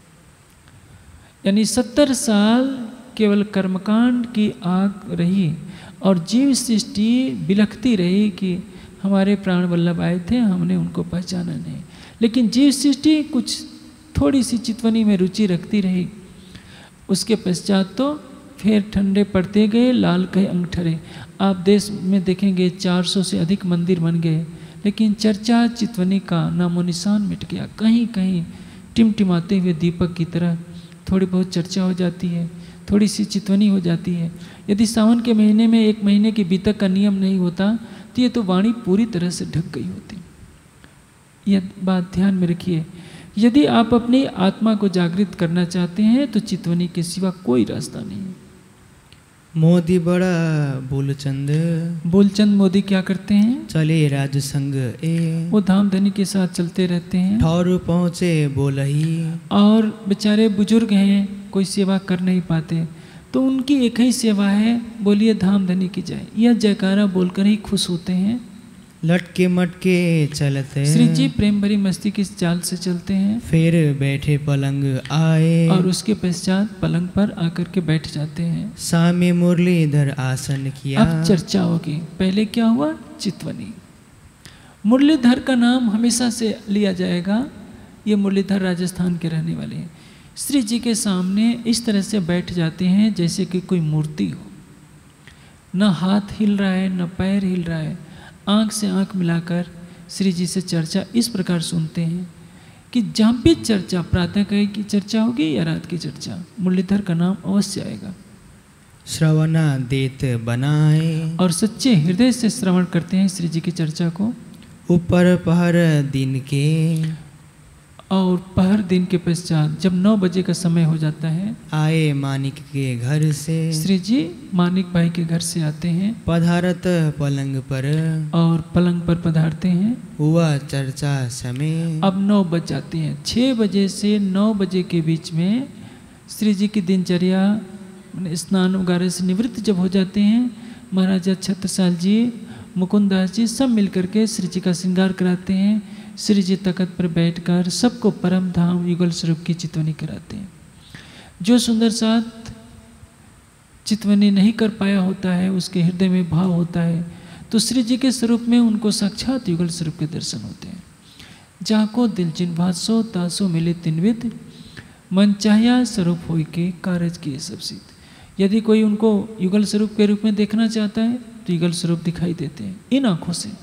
यानी सत्तर साल केवल कर्मकांड की आग रही और जीव सृष्टि बिलखती रही कि हमारे प्राण वल्लभ आए थे, हमने उनको पहचाना नहीं। लेकिन जीव सृष्टि कुछ थोड़ी सी चितवनी में रुचि रखती रही। उसके पश्चात तो फिर ठंडे पड़ते गए लाल कहे अंग ठरे। आप देश में देखेंगे चार सौ से अधिक मंदिर बन गए, लेकिन चर्चा चितवनी का नामो निशान मिट गया। कहीं कहीं टिमटिमाते हुए दीपक की तरह थोड़ी बहुत चर्चा हो जाती है, थोड़ी सी चितवनी हो जाती है। यदि सावन के महीने में एक महीने की बीतक का नियम नहीं होता तो ये तो वाणी पूरी तरह से ढक गई होती। यह बात ध्यान में रखिए। यदि आप अपनी आत्मा को जागृत करना चाहते हैं तो चितवनी के सिवा कोई रास्ता नहीं है। मोदी बड़ा बोलचंद बोलचंद मोदी क्या करते हैं? चले राज संग ए वो धाम धनी के साथ चलते रहते हैं ठौर पहुँचे बोलही। और बेचारे बुजुर्ग हैं, कोई सेवा कर नहीं पाते, तो उनकी एक ही सेवा है, बोलिए धाम धनी की जाए, यह जयकारा बोलकर ही खुश होते हैं। लटके मटके चलते श्री जी प्रेम भरी मस्ती की चाल से चलते हैं, फिर बैठे पलंग आए और उसके पश्चात पलंग पर आकर के बैठ जाते हैं। सामी मुरलीधर आसन किया। अब चर्चा होगी। पहले क्या हुआ? चितवनी। मुरलीधर का नाम हमेशा से लिया जाएगा, ये मुरलीधर राजस्थान के रहने वाले हैं। श्री जी के सामने इस तरह से बैठ जाते हैं जैसे कि कोई मूर्ति हो, न हाथ हिल रहा है न पैर हिल रहा है, आँख से आँख मिलाकर श्री जी से चर्चा इस प्रकार सुनते हैं कि जहाँ भी चर्चा, प्रातः काल की चर्चा होगी या रात की चर्चा, मुरलीधर का नाम अवश्य आएगा। श्रवणा देत बनाए और सच्चे हृदय से श्रवण करते हैं श्री जी की चर्चा को। ऊपर पहर दिन के और पहर दिन के पश्चात जब नौ बजे का समय हो जाता है, आए मानिक के घर से श्री जी मानिक भाई के घर से आते हैं, पधारत पलंग पर और पलंग पर पधारते हैं। हुआ चर्चा समय। अब नौ बज जाते हैं। छः बजे से नौ बजे के बीच में श्री जी की दिनचर्या स्नान वगैरह से निवृत्त जब हो जाते हैं, महाराजा छत्रसाल जी, मुकुंदास जी सब मिलकर के श्री जी का श्रृंगार कराते हैं। श्री जी तख्त पर बैठकर सबको परम धाम युगल स्वरूप की चितवनी कराते हैं। जो सुंदर साथ चितवनी नहीं कर पाया होता है, उसके हृदय में भाव होता है, तो श्री जी के स्वरूप में उनको साक्षात युगल स्वरूप के दर्शन होते हैं। जाको दिल जिन भासो तासो मिले तिनविद, मन चाहिया स्वरूप होई के कारज किए सब सिद्ध। यदि कोई उनको युगल स्वरूप के रूप में देखना चाहता है तो युगल स्वरूप दिखाई देते हैं इन आँखों से।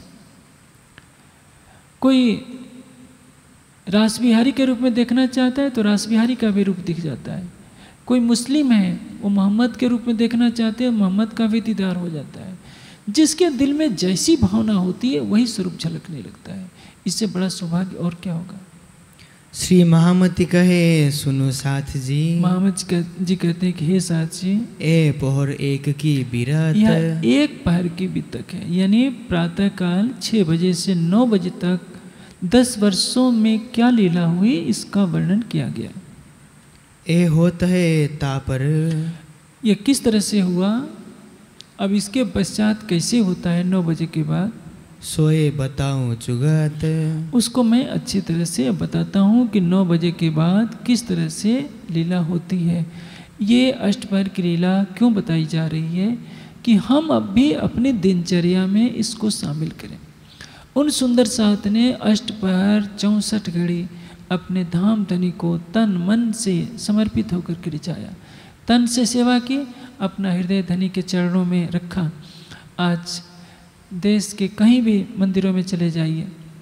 कोई रासबिहारी के रूप में देखना चाहता है तो रासबिहारी का भी रूप दिख जाता है। कोई मुस्लिम है, वो मोहम्मद के रूप में देखना चाहते हैं, मोहम्मद का भी दीदार हो जाता है। जिसके दिल में जैसी भावना होती है वही स्वरूप झलकने लगता है। इससे बड़ा सौभाग्य और क्या होगा। श्री महामती कहे सुनो साथ जी। महामती जी कहते हैं कि हे साथ जी, ए पोहर एक की बिरत, यह एक पहर की बितक है, यानी प्रातः काल छः बजे से नौ बजे तक दस वर्षों में क्या लीला हुई इसका वर्णन किया गया। ए होत है तापर, यह किस तरह से हुआ, अब इसके पश्चात कैसे होता है नौ बजे के बाद, सोए बताऊं जुगत, उसको मैं अच्छी तरह से बताता हूँ कि नौ बजे के बाद किस तरह से लीला होती है। ये अष्टपहर की लीला क्यों बताई जा रही है कि हम अब भी अपनी दिनचर्या में इसको शामिल करें। उन सुंदर साथ ने अष्टपहर चौंसठ घड़ी अपने धाम धनी को तन मन से समर्पित होकर के रिचाया, तन से सेवा की, अपना हृदय धनी के चरणों में रखा। आज देश के कहीं भी मंदिरों में चले जाइए,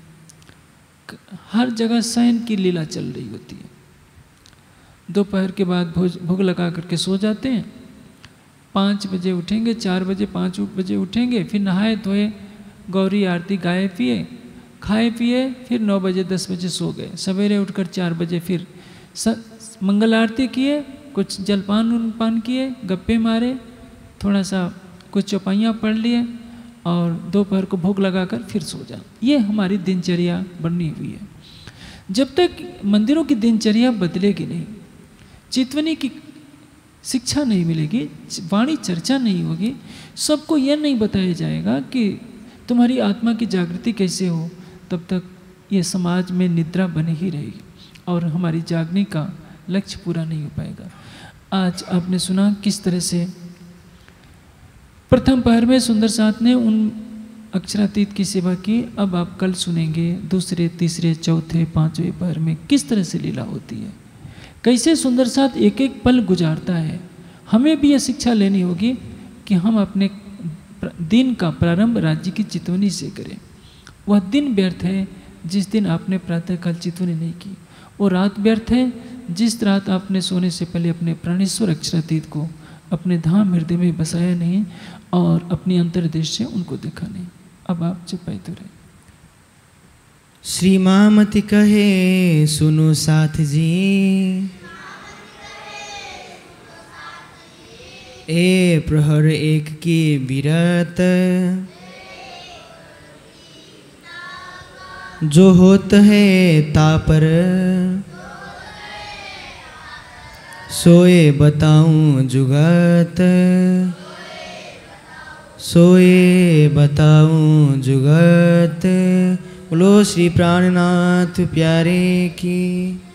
हर जगह शयन की लीला चल रही होती है। दोपहर के बाद भोज भोग लगा करके सो जाते हैं, पाँच बजे उठेंगे, चार बजे पाँच बजे उठेंगे, फिर नहाए धोए, गौरी आरती गाए पिए, खाए पिए, फिर नौ बजे दस बजे सो गए। सवेरे उठकर चार बजे फिर स, मंगल आरती किए, कुछ जलपान उनपान किए, गप्पे मारे, थोड़ा सा कुछ चौपाइयाँ पढ़ लिए और दोपहर को भोग लगाकर फिर सो जाओ। ये हमारी दिनचर्या बनी हुई है। जब तक मंदिरों की दिनचर्या बदलेगी नहीं, चितवनी की शिक्षा नहीं मिलेगी, वाणी चर्चा नहीं होगी, सबको यह नहीं बताया जाएगा कि तुम्हारी आत्मा की जागृति कैसे हो, तब तक ये समाज में निद्रा बनी ही रहेगी और हमारी जागने का लक्ष्य पूरा नहीं हो पाएगा। आज आपने सुना किस तरह से प्रथम पहर में सुंदर साथ ने उन अक्षरातीत की सेवा की। अब आप कल सुनेंगे दूसरे, तीसरे, चौथे, पांचवें पहर में किस तरह से लीला होती है, कैसे सुंदर साथ एक एक पल गुजारता है। हमें भी यह शिक्षा लेनी होगी कि हम अपने दिन का प्रारंभ राज्य की चितवनी से करें। वह दिन व्यर्थ है जिस दिन आपने प्रातःकाल चितवनी नहीं की, वो रात व्यर्थ है जिस रात आपने सोने से पहले अपने प्राणेश्वर अक्षरातीत को अपने धाम हृदय में बसाया नहीं और अपनी अंतर्देश से उनको देखा नहीं। अब आप चुप बैठे रहे। श्री महामति कहे सुनो साथ जी, ए प्रहर एक की विरत, जो होत है तापर, सोए बताऊं जुगत, सोए बताऊं जुगत। बोलो श्री प्राणनाथ प्यारे की।